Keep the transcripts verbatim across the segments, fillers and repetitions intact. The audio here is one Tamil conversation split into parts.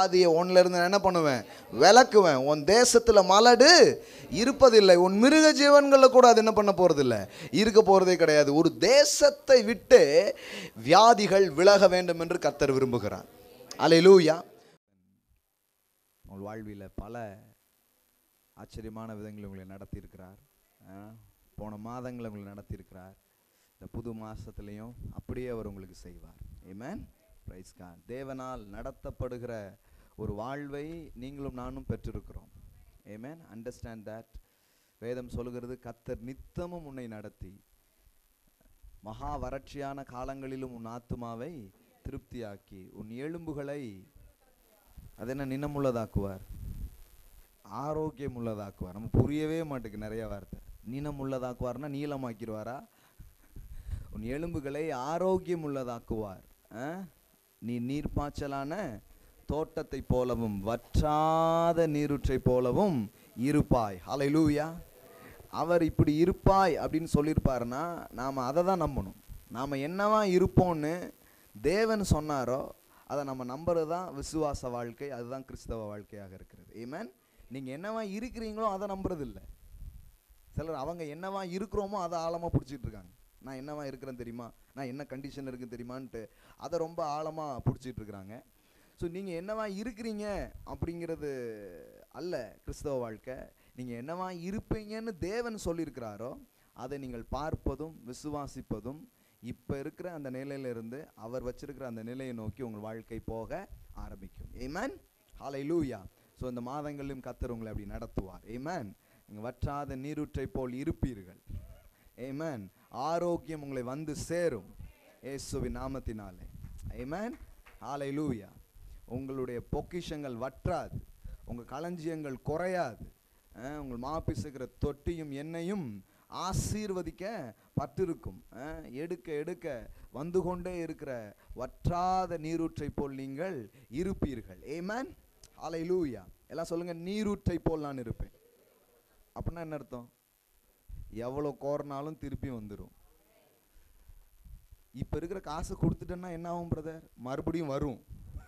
வியாதியை ஒன்ல இருந்து நான் என்ன பண்ணுவேன், விளக்குவேன். உன் தேசத்துல மலடு இருப்பதில்லை, உன் மிருக ஜீவன்களில் கூட அது என்ன பண்ண போறதில்லை, இருக்க போறதே கிடையாது. ஒரு தேசத்தை விட்டு வியாதிகள் விலக வேண்டும் என்று கர்த்தர் விரும்புகிறார். அல்லேலூயா. உங்கள் வாழ்வில் பல ஆச்சரியமான விதங்களை உங்களை நடத்தியிருக்கிறார். போன மாதங்களை உங்களை நடத்தியிருக்கிறார். இந்த புது மாதத்துலேயும் அப்படியே அவர் உங்களுக்கு செய்வார். ஆமென். Praise God. தேவனால் நடத்தப்படுகிற ஒரு வாழ்வை நீங்களும் நானும் பெற்றிருக்கிறோம். ஆமென். Understand that. வேதம் சொல்லுகிறது, கர்த்தர் நித்தமும் உன்னை நடத்தி மகா வறட்சியான காலங்களிலும் உன் ஆத்துமாவை திருப்தியாக்கி உன் எலும்புகளை அது என்ன நினமுள்ளதாக்குவார், ஆரோக்கியம் உள்ளதாக்குவார். நம்ம புரியவே மாட்டேங்குது நிறைய வார்த்தை. நினம் உள்ளதாக்குவார்னா நீளமாக்கிடுவாரா? உன் எலும்புகளை ஆரோக்கியம் உள்ளதாக்குவார். நீ நீர்ப்பாய்ச்சலான தோட்டத்தை போலவும் வற்றாத நீரூற்றை போலவும் இருப்பாய். ஹல்லேலூயா. அவர் இப்படி இருப்பாய் அப்படின்னு சொல்லியிருப்பாருன்னா நாம் அதை தான் நம்பணும். நாம் என்னவா இருப்போம்னு தேவன் சொன்னாரோ அதை நம்ம நம்புறது தான் விசுவாச வாழ்க்கை. அதுதான் கிறிஸ்தவ வாழ்க்கையாக இருக்கிறது. ஆமென். நீங்கள் என்னவா இருக்கிறீங்களோ அதை நம்புறது இல்லை. சிலர் அவங்க என்னவா இருக்கிறோமோ அதை ஆழமாக பிடிச்சிட்டு இருக்காங்க. நான் என்னவா இருக்கிறேன்னு தெரியுமா, நான் என்ன கண்டிஷன் இருக்குன்னு தெரியுமான்ட்டு அதை ரொம்ப ஆழமாக பிடிச்சிட்டு இருக்கிறாங்க. ஸோ நீங்கள் என்னவா இருக்கிறீங்க அப்படிங்கிறது அல்ல கிறிஸ்தவ வாழ்க்கை. நீங்கள் என்னவா இருப்பீங்கன்னு தேவன் சொல்லியிருக்கிறாரோ அதை நீங்கள் பார்ப்பதும் விசுவாசிப்பதும் இப்போ இருக்கிற அந்த நிலையிலிருந்து அவர் வச்சிருக்கிற அந்த நிலையை நோக்கி உங்கள் வாழ்க்கை போக ஆரம்பிக்கும். ஆமென். ஹல்லேலூயா. ஸோ இந்த மாதங்களிலும் கர்த்தர் உங்களை அப்படி நடத்துவார். ஆமென். நீங்கள் வற்றாத நீரூற்றை போல் இருப்பீர்கள். ஆமென். ஆரோக்கியம் உங்களை வந்து சேரும் இயேசுவின் நாமத்தினாலே. ஆமென். ஹல்லேலூயா. உங்களுடைய பொக்கிஷங்கள் வற்றாது, உங்கள் களஞ்சியங்கள் குறையாது. உங்கள் மாப்பிசுகிற தொட்டியும் எண்ணெயும் ஆசீர்வதிக்க பட்டிருக்கும். எடுக்க எடுக்க வந்து கொண்டே இருக்கிற வற்றாத நீரூற்றை போல் நீங்கள் இருப்பீர்கள். ஆமென். ஹல்லேலூயா. எல்லாம் சொல்லுங்க, நீரூற்றை போல் நான் இருப்பேன். அப்படின்னா என்ன அர்த்தம்? எவ்வளோ கோரினாலும் திருப்பி வந்துடும். இப்போ இருக்கிற காசை கொடுத்துட்டேன்னா என்ன ஆகும் பிரதர்? மறுபடியும் வரும்.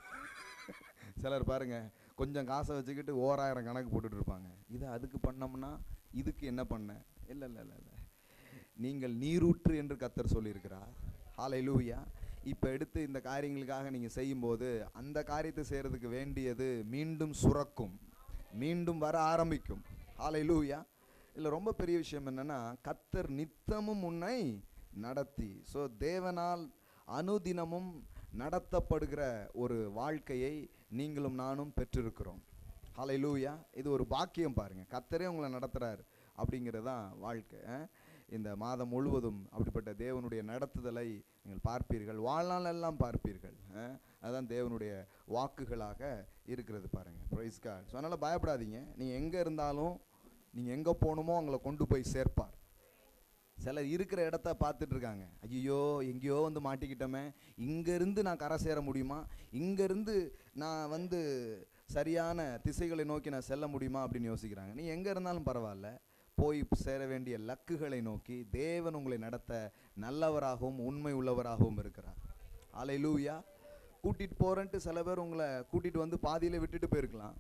சிலர் பாருங்க, கொஞ்சம் காசை வச்சுக்கிட்டு ஓராயிரம் கணக்கு போட்டுட்டு இருப்பாங்க. இதை அதுக்கு பண்ணோம்னா இதுக்கு என்ன பண்ண? இல்லை இல்லை இல்லை இல்லை நீங்கள் நீரூற்று என்று கர்த்தர் சொல்லியிருக்கிறார். ஹல்லேலூயா. இப்போ எடுத்து இந்த காரியங்களுக்காக நீங்கள் செய்யும்போது அந்த காரியத்தை செய்கிறதுக்கு வேண்டியது மீண்டும் சுரக்கும், மீண்டும் வர ஆரம்பிக்கும். ஹல்லேலூயா. இல்லை ரொம்ப பெரிய விஷயம் என்னென்னா, கர்த்தர் நித்தமும் உன்னை நடத்தி. ஸோ தேவனால் அனுதினமும் நடத்தப்படுகிற ஒரு வாழ்க்கையை நீங்களும் நானும் பெற்றிருக்கிறோம். ஹல்லேலூயா. இது ஒரு பாக்கியம் பாருங்கள். கர்த்தரே உங்களை நடத்துகிறார் அப்படிங்கிறது தான் வாழ்க்கை. இந்த மாதம் முழுவதும் அப்படிப்பட்ட தேவனுடைய நடத்துதலை நீங்கள் பார்ப்பீர்கள், வாழ்நாள் எல்லாம் பார்ப்பீர்கள். அதுதான் தேவனுடைய வாக்குகளாக இருக்கிறது பாருங்கள். Price God. ஸோ அதனால் பயப்படாதீங்க. நீங்கள் எங்கே இருந்தாலும், நீங்கள் எங்கே போகணுமோ அவங்கள கொண்டு போய் சேர்ப்பார். சிலர் இருக்கிற இடத்த பார்த்துட்டு இருக்காங்க, ஐயோ எங்கேயோ வந்து மாட்டிக்கிட்டோமே, இங்கேருந்து நான் கரை சேர முடியுமா, இங்கேருந்து நான் வந்து சரியான திசைகளை நோக்கி நான் செல்ல முடியுமா அப்படின்னு யோசிக்கிறாங்க. நீ எங்கே இருந்தாலும் பரவாயில்ல, போய் சேர வேண்டிய லக்குகளை நோக்கி தேவன் உங்களை நடத்த நல்லவராகவும் உண்மை உள்ளவராகவும் இருக்கிறார். ஹல்லேலூயா. கூட்டிகிட்டு போகிறேன்ட்டு சில பேர் உங்களை கூட்டிகிட்டு வந்து பாதியில் விட்டுட்டு போயிருக்கலாம்.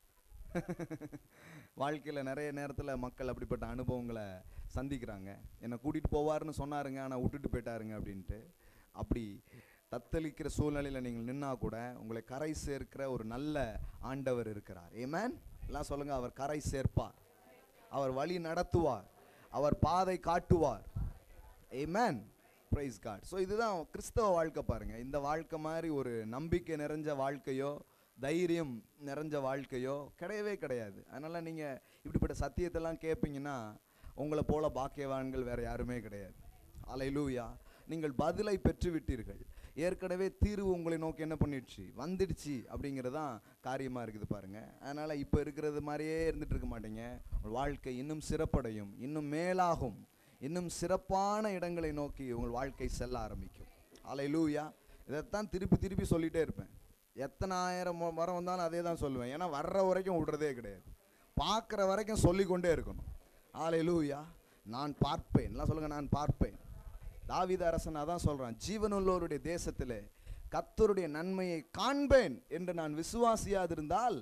வாழ்க்கையில் நிறைய நேரத்தில் மக்கள் அப்படிப்பட்ட அனுபவங்களை சந்திக்கிறாங்க. என்னை கூட்டிகிட்டு போவார்னு சொன்னாருங்க, ஆனால் விட்டுட்டு போயிட்டாருங்க அப்படின்ட்டு. அப்படி தத்தளிக்கிற சூழ்நிலையில் நீங்கள் நின்னா கூட உங்களை கரை சேர்க்கிற ஒரு நல்ல ஆண்டவர் இருக்கிறார். ஆமென். எல்லாம் சொல்லுங்கள், அவர் கரை சேர்ப்பார், அவர் வழி நடத்துவார், அவர் பாதை காட்டுவார். ஆமென். Praise God. ஸோ இதுதான் கிறிஸ்தவ வாழ்க்கை பாருங்கள். இந்த வாழ்க்கை மாதிரி ஒரு நம்பிக்கை நிறைஞ்ச வாழ்க்கையோ தைரியம் நிறைஞ்ச வாழ்க்கையோ கிடையவே கிடையாது. அதனால் நீங்கள் இப்படிப்பட்ட சத்தியத்தெல்லாம் கேட்பீங்கன்னா உங்களை போல பாக்கியவான்கள் வேறு யாருமே கிடையாது. ஹல்லேலூயா. நீங்கள் பதிலை பெற்று விட்டீர்கள். ஏற்கனவே தீர்வு உங்களை நோக்கி என்ன பண்ணிடுச்சு, வந்துடுச்சு அப்படிங்கிறது தான் காரியமாக இருக்குது பாருங்கள். அதனால் இப்போ இருக்கிறது மாதிரியே இருந்துகிட்டு இருக்க மாட்டீங்க. உங்கள் வாழ்க்கை இன்னும் சிறப்படையும், இன்னும் மேலாகும், இன்னும் சிறப்பான இடங்களை நோக்கி உங்கள் வாழ்க்கை செல்ல ஆரம்பிக்கும். ஹல்லேலூயா. இதைத்தான் திருப்பி திருப்பி சொல்லிகிட்டே இருப்பேன். எத்தனை ஆயிரம் வரம் வந்தாலும் அதே தான் சொல்லுவேன். ஏன்னா வர்ற வரைக்கும் விடுறதே கிடையாது, பார்க்குற வரைக்கும் சொல்லிக்கொண்டே இருக்கணும். ஹல்லேலூயா. நான் பார்ப்பேன். எல்லாம் சொல்லுங்கள், நான் பார்ப்பேன். தாவீது அரசன் அதான் சொல்கிறான், ஜீவனுள்ளோருடைய தேசத்தில் கர்த்தருடைய நன்மையை காண்பேன் என்று நான் விசுவாசியாதிருந்தால்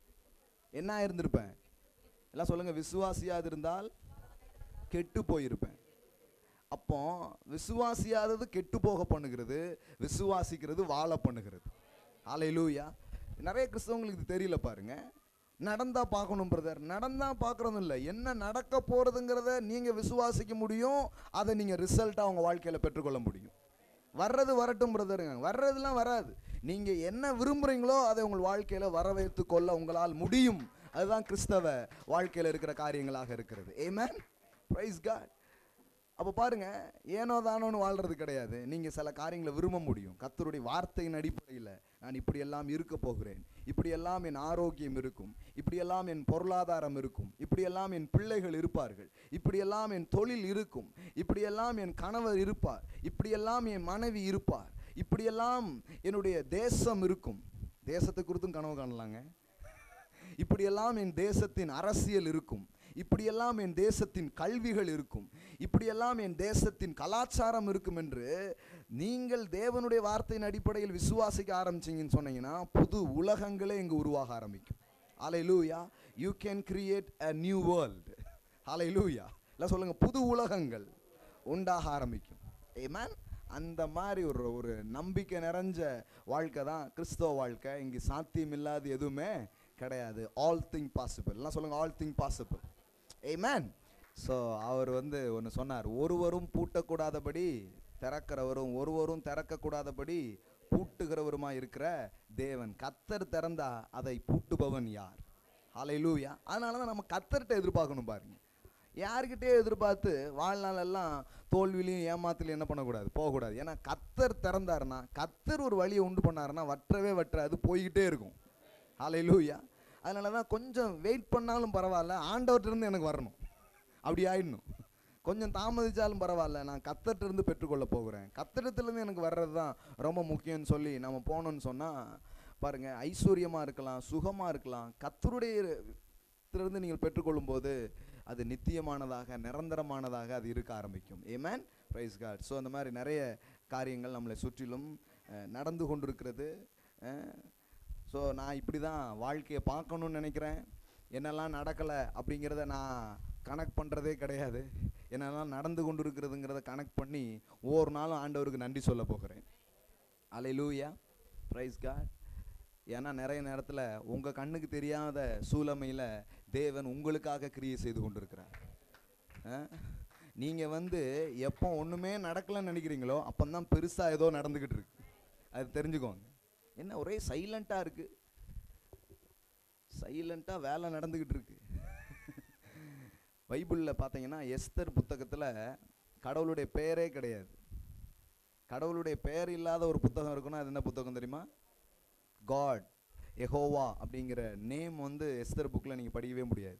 என்ன இருந்திருப்பேன்? எல்லாம் சொல்லுங்க, விசுவாசியாதிருந்தால் கெட்டு போயிருப்பேன். அப்போ விசுவாசியாதது கெட்டு போக பண்ணுகிறது, விசுவாசிக்கிறது வாழ பண்ணுகிறது. ஹல்லேலூயா. நிறைய கிறிஸ்தவங்களுக்கு இது தெரியல பாருங்க. நடந்தா பார்க்கணும் பிரதர், நடந்தா பார்க்கறதும் இல்லை, என்ன நடக்க போறதுங்கிறத நீங்க விசுவாசிக்க முடியும், அதை நீங்க ரிசல்ட்டா உங்க வாழ்க்கையில பெற்றுக்கொள்ள முடியும். வர்றது வரட்டும் பிரதருங்க, வர்றதுலாம் வராது. நீங்க என்ன விரும்புறீங்களோ அதை உங்கள் வாழ்க்கையில வர வைத்து கொள்ள உங்களால் முடியும். அதுதான் கிறிஸ்தவ வாழ்க்கையில இருக்கிற காரியங்களாக இருக்கிறது. ஆமென், பிரைஸ் காட். அப்போ பாருங்க, ஏனோ தானோன்னு வாழ்றது கிடையாது. நீங்க சில காரியங்களை விரும்ப முடியும். கர்த்தருடைய வார்த்தையின் அடிப்படையில் நான் இப்படியெல்லாம் இருக்க போகிறேன், இப்படியெல்லாம் என் ஆரோக்கியம் இருக்கும், இப்படியெல்லாம் என் பொருளாதாரம் இருக்கும், இப்படியெல்லாம் என் பிள்ளைகள் இருப்பார்கள், இப்படியெல்லாம் என் தொழில் இருக்கும், இப்படியெல்லாம் என் கணவர் இருப்பார், இப்படியெல்லாம் என் மனைவி இருப்பார், இப்படியெல்லாம் என்னுடைய தேசம் இருக்கும். தேசத்தை குறித்தும் கனவு காணலாங்க. இப்படியெல்லாம் என் தேசத்தின் அரசியல் இருக்கும், இப்படியெல்லாம் என் தேசத்தின் கல்விகள் இருக்கும், இப்படியெல்லாம் என் தேசத்தின் கலாச்சாரம் இருக்கும் என்று நீங்கள் தேவனுடைய வார்த்தையின் அடிப்படையில் விசுவாசிக்க ஆரம்பிச்சிங்கன்னு சொன்னீங்கன்னா புது உலகங்களே இங்கு உருவாக ஆரம்பிக்கும். ஹல்லேலூயா. You can create a new world. ஹல்லேலூயா. எல்லாம் சொல்லுங்க, புது உலகங்கள் உண்டாக ஆரம்பிக்கும். ஆமென். அந்த மாதிரி ஒரு ஒரு நம்பிக்கை நிறைஞ்ச வாழ்க்கை தான் கிறிஸ்தவ வாழ்க்கை. இங்கு சாத்தியம் இல்லாத எதுவுமே கிடையாது. All thing possible. எல்லாம் சொல்லுங்க, ஆல் திங் பாசிபிள். ஆமென். ஸோ அவர் வந்து ஒன்று சொன்னார், ஒருவரும் பூட்டக்கூடாதபடி திறக்கிறவரும் ஒருவரும் திறக்கக்கூடாதபடி பூட்டுகிறவருமா இருக்கிற தேவன். கர்த்தர் திறந்தா அதை பூட்டுபவன் யார்? ஹல்லேலூயா. அதனால தான் நம்ம கர்த்தர்கிட்ட எதிர்பார்க்கணும் பாருங்க. யார்கிட்டயே எதிர்பார்த்து வாழ்நாளெல்லாம் தோல்விலையும் ஏமாத்திலையும் என்ன பண்ணக்கூடாது, போகக்கூடாது. ஏன்னா கர்த்தர் திறந்தாருன்னா, கர்த்தர் ஒரு வழியை உண்டு பண்ணாருன்னா வற்றவே வற்றாது, போய்கிட்டே இருக்கும். ஹல்லேலூயா. அதனால தான் கொஞ்சம் வெயிட் பண்ணாலும் பரவாயில்ல, ஆண்டவர்கிட்டருந்து எனக்கு வரணும், அப்படி ஆயிடணும். கொஞ்சம் தாமதித்தாலும் பரவாயில்ல, நான் கர்த்தர்கிட்டருந்து பெற்றுக்கொள்ள போகிறேன், கர்த்தரிடத்துலேருந்து எனக்கு வர்றது தான் ரொம்ப முக்கியம்னு சொல்லி நம்ம போனோன்னு சொன்னால் பாருங்கள், ஐஸ்வர்யமாக இருக்கலாம், சுகமாக இருக்கலாம், கர்த்தருடைய இருந்து நீங்கள் பெற்றுக்கொள்ளும் போது அது நித்தியமானதாக நிரந்தரமானதாக அது இருக்க ஆரம்பிக்கும். ஆமென், பிரைஸ் காட். ஸோ அந்த மாதிரி நிறைய காரியங்கள் நம்மளை சுற்றிலும் நடந்து கொண்டிருக்கிறது. ஸோ நான் இப்படி தான் வாழ்க்கையை பார்க்கணுன்னு நினைக்கிறேன். என்னெல்லாம் நடக்கலை அப்படிங்கிறத நான் கனெக்ட் பண்ணுறதே கிடையாது. என்னெல்லாம் நடந்து கொண்டு இருக்கிறதுங்கிறத கனெக்ட் பண்ணி ஒவ்வொரு நாளும் ஆண்டவருக்கு நன்றி சொல்ல போகிறேன். ஹல்லேலூயா, பிரைஸ் காட். ஏன்னா நிறைய நேரத்தில் உங்கள் கண்ணுக்கு தெரியாத சூழமையில் தேவன் உங்களுக்காக கிரியை செய்து கொண்டிருக்கிறார். நீங்கள் வந்து எப்போ ஒன்றுமே நடக்கலைன்னு நினைக்கிறீங்களோ அப்போ தான் பெருசாக ஏதோ நடந்துக்கிட்டு இருக்கு. அது தெரிஞ்சுக்கோங்க. என்ன ஒரே சைலண்ட்டாக இருக்குது, சைலண்ட்டாக வேலை நடந்துக்கிட்டு இருக்கு. பைபிளில் பார்த்தீங்கன்னா எஸ்தர் புத்தகத்தில் கடவுளுடைய பெயரே கிடையாது. கடவுளுடைய பெயர் இல்லாத ஒரு புத்தகம் இருக்குன்னா அது என்ன புத்தகம் தெரியுமா? காட், யெகோவா அப்படிங்கிற நேம் வந்து எஸ்தர் புக்கில் நீங்கள் படிக்கவே முடியாது.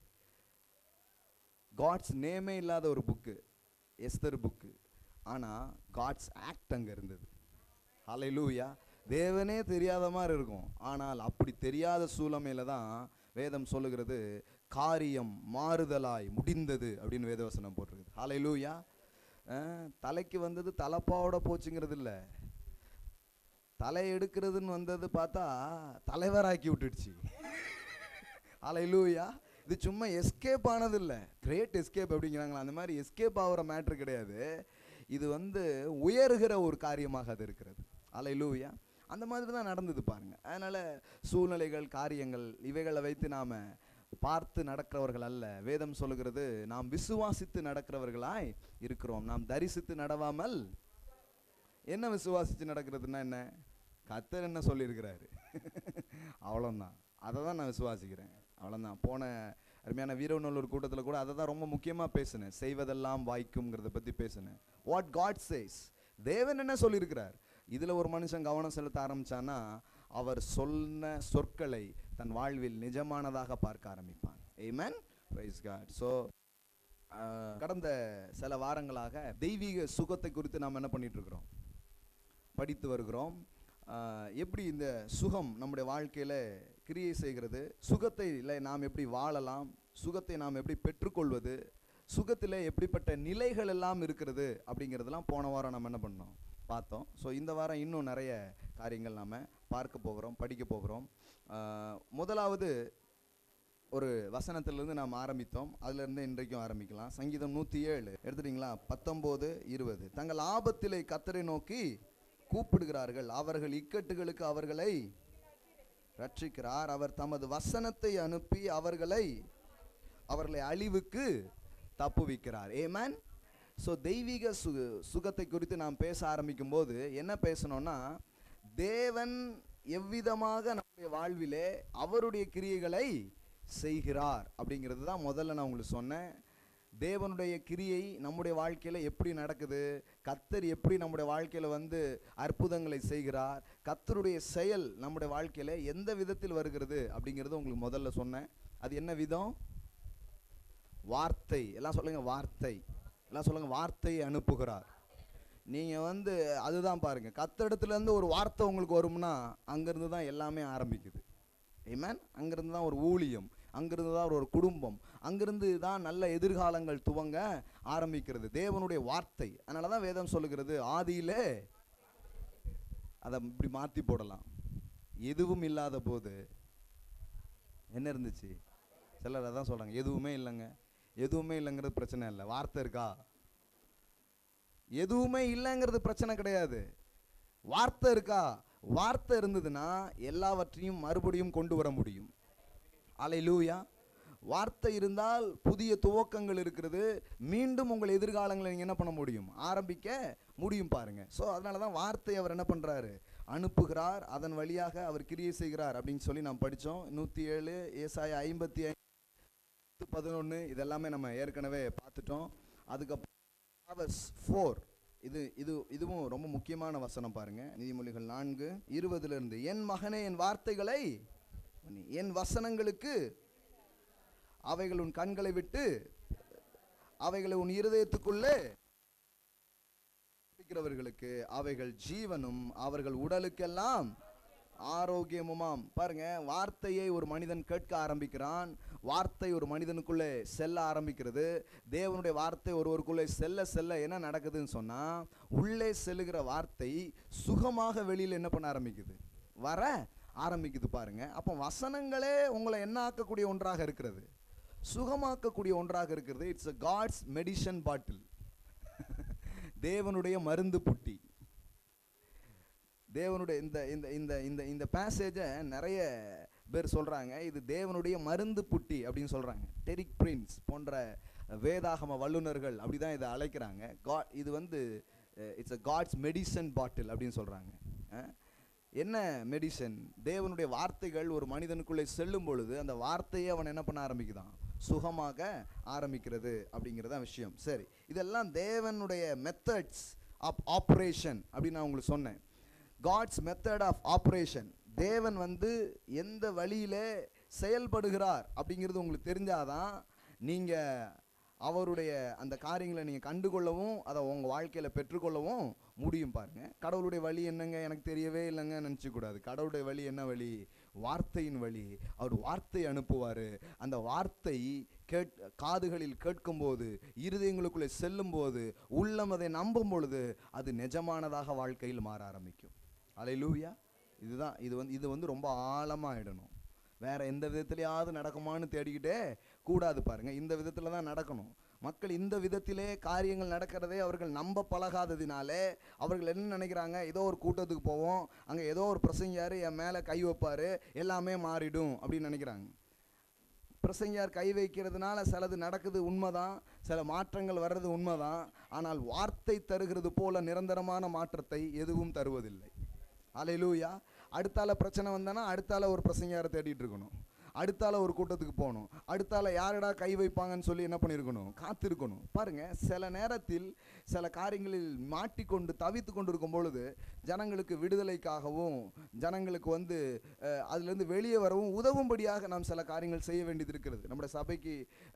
காட்ஸ் நேமே இல்லாத ஒரு புக்கு எஸ்தர் புக்கு. ஆனால் காட்ஸ் ஆக்ட் அங்கே இருந்தது. ஹல்லேலூயா. தேவனே தெரியாத மாதிரி இருக்கும், ஆனால் அப்படி தெரியாத சூழமையில தான் வேதம் சொல்லுகிறது காரியம் மாறுதலாய் முடிந்தது அப்படின்னு வேதவசனம் போட்டிருக்குது. ஹல்லேலூயா. தலைக்கு வந்தது தலைப்பாவோட போச்சுங்கிறது இல்லை, தலை எடுக்கிறதுன்னு வந்தது பார்த்தா தலைவராக்கி விட்டுடுச்சு. ஹல்லேலூயா. இது சும்மா எஸ்கேப் ஆனது இல்லை, கிரேட் எஸ்கேப் அப்படிங்கிறாங்களா, அந்த மாதிரி எஸ்கேப் ஆகிற மேட்ரு கிடையாது. இது வந்து உயர்கிற ஒரு காரியமாக அது இருக்கிறது. ஹல்லேலூயா. அந்த மாதிரி தான் நடந்தது பாருங்க. அதனால சூழ்நிலைகள், காரியங்கள் இவைகளை வைத்து நாம் பார்த்து நடக்கிறவர்கள் அல்ல. வேதம் சொல்லுகிறது நாம் விசுவாசித்து நடக்கிறவர்களாய் இருக்கிறோம். நாம் தரிசித்து நடவாமல். என்ன விசுவாசித்து நடக்கிறதுனா என்ன? கர்த்தர் என்ன சொல்லியிருக்கிறாரு அவ்வளோதான், அதை தான் நான் விசுவாசிக்கிறேன், அவ்வளோதான். போன அருமையான வீரநல்லூர் கூட்டத்தில் கூட அதை தான் ரொம்ப முக்கியமாக பேசினேன். செய்வதெல்லாம் வாய்க்கும்ங்கிறத பற்றி பேசினேன். வாட் காட் சேஸ், தேவன் என்ன சொல்லியிருக்கிறார். இதில் ஒரு மனுஷன் கவனம் செலுத்த ஆரம்பித்தான்னா அவர் சொன்ன சொற்களை தன் வாழ்வில் நிஜமானதாக பார்க்க ஆரம்பிப்பான். ஆமென், பிரைஸ் காட். ஸோ கடந்த சில வாரங்களாக தெய்வீக சுகத்தை குறித்து நாம் என்ன பண்ணிட்டு இருக்கிறோம், படித்து வருகிறோம். எப்படி இந்த சுகம் நம்முடைய வாழ்க்கையில் கிரியை செய்கிறது, சுகத்தை இல்லை நாம் எப்படி வாழலாம், சுகத்தை நாம் எப்படி பெற்றுக்கொள்வது, சுகத்தில் எப்படிப்பட்ட நிலைகள் எல்லாம் இருக்கிறது அப்படிங்கிறதெல்லாம் போன வாரம் நம்ம என்ன பண்ணோம் பார்த்தோம். ஸோ இந்த வாரம் இன்னும் நிறைய காரியங்கள் நாம் பார்க்க போகிறோம், படிக்க போகிறோம். முதலாவது ஒரு வசனத்திலிருந்து நாம் ஆரம்பித்தோம், அதிலிருந்து இன்றைக்கும் ஆரம்பிக்கலாம். சங்கீதம் நூற்றி ஏழு எடுத்துட்டீங்களா? பத்தொம்போது இருபது. தங்கள் ஆபத்திலே கர்த்தரை நோக்கி கூப்பிடுகிறார்கள், அவர்கள் இக்கட்டுகளுக்கு அவர்களை ரட்சிக்கிறார். அவர் தமது வசனத்தை அனுப்பி அவர்களை அவர்களை அழிவுக்கு தப்புவிக்கிறார். ஆமென். ஸோ தெய்வீக சு சுகத்தை குறித்து நாம் பேச ஆரம்பிக்கும் போது என்ன பேசணும்னா, தேவன் எவ்விதமாக நம்முடைய வாழ்விலே அவருடைய கிரியைகளை செய்கிறார் அப்படிங்கிறது தான் முதல்ல நான் உங்களுக்கு சொன்னேன். தேவனுடைய கிரியை நம்முடைய வாழ்க்கையில் எப்படி நடக்குது, கர்த்தர் எப்படி நம்முடைய வாழ்க்கையில் வந்து அற்புதங்களை செய்கிறார், கர்த்தருடைய செயல் நம்முடைய வாழ்க்கையில் எந்த விதத்தில் வருகிறது அப்படிங்கிறது உங்களுக்கு முதல்ல சொன்னேன். அது என்ன விதம்? வார்த்தை. எல்லாம் சொல்லுங்க, வார்த்தை. எல்லாம் சொல்லுங்க, வார்த்தையை அனுப்புகிறார். நீங்கள் வந்து அதுதான் பாருங்கள், கர்த்தரிடத்துலேருந்து ஒரு வார்த்தை உங்களுக்கு வரும்னா அங்கேருந்து தான் எல்லாமே ஆரம்பிக்குது. ஆமென். அங்கேருந்து தான் ஒரு ஊழியம், அங்கிருந்து தான் ஒரு குடும்பம், அங்கிருந்து தான் நல்ல எதிர்காலங்கள் துவங்க ஆரம்பிக்கிறது. தேவனுடைய வார்த்தை. அதனால தான் வேதம் சொல்லுகிறது, ஆதியிலே அதை இப்படி மாற்றி போடலாம், எதுவும் இல்லாத போது என்ன இருந்துச்சு? சிலர் அதான் சொல்கிறாங்க, எதுவுமே இல்லைங்க. எதுவுமே இல்லைங்கிறது பிரச்சனை இல்லை, வார்த்தை இருக்கா? எதுவுமே இல்லைங்கிறது பிரச்சனை கிடையாது, வார்த்தை இருக்கா? வார்த்தை இருந்ததுன்னா எல்லாவற்றையும் மறுபடியும் கொண்டு வர முடியும். அல்லேலூயா. வார்த்தை இருந்தால் புதிய துவக்கங்கள் இருக்கிறது. மீண்டும் உங்கள் எதிர்காலங்களை நீங்கள் என்ன பண்ண முடியும்? ஆரம்பிக்க முடியும் பாருங்க. ஸோ அதனால தான் வார்த்தை அவர் என்ன பண்ணுறாரு? அனுப்புகிறார். அதன் வழியாக அவர் கிரியை செய்கிறார் அப்படின்னு சொல்லி நாம் படித்தோம். நூற்றி ஏழு, ஏசாயா ஐம்பத்தி ஐந்து, பதினொன்று இதெல்லாமே நம்ம ஏற்கனவே பார்த்துட்டோம். அதுக்கப்புறம் ஃபோர், இது இது இதுவும் ரொம்ப முக்கியமான வசனம் பாருங்க. நீதிமொழிகள் நான்கு இருபதுல இருந்து, என் மகனே என் வார்த்தைகளை, என் வசனங்களுக்கு அவைகள் உன் கண்களை விட்டு அவைகளை உன் இருதயத்துக்குள்ளே இருக்கிறவர்களுக்கு அவைகள் ஜீவனும் அவர்கள் உடலுக்கெல்லாம் ஆரோக்கியமுமாம். பாருங்க, வார்த்தையை ஒரு மனிதன் கேட்க ஆரம்பிக்கிறான், வார்த்தை ஒரு மனிதனுக்குள்ளே செல்ல ஆரம்பிக்கிறது. தேவனுடைய வார்த்தை ஒருவருக்குள்ளே செல்ல செல்ல என்ன நடக்குதுன்னு சொன்னா, உள்ளே செல்லுகிற வார்த்தை சுகமாக வெளியில் என்ன பண்ண ஆரம்பிக்குது? வர ஆரம்பிக்குது பாருங்க. அப்போ வசனங்களே உங்களை என்ன ஆக்கக்கூடிய ஒன்றாக இருக்கிறது? சுகமாக்கக்கூடிய ஒன்றாக இருக்கிறது. It's a God's medicine bottle. தேவனுடைய மருந்து புட்டி. தேவனுடைய இந்த இந்த இந்த இந்த இந்த பேசேஜை நிறைய பேர் சொல்கிறாங்க, இது தேவனுடைய மருந்து புட்டி அப்படின்னு சொல்கிறாங்க. டெரிக் பிரின்ஸ் போன்ற வேதாகம வல்லுநர்கள் அப்படி தான் இதை அழைக்கிறாங்க. காட் இது வந்து it's a God's medicine bottle அப்படின்னு சொல்கிறாங்க. என்ன மெடிசன்? தேவனுடைய வார்த்தைகள் ஒரு மனிதனுக்குள்ளே செல்லும் பொழுது அந்த வார்த்தையை அவன் என்ன பண்ண ஆரம்பிக்குதான்? சுகமாக ஆரம்பிக்கிறது அப்படிங்கிறத விஷயம். சரி, இதெல்லாம் தேவனுடைய மெத்தட்ஸ் ஆஃப் ஆப்ரேஷன் அப்படின்னு நான் உங்களுக்கு சொன்னேன். God's method of operation. தேவன் வந்து எந்த வழியில் செயல்படுகிறார் அப்படிங்கிறது உங்களுக்கு தெரிஞ்சாதான் நீங்கள் அவருடைய அந்த காரியங்களை நீங்கள் கண்டுகொள்ளவும் அதை உங்கள் வாழ்க்கையில் பெற்றுக்கொள்ளவும் முடியும் பாருங்க. கடவுளுடைய வழி என்னங்க, எனக்கு தெரியவே இல்லைங்க நினச்சிக்கூடாது. கடவுளுடைய வழி என்ன வழி? வார்த்தையின் வழி. அவர் வார்த்தை அனுப்புவார். அந்த வார்த்தை கேட் காதுகளில் கேட்கும்போது, இருதயங்களுக்குள்ளே செல்லும் போது, உள்ளம் அதை நம்பும் பொழுது அது நிஜமானதாக வாழ்க்கையில் மாற ஆரம்பிக்கும். அல்லேலூயா. இதுதான் இது வந்து இது வந்து ரொம்ப ஆழமாகிடணும். வேற எந்த விதத்திலேயாவது நடக்குமான்னு தேடிக்கிட்டே கூடாது பாருங்க. இந்த விதத்தில் தான் நடக்கணும். மக்கள் இந்த விதத்திலே காரியங்கள் நடக்கிறதே அவர்கள் நம்ப பழகாததினாலே அவர்கள் என்ன நினைக்கிறாங்க? ஏதோ ஒரு கூட்டத்துக்கு போவோம், அங்கே ஏதோ ஒரு பிரசங்கியார் என் மேலே கை வைப்பார், எல்லாமே மாறிடும் அப்படின்னு நினைக்கிறாங்க. பிரசங்கியார் கை வைக்கிறதுனால சிலது நடக்குது உண்மைதான், சில மாற்றங்கள் வர்றது உண்மைதான். ஆனால் வார்த்தை தருகிறது போல நிரந்தரமான மாற்றத்தை எதுவும் தருவதில்லை. அல்லேலூயா. அடுத்தால பிரச்சனை வந்தானா அடுத்தால ஒரு பிரசங்கியாரை தேடிட்டு இருக்கணும், அடுத்தால ஒரு கூட்டத்துக்கு போகணும், அடுத்தால யாரடா கை வைப்பாங்கன்னு சொல்லி என்ன பண்ணியிருக்கணும்? காத்திருக்கணும். பாருங்க, சில நேரத்தில் சில காரியங்களில் மாட்டிக்கொண்டு தவித்து கொண்டு இருக்கும் பொழுது ஜனங்களுக்கு விடுதலைக்காகவும் ஜனங்களுக்கு வந்து அதுலேருந்து வெளியே வரவும் உதவும்படியாக நாம் சில காரியங்கள் செய்ய வேண்டியது இருக்கிறது. நம்முடைய சபைக்கு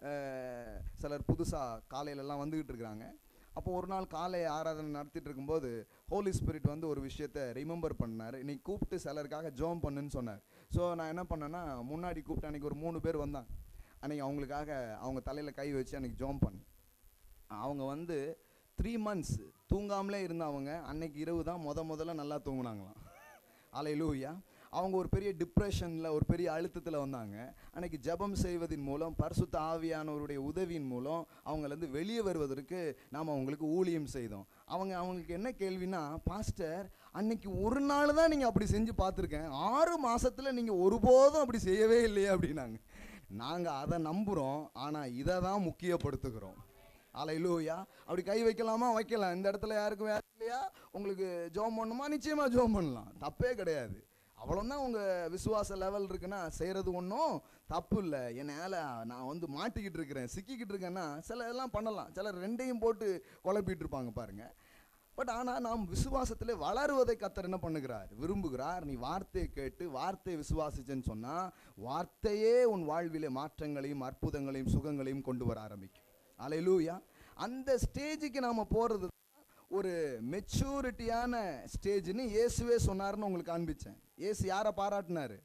சிலர் புதுசாக காலையிலலாம் வந்துக்கிட்டு இருக்கிறாங்க. அப்போ ஒரு நாள் காலை ஆராதனை நடத்திட்டு இருக்கும்போது ஹோலி ஸ்பிரிட் வந்து ஒரு விஷயத்தை ரிமெம்பர் பண்ணார். இன்னைக்கு கூப்பிட்டு சிலருக்காக ஜோம் பண்ணுன்னு சொன்னார். ஸோ நான் என்ன பண்ணேன்னா, முன்னாடி கூப்பிட்டு அன்றைக்கி ஒரு மூணு பேர் வந்தாங்க. அன்றைக்கி அவங்களுக்காக அவங்க தலையில் கை வச்சு அன்றைக்கி ஜோம் பண்ணேன். அவங்க வந்து த்ரீ மந்த்ஸ் தூங்காமலே இருந்தவங்க அன்னைக்கு இரவு தான் முத முதல்ல நல்லா தூங்குனாங்களாம். அல்லேலூயா. அவங்க ஒரு பெரிய டிப்ரெஷனில், ஒரு பெரிய அழுத்தத்தில் வந்தாங்க. அன்னைக்கு ஜெபம் செய்வதின் மூலம், பரிசுத்த ஆவியானவருடைய உதவியின் மூலம் அவங்களேருந்து வெளியே வருவதற்கு நாம் அவங்களுக்கு ஊழியம் செய்தோம். அவங்க அவங்களுக்கு என்ன கேள்வினா, பாஸ்டர் அன்னைக்கு ஒரு நாள் தான் நீங்கள் அப்படி செஞ்சு பார்த்துருக்கேன், ஆறு மாதத்தில் நீங்கள் ஒருபோதும் அப்படி செய்யவே இல்லையே அப்படின்னாங்க. நாங்கள் அதை நம்புகிறோம், ஆனால் இதை தான் முக்கியப்படுத்துகிறோம். அல்லேலூயா. அப்படி கை வைக்கலாமா? வைக்கலாம். இந்த இடத்துல யாருக்கும் வேலை இல்லையா? உங்களுக்கு ஜெபம் பண்ணணுமா? நிச்சயமாக ஜெபம் பண்ணலாம், தப்பே கிடையாது. அவ்வளோதான் உங்கள் விசுவாச லெவல் இருக்குன்னா செய்கிறது ஒன்றும் தப்பு இல்லை. என்னால் நான் வந்து மாட்டிக்கிட்டு இருக்கிறேன், சிக்கிக்கிட்டு இருக்கேன்னா சில எல்லாம் பண்ணலாம். சிலர் ரெண்டையும் போட்டு குழப்பிட்டு இருப்பாங்க பாருங்கள். பட் ஆனால் நாம் விசுவாசத்தில் வளருவதை கர்த்தர் என்ன பண்ணுகிறார்? விரும்புகிறார். நீ வார்த்தையை கேட்டு வார்த்தையை விசுவாசிச்சேன்னு சொன்னால் வார்த்தையே உன் வாழ்விலே மாற்றங்களையும் அற்புதங்களையும் சுகங்களையும் கொண்டு வர ஆரம்பிக்கும். அல்லேலூயா. அந்த ஸ்டேஜுக்கு நாம் போகிறது ஒரு மெச்சூரிட்டியான ஸ்டேஜ்னு இயேசுவே சொன்னார்னு உங்களுக்கு காண்பிச்சேன். இயேசு யாரை பாராட்டினாரு?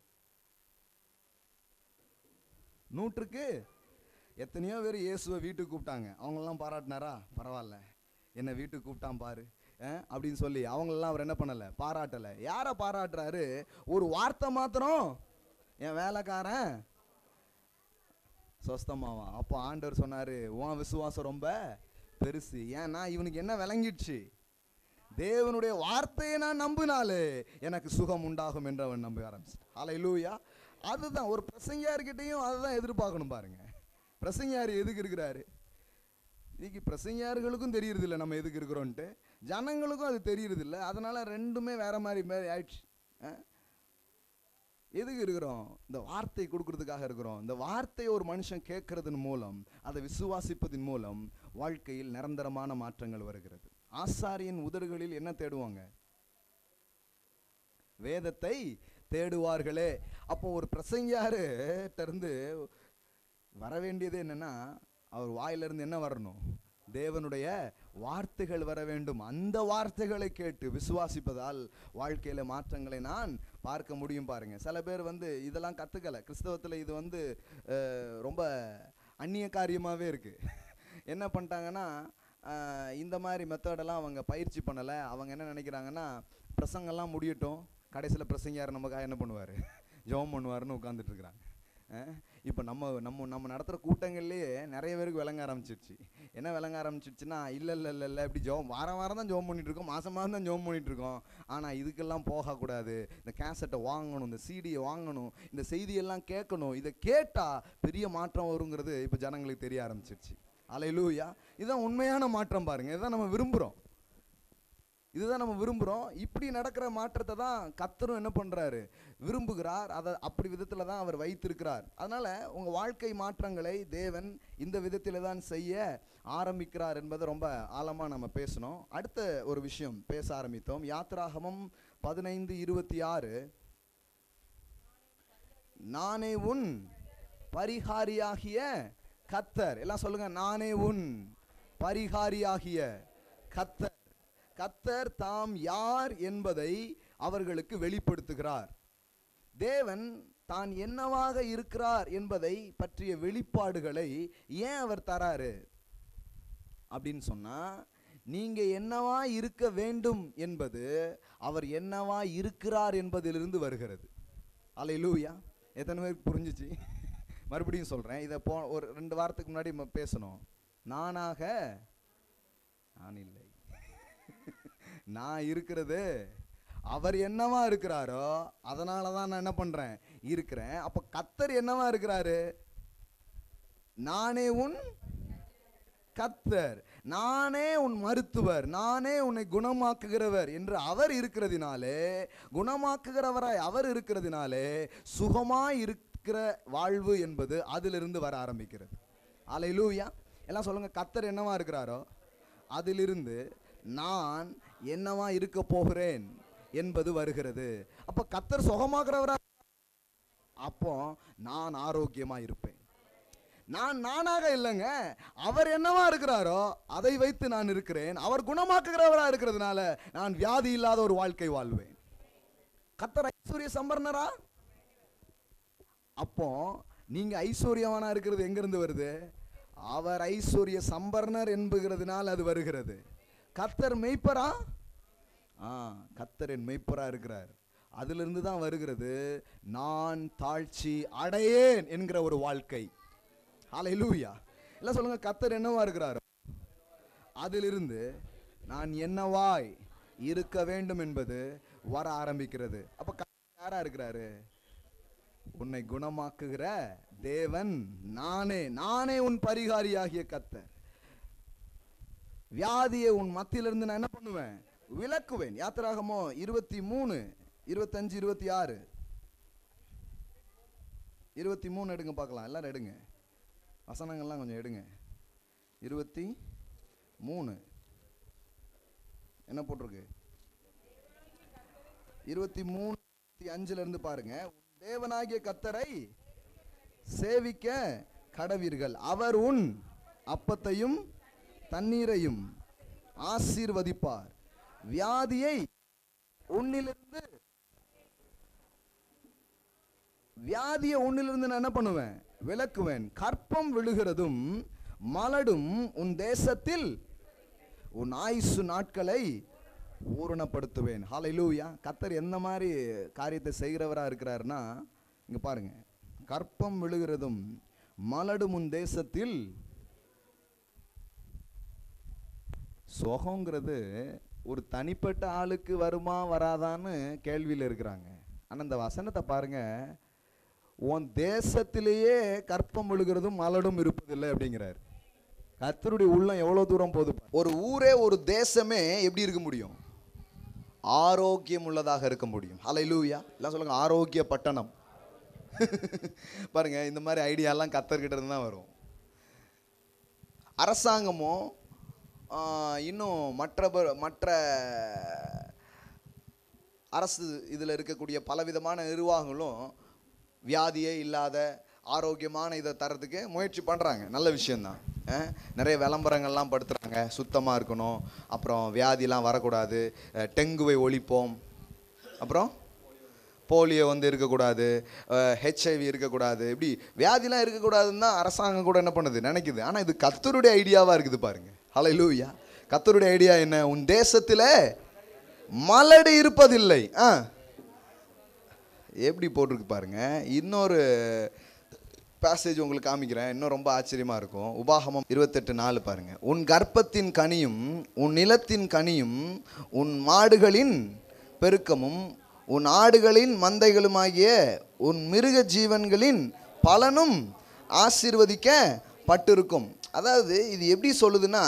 நூற்றுக்கு எத்தனையோ பேர் இயேசுவை வீட்டுக்கு கூப்பிட்டாங்க, அவங்களெல்லாம் பாராட்டினாரா? பரவாயில்ல, என்னை வீட்டுக்கு கூப்பிட்டான் பாரு அப்படின்னு சொல்லி அவங்களெல்லாம் அவர் என்ன பண்ணலை? பாராட்டலை. யாரை பாராட்டுறாரு? ஒரு வார்த்தை மாத்திரம், என் வேலைக்காரன் சொஸ்தமாவான். அப்போ ஆண்டவர் சொன்னார், உன் விசுவாசம் ரொம்ப பெருசு. ஏன்னா இவனுக்கு என்ன விளங்கிடுச்சு? தேவனுடைய வார்த்தையை நான் நம்பினாலே எனக்கு சுகம் உண்டாகும் என்று அவன் நம்ப ஆரம்பிச்சிட்டான். அல்லேலூயா. அதுதான் ஒரு பிரசங்கியார்கிட்டையும் அதுதான் எதிர்பார்க்கணும் பாருங்க. பிரசங்கியார் எதுக்கு இருக்கிறாரு? இன்னைக்கு பிரசங்கியார்களுக்கும் தெரியறதில்லை நம்ம எதுக்கு இருக்கிறோன்ட்டு, ஜனங்களுக்கும் அது தெரியறதில்லை. அதனால ரெண்டுமே வேற மாதிரி மாதிரி ஆயிடுச்சு. எதுக்கு இருக்கிறோம்? இந்த வார்த்தை கொடுக்கறதுக்காக இருக்கிறோம். இந்த வார்த்தையை ஒரு மனுஷன் கேட்கறதன் மூலம், அதை விசுவாசிப்பதன் மூலம் வாழ்க்கையில் நிரந்தரமான மாற்றங்கள் வருகிறது. ஆசாரியன் உதடுகளில் என்ன தேடுவாங்க? வேதத்தை தேடுவார்களே. அப்போ ஒரு பிரசங்கியாரு இருந்து வர வேண்டியது என்னன்னா, அவர் வாயிலிருந்து என்ன வரணும்? தேவனுடைய வார்த்தைகள் வர வேண்டும். அந்த வார்த்தைகளை கேட்டு விசுவாசிப்பதால் வாழ்க்கையில மாற்றங்களை நான் பார்க்க முடியும். பாருங்க, சில பேர் வந்து இதெல்லாம் கத்துக்கல. கிறிஸ்தவத்தில் இது வந்து ரொம்ப அந்நிய காரியமாகவே இருக்கு. என்ன பண்ணிட்டாங்கன்னா, இந்த மாதிரி மெத்தடெல்லாம் அவங்க பயிற்சி பண்ணலை. அவங்க என்ன நினைக்கிறாங்கன்னா, பிரசங்கெல்லாம் முடியட்டும், கடைசியில் பிரசங்கியார் நமக்காக என்ன பண்ணுவார்? ஜெபம் பண்ணுவார்னு உட்காந்துட்டு இருக்கிறாங்க. இப்போ நம்ம நம்ம நம்ம நடத்துகிற கூட்டங்கள்லேயே நிறைய பேருக்கு விளங்க ஆரம்பிச்சிருச்சு. என்ன விளங்க ஆரம்பிச்சிருச்சுன்னா, இல்லை இல்லை இல்லை இல்லை இப்படி ஜெபம் வாரம் வாரம் தான் ஜெபம் பண்ணிகிட்டு இருக்கோம், மாதம் மாதம் தான் ஜெபம் பண்ணிகிட்டு இருக்கோம், ஆனால் இதுக்கெல்லாம் போகக்கூடாது. இந்த கேசட்டை வாங்கணும், இந்த சீடியை வாங்கணும், இந்த செய்தியெல்லாம் கேட்கணும், இதை கேட்டால் பெரிய மாற்றம் வருங்கிறது இப்போ ஜனங்களுக்கு தெரிய ஆரம்பிச்சிருச்சு. அல்லேலூயா. இதுதான் உண்மையான மாற்றம் பாருங்கள். இதுதான் நம்ம விரும்புகிறோம், இதுதான் நம்ம விரும்புகிறோம். இப்படி நடக்கிற மாற்றத்தை தான் கர்த்தரும் என்ன பண்ணுறாரு? விரும்புகிறார். அதை அப்படி விதத்தில் தான் அவர் வைத்திருக்கிறார். அதனால் உங்கள் வாழ்க்கை மாற்றங்களை தேவன் இந்த விதத்தில் தான் செய்ய ஆரம்பிக்கிறார் என்பதை ரொம்ப ஆழமாக நம்ம பேசணும். அடுத்த ஒரு விஷயம் பேச ஆரம்பித்தோம். யாத்திராகமம் பதினைந்து இருபத்தி ஆறு. நானே உன் பரிகாரியாகிய கர்த்தர். எல்லாம் சொல்லுங்க, நானே உன் பரிகாரியாகிய கர்த்தர். கர்த்தர் தாம் யார் என்பதை அவர்களுக்கு வெளிப்படுத்துகிறார். தேவன் தான் என்னவாக இருக்கிறார் என்பதை பற்றிய வெளிப்பாடுகளை ஏன் அவர் தராரு அப்படின்னு சொன்னா, நீங்க என்னவா இருக்க வேண்டும் என்பது அவர் என்னவா இருக்கிறார் என்பதிலிருந்து வருகிறது. அல்லேலூயா. எத்தனை பேருக்கு புரிஞ்சிச்சு? மறுபடியும் சொல்றேன். இதை போ ஒரு ரெண்டு வாரத்துக்கு முன்னாடி நம்ம பேசணும். நானாக நான் இல்லை, நான் இருக்கிறது அவர் என்னவா இருக்கிறாரோ அதனால தான் நான் என்ன பண்றேன்? இருக்கிறேன். அப்ப கர்த்தர் என்னவா இருக்கிறாரு? நானே உன் கர்த்தர், நானே உன் மருத்துவர், நானே உன்னை குணமாக்குகிறவர் என்று அவர் இருக்கிறதினாலே, குணமாக்குகிறவராய் அவர் இருக்கிறதினாலே சுகமாய் இருக்கிற வாழ்வு என்பது அதிலிருந்து வர ஆரம்பிக்கிறது. அல்லேலூயா. எல்லாம் சொல்லுங்க, கர்த்தர் என்னவா இருக்கிறாரோ அதிலிருந்து நான் என்னவா இருக்க போகிறேன் என்பது வருகிறது. அப்ப கர்த்தர் சுகமாக்குறவரா, அப்போ நான் ஆரோக்கியமா இருப்பேன். நான் நானாக இல்லைங்க, அவர் என்னவா இருக்கிறாரோ அதை வைத்து நான் இருக்கிறேன். அவர் குணமாக்குகிறவரா இருக்கிறதுனால நான் வியாதி இல்லாத ஒரு வாழ்க்கை வாழ்வேன். கர்த்தர் ஐஸ்வர்ய சம்பர்ணரா, அப்போ நீங்க ஐஸ்வர்யவானா இருக்கிறது எங்கிருந்து வருது? அவர் ஐஸ்வர்ய சம்பர்ணர் என்பதுனால அது வருகிறது. கர்த்தர் மெய்ப்பரா, ஆ கர்த்தர் என் மெய்ப்பரா இருக்கிறார். அதிலிருந்து தான் வருகிறது நான் தாழ்ச்சி அடையேன் என்கிற ஒரு வாழ்க்கை. ஹல்லேலூயா. எல்லாம் சொல்லுங்க, கர்த்தர் என்னவா இருக்கிறார், அதிலிருந்து நான் என்னவாய் இருக்க வேண்டும் என்பது வர ஆரம்பிக்கிறது. அப்ப கர்த்தர் யாரா இருக்கிறாரு? உன்னை குணமாக்குகிற தேவன் நானே, நானே உன் பரிகாரியாகிய கர்த்தர். வியாதியை உன் மத்தியிலிருந்து நான் என்ன பண்ணுவேன், விலக்குவேன். யாத்திராகமோ இருபத்தி மூணு இருபத்தஞ்சு இருபத்தி ஆறு இருபத்தி மூணு எடுங்க பார்க்கலாம். எல்லாரும் எடுங்க, வசனங்கள்லாம் கொஞ்சம் எடுங்க. இருபத்தி மூணு என்ன போட்டிருக்கு? இருபத்தி மூணு அஞ்சுல இருந்து பாருங்க. தேவனாகிய கர்த்தரை சேவிக்க கடவீர்கள், அவர் உன் அப்பத்தையும் தண்ணீரையும் ஆசீர்வதிப்பார், வியாதியை உன்னிலிருந்து வியாதியை உன்னிலிருந்து நான் என்ன பண்ணுவேன், விலக்குவேன். கற்பம் விழுகிறதும் மலடும் உன் தேசத்தில் உன் ஆயுசு நாட்களை பூரணப்படுத்துவேன். ஹல்லேலூயா. கர்த்தர் எந்த மாதிரி காரியத்தை செய்கிறவரா இருக்கிறார்னா, இங்க பாருங்க, கற்பம் விழுகிறதும் மலடும் உன் தேசத்தில். சுகங்கிறது ஒரு தனிப்பட்ட ஆளுக்கு வருமா வராதான்னு கேள்வியில் இருக்கிறாங்க. ஆனால் இந்த வசனத்தை பாருங்க, உன் தேசத்திலேயே கற்பம் விழுகிறதும் மலடும் இருப்பதில்லை அப்படிங்கிறார். கர்த்தருடைய உள்ளம் எவ்வளோ தூரம் போகுது. ஒரு ஊரே ஒரு தேசமே எப்படி இருக்க முடியும், ஆரோக்கியம் உள்ளதாக இருக்க முடியும். ஹல்லேலூயா. எல்லாம் சொல்லுங்க, ஆரோக்கிய பட்டணம். பாருங்க, இந்த மாதிரி ஐடியாலாம் கர்த்தர்கிட்ட இருந்து தான் வரும். அரசாங்கமும் இன்னும் மற்ற மற்ற அரசு இதில் இருக்கக்கூடிய பலவிதமான நிர்வாகங்களும் வியாதியே இல்லாத ஆரோக்கியமான இதை தரத்துக்கு முயற்சி பண்ணுறாங்க. நல்ல விஷயந்தான். நிறைய விளம்பரங்கள்லாம் படுத்துகிறாங்க, சுத்தமாக இருக்கணும், அப்புறம் வியாதிலாம் வரக்கூடாது, டெங்குவை ஒழிப்போம், அப்புறம் போலியோ வந்து இருக்கக்கூடாது, ஹெச்ஐவி இருக்கக்கூடாது, இப்படி வியாதிலாம் இருக்கக்கூடாதுன்னு தான் அரசாங்கம் கூட என்ன பண்ணுது, நினைக்குது. ஆனால் இது கர்த்தருடைய ஐடியாவாக இருக்குது பாருங்க. ஹல்லேலூயா. கர்த்தருடைய ஐடியா என்ன? உன் தேசத்தில் மலடு இருப்பதில்லை. ஆ எப்படி போட்டிருக்கு பாருங்க. இன்னொரு பேசேஜ் உங்களுக்கு காமிக்கிறேன், இன்னும் ரொம்ப ஆச்சரியமா இருக்கும். உபாகமம் இருபத்தெட்டு நாலு பாருங்க. உன் கர்ப்பத்தின் கனியும் உன் நிலத்தின் கனியும் உன் மாடுகளின் பெருக்கமும் உன் ஆடுகளின் மந்தைகளுமாகிய உன் மிருக ஜீவன்களின் பலனும் ஆசீர்வதிக்கப்பட்டிருக்கும். அதாவது இது எப்படி சொல்லுதுன்னா,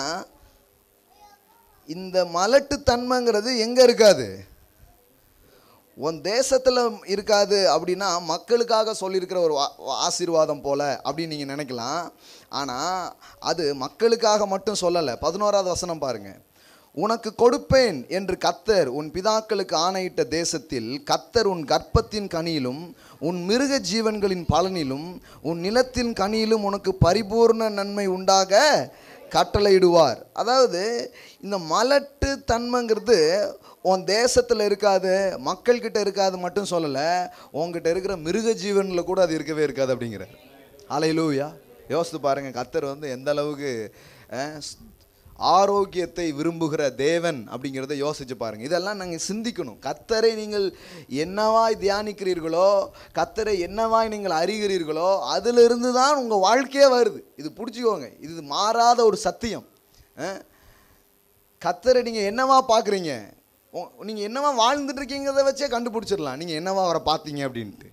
இந்த மலட்டு தன்மைங்கிறது எங்க இருக்காது, உன் தேசத்தில் இருக்காது. அப்படின்னா மக்களுக்காக சொல்லியிருக்கிற ஒரு ஆசீர்வாதம் போல அப்படின்னு நீங்கள் நினைக்கலாம். ஆனால் அது மக்களுக்காக மட்டும் சொல்லலை. பதினோராவது வசனம் பாருங்க. உனக்கு கொடுப்பேன் என்று கர்த்தர் உன் பிதாக்களுக்கு ஆணையிட்ட தேசத்தில் கர்த்தர் உன் கர்ப்பத்தின் கனியிலும் உன் மிருக ஜீவன்களின் பலனிலும் உன் நிலத்தின் கனியிலும் உனக்கு பரிபூர்ண நன்மை உண்டாக கட்டளையிடுவார். அதாவது இந்த மலட்டு தன்மைங்கிறது உன் தேசத்தில் இருக்காது, மக்கள்கிட்ட இருக்காது மட்டும் சொல்லலை, உங்ககிட்ட இருக்கிற மிருக ஜீவனில் கூட அது இருக்கவே இருக்காது அப்படிங்கிற. ஹல்லேலூயா. யோசித்து பாருங்கள், கர்த்தர் வந்து எந்த அளவுக்கு ஆரோக்கியத்தை விரும்புகிற தேவன் அப்படிங்கிறத யோசிச்சு பாருங்கள். இதெல்லாம் நாங்கள் சிந்திக்கணும். கர்த்தரை நீங்கள் என்னவாய் தியானிக்கிறீர்களோ, கர்த்தரை என்னவாய் நீங்கள் அறிகிறீர்களோ, அதிலிருந்து தான் உங்கள் வாழ்க்கையே வருது. இது பிடிச்சிக்கோங்க, இது மாறாத ஒரு சத்தியம். கர்த்தரை நீங்கள் என்னவா பார்க்குறீங்க, நீங்கள் என்னவா வாழ்ந்துட்டு இருக்கீங்கிறத வச்சே கண்டுபிடிச்சிடலாம் நீங்கள் என்னவா அவரை பார்த்தீங்க அப்படின்ட்டு.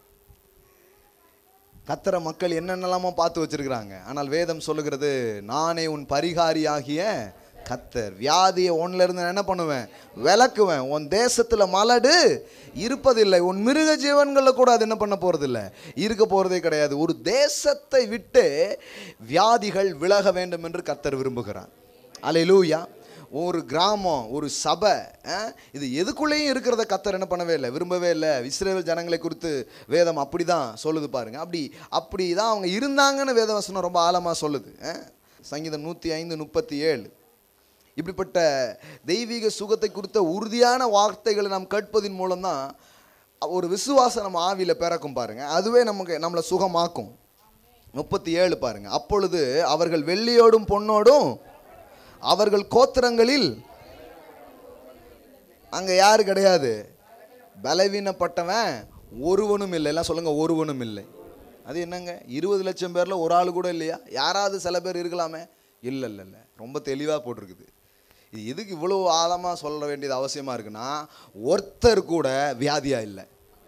கர்த்தரை மக்கள் என்னென்னலாமோ பார்த்து வச்சிருக்கிறாங்க. ஆனால் வேதம் சொல்லுகிறது, நானே உன் பரிகாரியாகிய கர்த்தர். வியாதியை ஒன்ல இருந்து நான் என்ன பண்ணுவேன், விலக்குவேன். உன் தேசத்துல மலடு இருப்பதில்லை, உன் மிருக ஜீவன்களில் கூட அது என்ன பண்ண போறதில்லை, இருக்க போறதே கிடையாது. ஒரு தேசத்தை விட்டு வியாதிகள் விலக வேண்டும் என்று கர்த்தர் விரும்புகிறார். அல்லேலூயா. ஒரு கிராமம், ஒரு சபை, இது எதுக்குள்ளேயும் இருக்கிறத கர்த்தர் என்ன பண்ணவே இல்லை, விரும்பவே இல்லை. இஸ்ரவேல் ஜனங்களை குறித்து வேதம் அப்படி தான் சொல்லுது பாருங்க. அப்படி அப்படி தான் அவங்க இருந்தாங்கன்னு வேதவசனம் ரொம்ப ஆழமாக சொல்லுது. சங்கீதம் நூற்றி ஐந்து முப்பத்தி ஏழு. இப்படிப்பட்ட தெய்வீக சுகத்தை குறித்த உறுதியான வார்த்தைகளை நாம் கேட்பதின் மூலம்தான் ஒரு விசுவாசம் நம்ம ஆவியில் பிறக்கும் பாருங்க. அதுவே நமக்கு நம்மளை சுகமாக்கும். முப்பத்தி ஏழு பாருங்க. அப்பொழுது அவர்கள் வெள்ளியோடும் பொன்னோடும் அவர்கள் கோத்திரங்களில் அங்க யாரு கிடையாது, பலவீனப்பட்டவன் ஒருவனும் இல்லை. எல்லாம் சொல்லுங்க, ஒருவனும் இல்லை. அது என்னங்க, இருபது லட்சம் பேர்ல ஒரு ஆள் கூட இல்லையா? யாராவது சில பேர் இருக்கலாமே? இல்லை இல்லை இல்லை, ரொம்ப தெளிவாக போட்டிருக்குது. இது எதுக்கு இவ்வளோ ஆழமாக சொல்ல வேண்டியது அவசியமாக இருக்குன்னா, ஒருத்தர் கூட வியாதியாக இல்லை.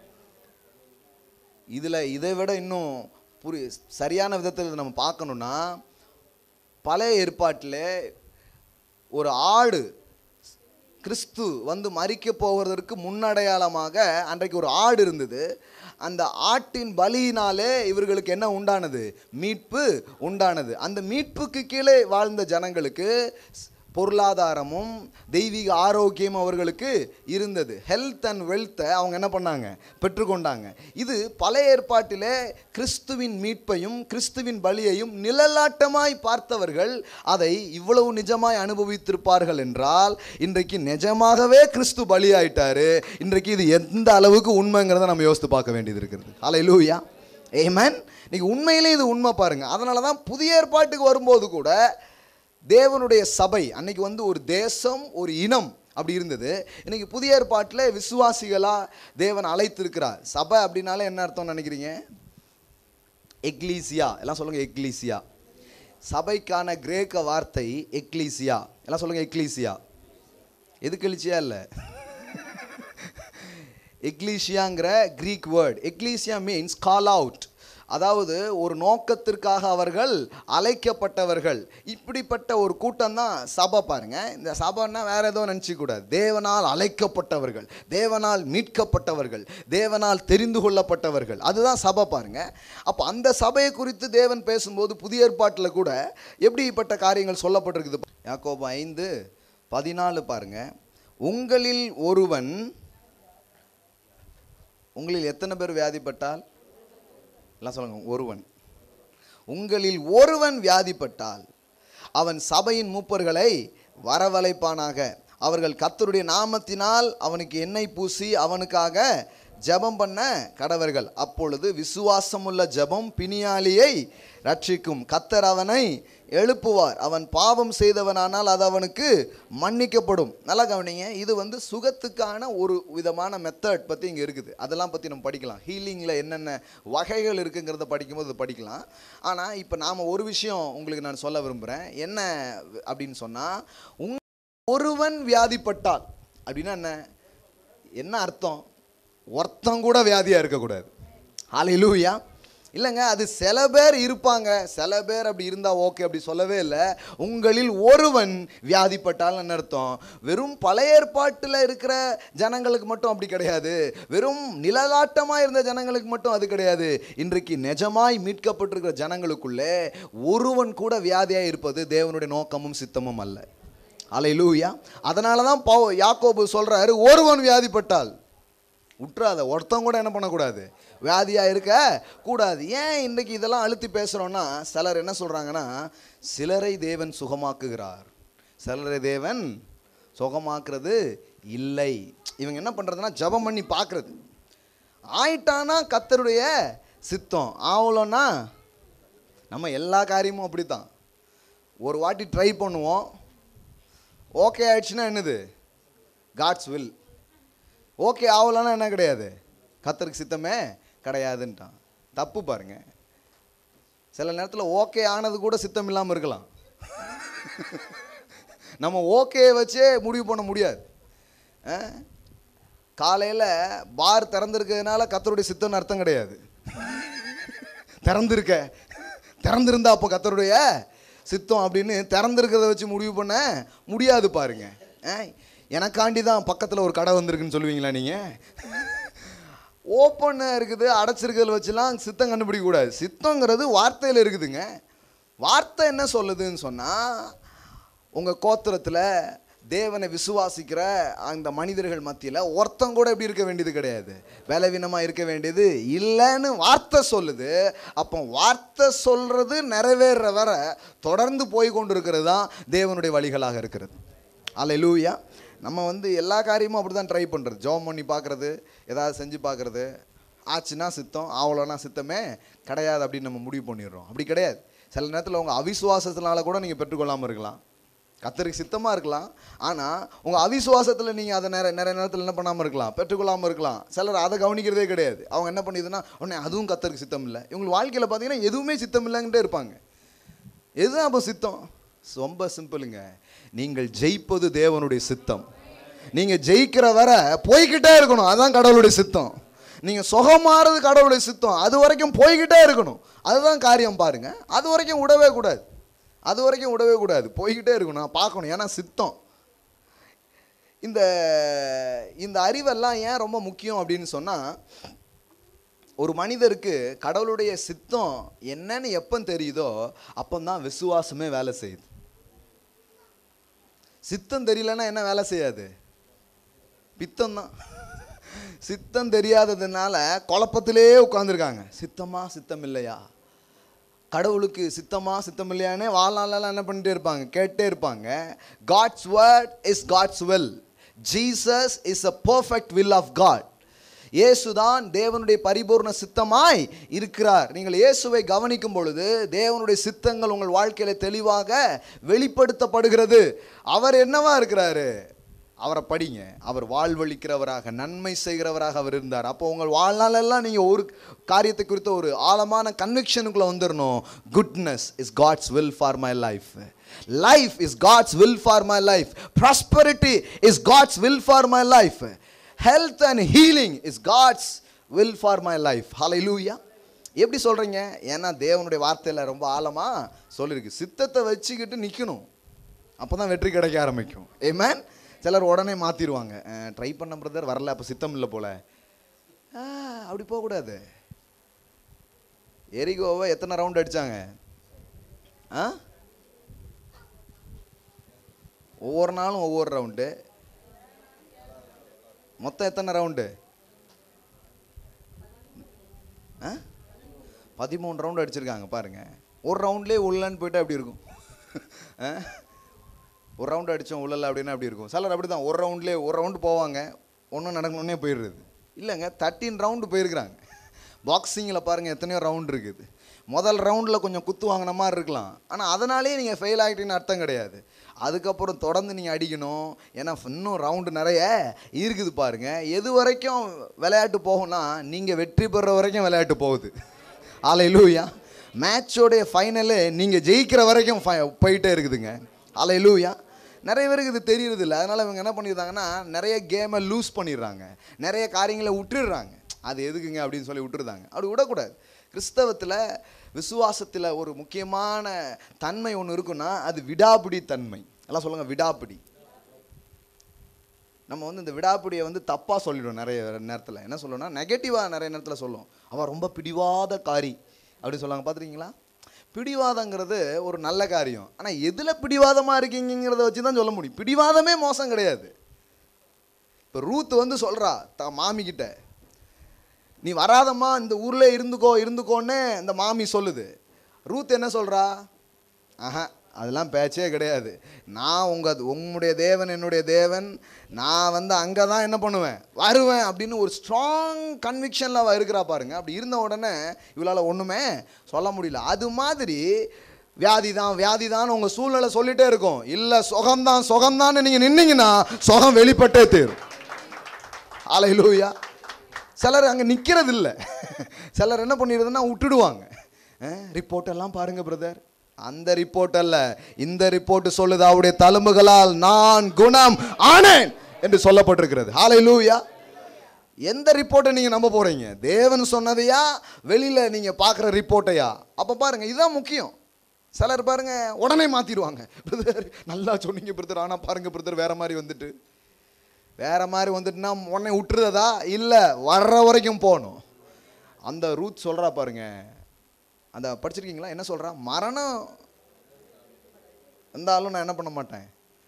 இதில் இதை விட இன்னும் புரி சரியான விதத்தில் நம்ம பார்க்கணுன்னா, பழைய ஏற்பாட்டில் ஒரு ஆடு கிறிஸ்து வந்து மரிக்க போவதற்கு முன்னடையாளமாக அன்றைக்கு ஒரு ஆடு இருந்தது. அந்த ஆட்டின் பலியினாலே இவர்களுக்கு என்ன உண்டானது? மீட்பு உண்டானது. அந்த மீட்புக்கு கீழே வாழ்ந்த ஜனங்களுக்கு பொருளாதாரமும் தெய்வீக ஆரோக்கியம் அவர்களுக்கு இருந்தது. ஹெல்த் அண்ட் வெல்த்தை அவங்க என்ன பண்ணாங்க? பெற்றுக்கொண்டாங்க. இது பழைய ஏற்பாட்டிலே கிறிஸ்துவின் மீட்பையும் கிறிஸ்துவின் பலியையும் நிழலாட்டமாய் பார்த்தவர்கள் அதை இவ்வளவு நிஜமாய் அனுபவித்திருப்பார்கள் என்றால், இன்றைக்கு நிஜமாகவே கிறிஸ்து பலியாயிட்டாரு. இன்றைக்கு இது எந்த அளவுக்கு உண்மைங்கிறத நம்ம யோசித்து பார்க்க வேண்டியது இருக்கிறது. ஹல்லேலூயா, ஆமென். இன்னைக்கு உண்மையிலே இது உண்மை பாருங்க. அதனால தான் புதிய ஏற்பாட்டுக்கு வரும்போது கூட தேவனுடைய சபை அன்னைக்கு வந்து ஒரு தேசம், ஒரு இனம் அப்படி இருந்தது. இன்னைக்கு புதிய ஏற்பாட்டில் விசுவாசிகளா தேவன் அழைத்திருக்கிறார். சபை அப்படின்னாலே என்ன அர்த்தம் நினைக்கிறீங்க? எக்லீசியா. எல்லாம் சொல்லுங்க, எக்லீசியா. சபைக்கான கிரேக்க வார்த்தை எக்லீசியா. எல்லாம் சொல்லுங்க, எக்லீசியா. எதுக்கு எழுச்சியா இல்லை, எக்லீசியாங்கிற கிரீக் வேர்ட். எக்லீசியா மீன்ஸ் கால் அவுட், அதாவது ஒரு நோக்கத்திற்காக அவர்கள் அழைக்கப்பட்டவர்கள். இப்படிப்பட்ட ஒரு கூட்டம் தான் சபை பாருங்க. இந்த சபைன்னா வேற ஏதோ நினச்சிக்க கூடாது. தேவனால் அழைக்கப்பட்டவர்கள், தேவனால் மீட்கப்பட்டவர்கள், தேவனால் தெரிந்து கொள்ளப்பட்டவர்கள், அதுதான் சபை பாருங்க. அப்போ அந்த சபையை குறித்து தேவன் பேசும்போது புதிய ஏற்பாட்டில் கூட எப்படிப்பட்ட காரியங்கள் சொல்லப்பட்டிருக்குது? யாக்கோபு ஐந்து பதினாலு பாருங்க. உங்களில் ஒருவன், உங்களில் எத்தனை பேர் வியாதிப்பட்டால்? எல்லாம் சொல்லுங்க, ஒருவன். உங்களில் ஒருவன் வியாதிப்பட்டால் அவன் சபையின் மூப்பர்களை வரவழைப்பானாக. அவர்கள் கர்த்தருடைய நாமத்தினால் அவனுக்கு எண்ணெய் பூசி அவனுக்காக ஜெபம் பண்ண கடவர்கள். அப்பொழுது விசுவாசமுள்ள ஜெபம் பிணியாளியை ரட்சிக்கும். கர்த்தர் அவனை எழுப்புவார். அவன் பாவம் செய்தவனானால் அது அவனுக்கு மன்னிக்கப்படும். நல்லா கவனிங்க, இது வந்து சுகத்துக்கான ஒரு விதமான மெத்தட் பற்றி இங்கே இருக்குது. அதெல்லாம் பற்றி நம்ம படிக்கலாம். ஹீலிங்கில் என்னென்ன வகைகள் இருக்குங்கிறத படிக்கும்போது படிக்கலாம். ஆனால் இப்போ நாம் ஒரு விஷயம் உங்களுக்கு நான் சொல்ல விரும்புகிறேன். என்ன அப்படின்னு சொன்னால், உங் ஒருவன் வியாதிப்பட்டால் அப்படின்னா என்ன என்ன அர்த்தம்? ஒருத்தம் கூட வியாதியாக இருக்கக்கூடாது. ஹல்லேலூயா. இல்லைங்க, அது சில பேர் இருப்பாங்க, சில பேர் அப்படி இருந்தால் ஓகே, அப்படி சொல்லவே இல்லை. உங்களில் ஒருவன் வியாதிப்பட்டால் என்ன அர்த்தம்? வெறும் பழைய ஏற்பாட்டில் இருக்கிற ஜனங்களுக்கு மட்டும் அப்படி கிடையாது. வெறும் நிழலாட்டமாக இருந்த ஜனங்களுக்கு மட்டும் அது கிடையாது. இன்றைக்கு நிஜமாய் மீட்கப்பட்டிருக்கிற ஜனங்களுக்குள்ளே ஒருவன் கூட வியாதியாக இருப்பது தேவனுடைய நோக்கமும் சித்தமும் அல்ல. ஹல்லேலூயா. அதனால தான் பவு யாக்கோபு சொல்கிறாரு, ஒருவன் வியாதிப்பட்டால் விட்டுறாத. ஒருத்தன் கூட என்ன பண்ணக்கூடாது? வியாதியாக இருக்க கூடாது. ஏன் இன்றைக்கி இதெல்லாம் அழுத்தி பேசுகிறோன்னா, சிலர் என்ன சொல்கிறாங்கன்னா, சிலரை தேவன் சுகமாக்குகிறார், சிலரை தேவன் சுகமாக்குறது இல்லை. இவங்க என்ன பண்ணுறதுன்னா, ஜெபம் பண்ணி பார்க்குறது. ஆயிட்டானா கர்த்தருடைய சித்தம், ஆவலன்னா நம்ம எல்லா காரியமும் அப்படி தான். ஒரு வாட்டி ட்ரை பண்ணுவோம், ஓகே ஆயிடுச்சுன்னா என்னது? God's will. ஓகே ஆகலன்னா என்ன கிடையாது? கர்த்தருக்கு சித்தமே கிடையாதுன்ட்டான். தப்பு பாருங்க. சில நேரத்தில் ஓகே ஆனது கூட சித்தம் இல்லாமல் இருக்கலாம். நம்ம ஓகே வச்சே முடிவு பண்ண முடியாது. காலையில் பார் திறந்திருக்கிறதுனால கர்த்தருடைய சித்தம்னு அர்த்தம் கிடையாது. திறந்திருக்க திறந்திருந்தா அப்போ கர்த்தருடைய சித்தம் அப்படின்னு திறந்திருக்கிறத வச்சு முடிவு பண்ண முடியாது பாருங்க. எனக்காண்டி தான் பக்கத்தில் ஒரு கடை வந்திருக்குன்னு சொல்லுவீங்களா நீங்கள்? ஓப்பன் இருக்குது, அடைச்சிருக்கிறத வச்சுலாம் சித்தம் கண்டுபிடிக்கக்கூடாது. சித்தங்கிறது வார்த்தையில் இருக்குதுங்க. வார்த்தை என்ன சொல்லுதுன்னு சொன்னால், உங்கள் கோத்திரத்தில் தேவனை விசுவாசிக்கிற அந்த மனிதர்கள் மத்தியில் ஒருத்தம் கூட எப்படி இருக்க வேண்டியது கிடையாது, பலவீனமாக இருக்க வேண்டியது இல்லைன்னு வார்த்தை சொல்லுது. அப்போ வார்த்தை சொல்கிறது நிறைவேற வர தொடர்ந்து போய் கொண்டு இருக்கிறது தான் தேவனுடைய வழிகளாக இருக்கிறது. அல்லேலூயா. நம்ம வந்து எல்லா காரியமும் அப்படி தான் ட்ரை பண்ணுறது. ஜெபம் பண்ணி பார்க்குறது, ஏதாவது செஞ்சு பார்க்குறது, ஆச்சுன்னா சித்தம், ஆவலன்னா சித்தமே கிடையாது அப்படின்னு நம்ம முடிவு பண்ணிடுறோம். அப்படி கிடையாது. சில நேரத்தில் உங்கள் அவிசுவாசத்தினால கூட நீங்கள் பெற்றுக்கொள்ளாமல் இருக்கலாம். கர்த்தருக்கு சித்தமாக இருக்கலாம். ஆனால் உங்கள் அவிசுவாசத்தில் நீங்கள் அதை நிறைய நிறைய நேரத்தில் என்ன பண்ணாமல் இருக்கலாம், பெற்றுக்கொள்ளாமல் இருக்கலாம். சிலர் அதை கவனிக்கிறதே கிடையாது. அவங்க என்ன பண்ணிதுன்னா உடனே அதுவும் கர்த்தருக்கு சித்தம் இல்லை. இவங்களுக்கு வாழ்க்கையில் பார்த்தீங்கன்னா எதுவுமே சித்தம் இல்லைங்கிட்டே இருப்பாங்க. எதுதான் அப்போ சித்தம்? ரொம்ப சிம்பிளுங்க. நீங்கள் ஜெயிப்பது தேவனுடைய சித்தம். நீங்கள் ஜெயிக்கிற வர போய்கிட்டே இருக்கணும், அதுதான் கடவுளுடைய சித்தம். நீங்கள் சுகமாறது கடவுளுடைய சித்தம், அது வரைக்கும் போய்கிட்டே இருக்கணும், அதுதான் காரியம். பாருங்க, அது வரைக்கும் விடவே கூடாது, அது வரைக்கும் விடவே கூடாது, போய்கிட்டே இருக்கணும், பார்க்கணும். ஏன்னா சித்தம். இந்த இந்த அறிவெல்லாம் ஏன் ரொம்ப முக்கியம் அப்படின்னு சொன்னால், ஒரு மனிதருக்கு கடவுளுடைய சித்தம் என்னன்னு எப்போ தெரியுதோ அப்போதான் விசுவாசமே வேலை செய்யுது. சித்தம் தெரியலன்னா என்ன வேலை செய்யாது? பித்தம் தான். சித்தம் தெரியாததுனால குழப்பத்திலே உட்காந்துருக்காங்க. சித்தமா சித்தம் இல்லையா, கடவுளுக்கு சித்தமா சித்தம் இல்லையானே வாழ்நாளெல்லாம் என்ன பண்ணிட்டே இருப்பாங்க, கேட்டே இருப்பாங்க. God's word is God's will. Jesus is a perfect will of God. இயேசுதான் தேவனுடைய பரிபூர்ண சித்தமாய் இருக்கிறார். நீங்கள் இயேசுவை கவனிக்கும் பொழுது தேவனுடைய சித்தங்கள் உங்கள் வாழ்க்கையில தெளிவாக வெளிப்படுத்தப்படுகிறது. அவர் என்னவா இருக்கிறாரு? அவரை படிங்க. அவர் வாழ்வழிக்கிறவராக, நன்மை செய்கிறவராக அவர் இருந்தார். அப்போ உங்கள் வாழ்நாளெல்லாம் நீங்கள் ஒரு காரியத்தை குறித்த ஒரு ஆழமான கன்விக்ஷனுக்குள்ளே வந்துடணும். Goodness is God's will for my life. Life is God's will for my life. Prosperity is God's will for my life. Health and healing is God's will for my life. Hallelujah. எப்படி சொல்கிறீங்க? ஏன்னா தேவனுடைய வார்த்தையில் ரொம்ப ஆழமாக சொல்லியிருக்கு. சித்தத்தை வச்சுக்கிட்டு நிற்கணும், அப்போ தான் வெற்றி கிடைக்க ஆரம்பிக்கும். ஆமென். சிலர் உடனே மாற்றிடுவாங்க, ட்ரை பண்ண பிரதர் வரல, அப்போ சித்தம் இல்லை போல. அப்படி போகக்கூடாது. எரிகோவை எத்தனை ரவுண்ட் அடித்தாங்க? ஆ ஒவ்வொரு நாளும் ஒவ்வொரு ரவுண்டு. மொத்தம் எத்தனை ரவுண்டு? பதிமூணு ரவுண்டு அடிச்சிருக்காங்க பாருங்க. ஒரு ரவுண்ட்லேயே உள்ளன்னு போயிட்டு அப்படி இருக்கும். ஒரு ரவுண்டு அடித்தோம் உள்ளல அப்படின்னா அப்படி இருக்கும். சிலர் அப்படி தான், ஒரு ரவுண்ட்லேயே ஒரு ரவுண்டு போவாங்க, ஒன்றும் நடக்கணுன்னே போயிடுறது. இல்லைங்க, தேர்ட்டீன் ரவுண்டு போயிருக்கிறாங்க. பாக்ஸிங்கில் பாருங்கள் எத்தனையோ ரவுண்ட் இருக்குது. முதல் ரவுண்டில் கொஞ்சம் குத்து வாங்கின மாதிரி இருக்கலாம், ஆனால் அதனாலே நீங்கள் ஃபெயில் ஆகிட்டீங்கன்னு அர்த்தம் கிடையாது. அதுக்கப்புறம் தொடர்ந்து நீங்கள் அடிக்கணும். ஏன்னா இன்னும் ரவுண்டு நிறைய இருக்குது பாருங்கள். எது வரைக்கும் விளையாட்டு போகும்னா நீங்கள் வெற்றி பெற வரைக்கும் விளையாட்டு போகுது. ஹல்லேலூயா. மேட்சோடைய ஃபைனலு நீங்கள் ஜெயிக்கிற வரைக்கும் போயிட்டே இருக்குதுங்க. ஹல்லேலூயா. நிறைய பேருக்கு இது தெரியறது இல்லை. அதனால் இவங்க என்ன பண்ணிடுறாங்கன்னா நிறைய கேமை லூஸ் பண்ணிடுறாங்க, நிறைய காரியங்களை விட்டுடுறாங்க. அது எதுக்குங்க அப்படின்னு சொல்லி விட்டுருந்தாங்க. அப்படி விடக்கூடாது. கிறிஸ்தவத்தில் விசுவாசத்தில் ஒரு முக்கியமான தன்மை ஒன்று இருக்குன்னா அது விடாப்பிடி தன்மை. எல்லாம் சொல்லுங்கள், விடாப்பிடி. நம்ம வந்து இந்த விடாப்பிடியை வந்து தப்பாக சொல்லிடுவோம். நிறைய நேரத்தில் என்ன சொல்லுவோம்னா நெகட்டிவாக நிறைய நேரத்தில் சொல்லுவோம். அவன் ரொம்ப பிடிவாத காரி அப்படி சொல்லுவாங்க, பார்த்துருக்கீங்களா? பிடிவாதங்கிறது ஒரு நல்ல காரியம், ஆனால் எதில் பிடிவாதமாக இருக்கீங்கிறத வச்சு தான் சொல்ல முடியும். பிடிவாதமே மோசம் கிடையாது. இப்போ ரூத் வந்து சொல்கிறா த மாமிக்கிட்ட, நீ வராதம்மா, இந்த ஊரில் இருந்துக்கோ இருந்துக்கோன்னு இந்த மாமி சொல்லுது. ரூத் என்ன சொல்கிறா? ஆஹா, அதெல்லாம் பேச்சே கிடையாது. நான் உங்கள் உங்களுடைய தேவன் என்னுடைய தேவன், நான் வந்து அங்கே தான் என்ன பண்ணுவேன், வருவேன் அப்படின்னு ஒரு ஸ்ட்ராங் கன்விக்ஷனில் அவள் இருக்கிறா பாருங்க. அப்படி இருந்த உடனே இவளால் ஒன்றுமே சொல்ல முடியல. அது மாதிரி வியாதி தான் வியாதி தான் உங்கள் சூழ்நிலை சொல்லிகிட்டே இருக்கும். இல்லை சுகம்தான் சுகம்தான்னு நீங்கள் நின்னீங்கன்னா சுகம் வெளிப்பட்டே தேரும். ஹல்லேலூயா. சிலர் அங்கே நிற்கிறது இல்லை. சிலர் என்ன பண்ணிடுறதுன்னா விட்டுடுவாங்க. ரிப்போர்ட்டெல்லாம் பாருங்கள் பிரதர், அந்த ரிப்போர்ட் அல்ல, இந்த ரிப்போர்ட் சொல்லுது அவருடைய தழும்புகளால் நான் குணம் ஆனேன் என்று சொல்லப்பட்டிருக்கிறது. ஹல்லேலூயா. எந்த ரிப்போர்ட்டை நீங்கள் நம்ப போகிறீங்க? தேவன் சொன்னதையா, வெளியில் நீங்கள் பார்க்குற ரிப்போர்ட்டையா? அப்போ பாருங்கள், இதுதான் முக்கியம். சிலர் பாருங்கள் உடனே மாற்றிடுவாங்க. பிரதர் நல்லா சொன்னீங்க பிரதர், ஆனால் பாருங்கள் பிரதர் வேறு மாதிரி வந்துட்டு வேறு மாதிரி வந்துட்டுனா உடனே விட்டுறதா? இல்லை, வர்ற வரைக்கும் போகணும். அந்த ரூத் சொல்கிறா பாருங்க, அந்த படிச்சிருக்கீங்களா? என்ன சொல்கிறா? மரணம் இருந்தாலும் நான் என்ன பண்ண மாட்டேன்,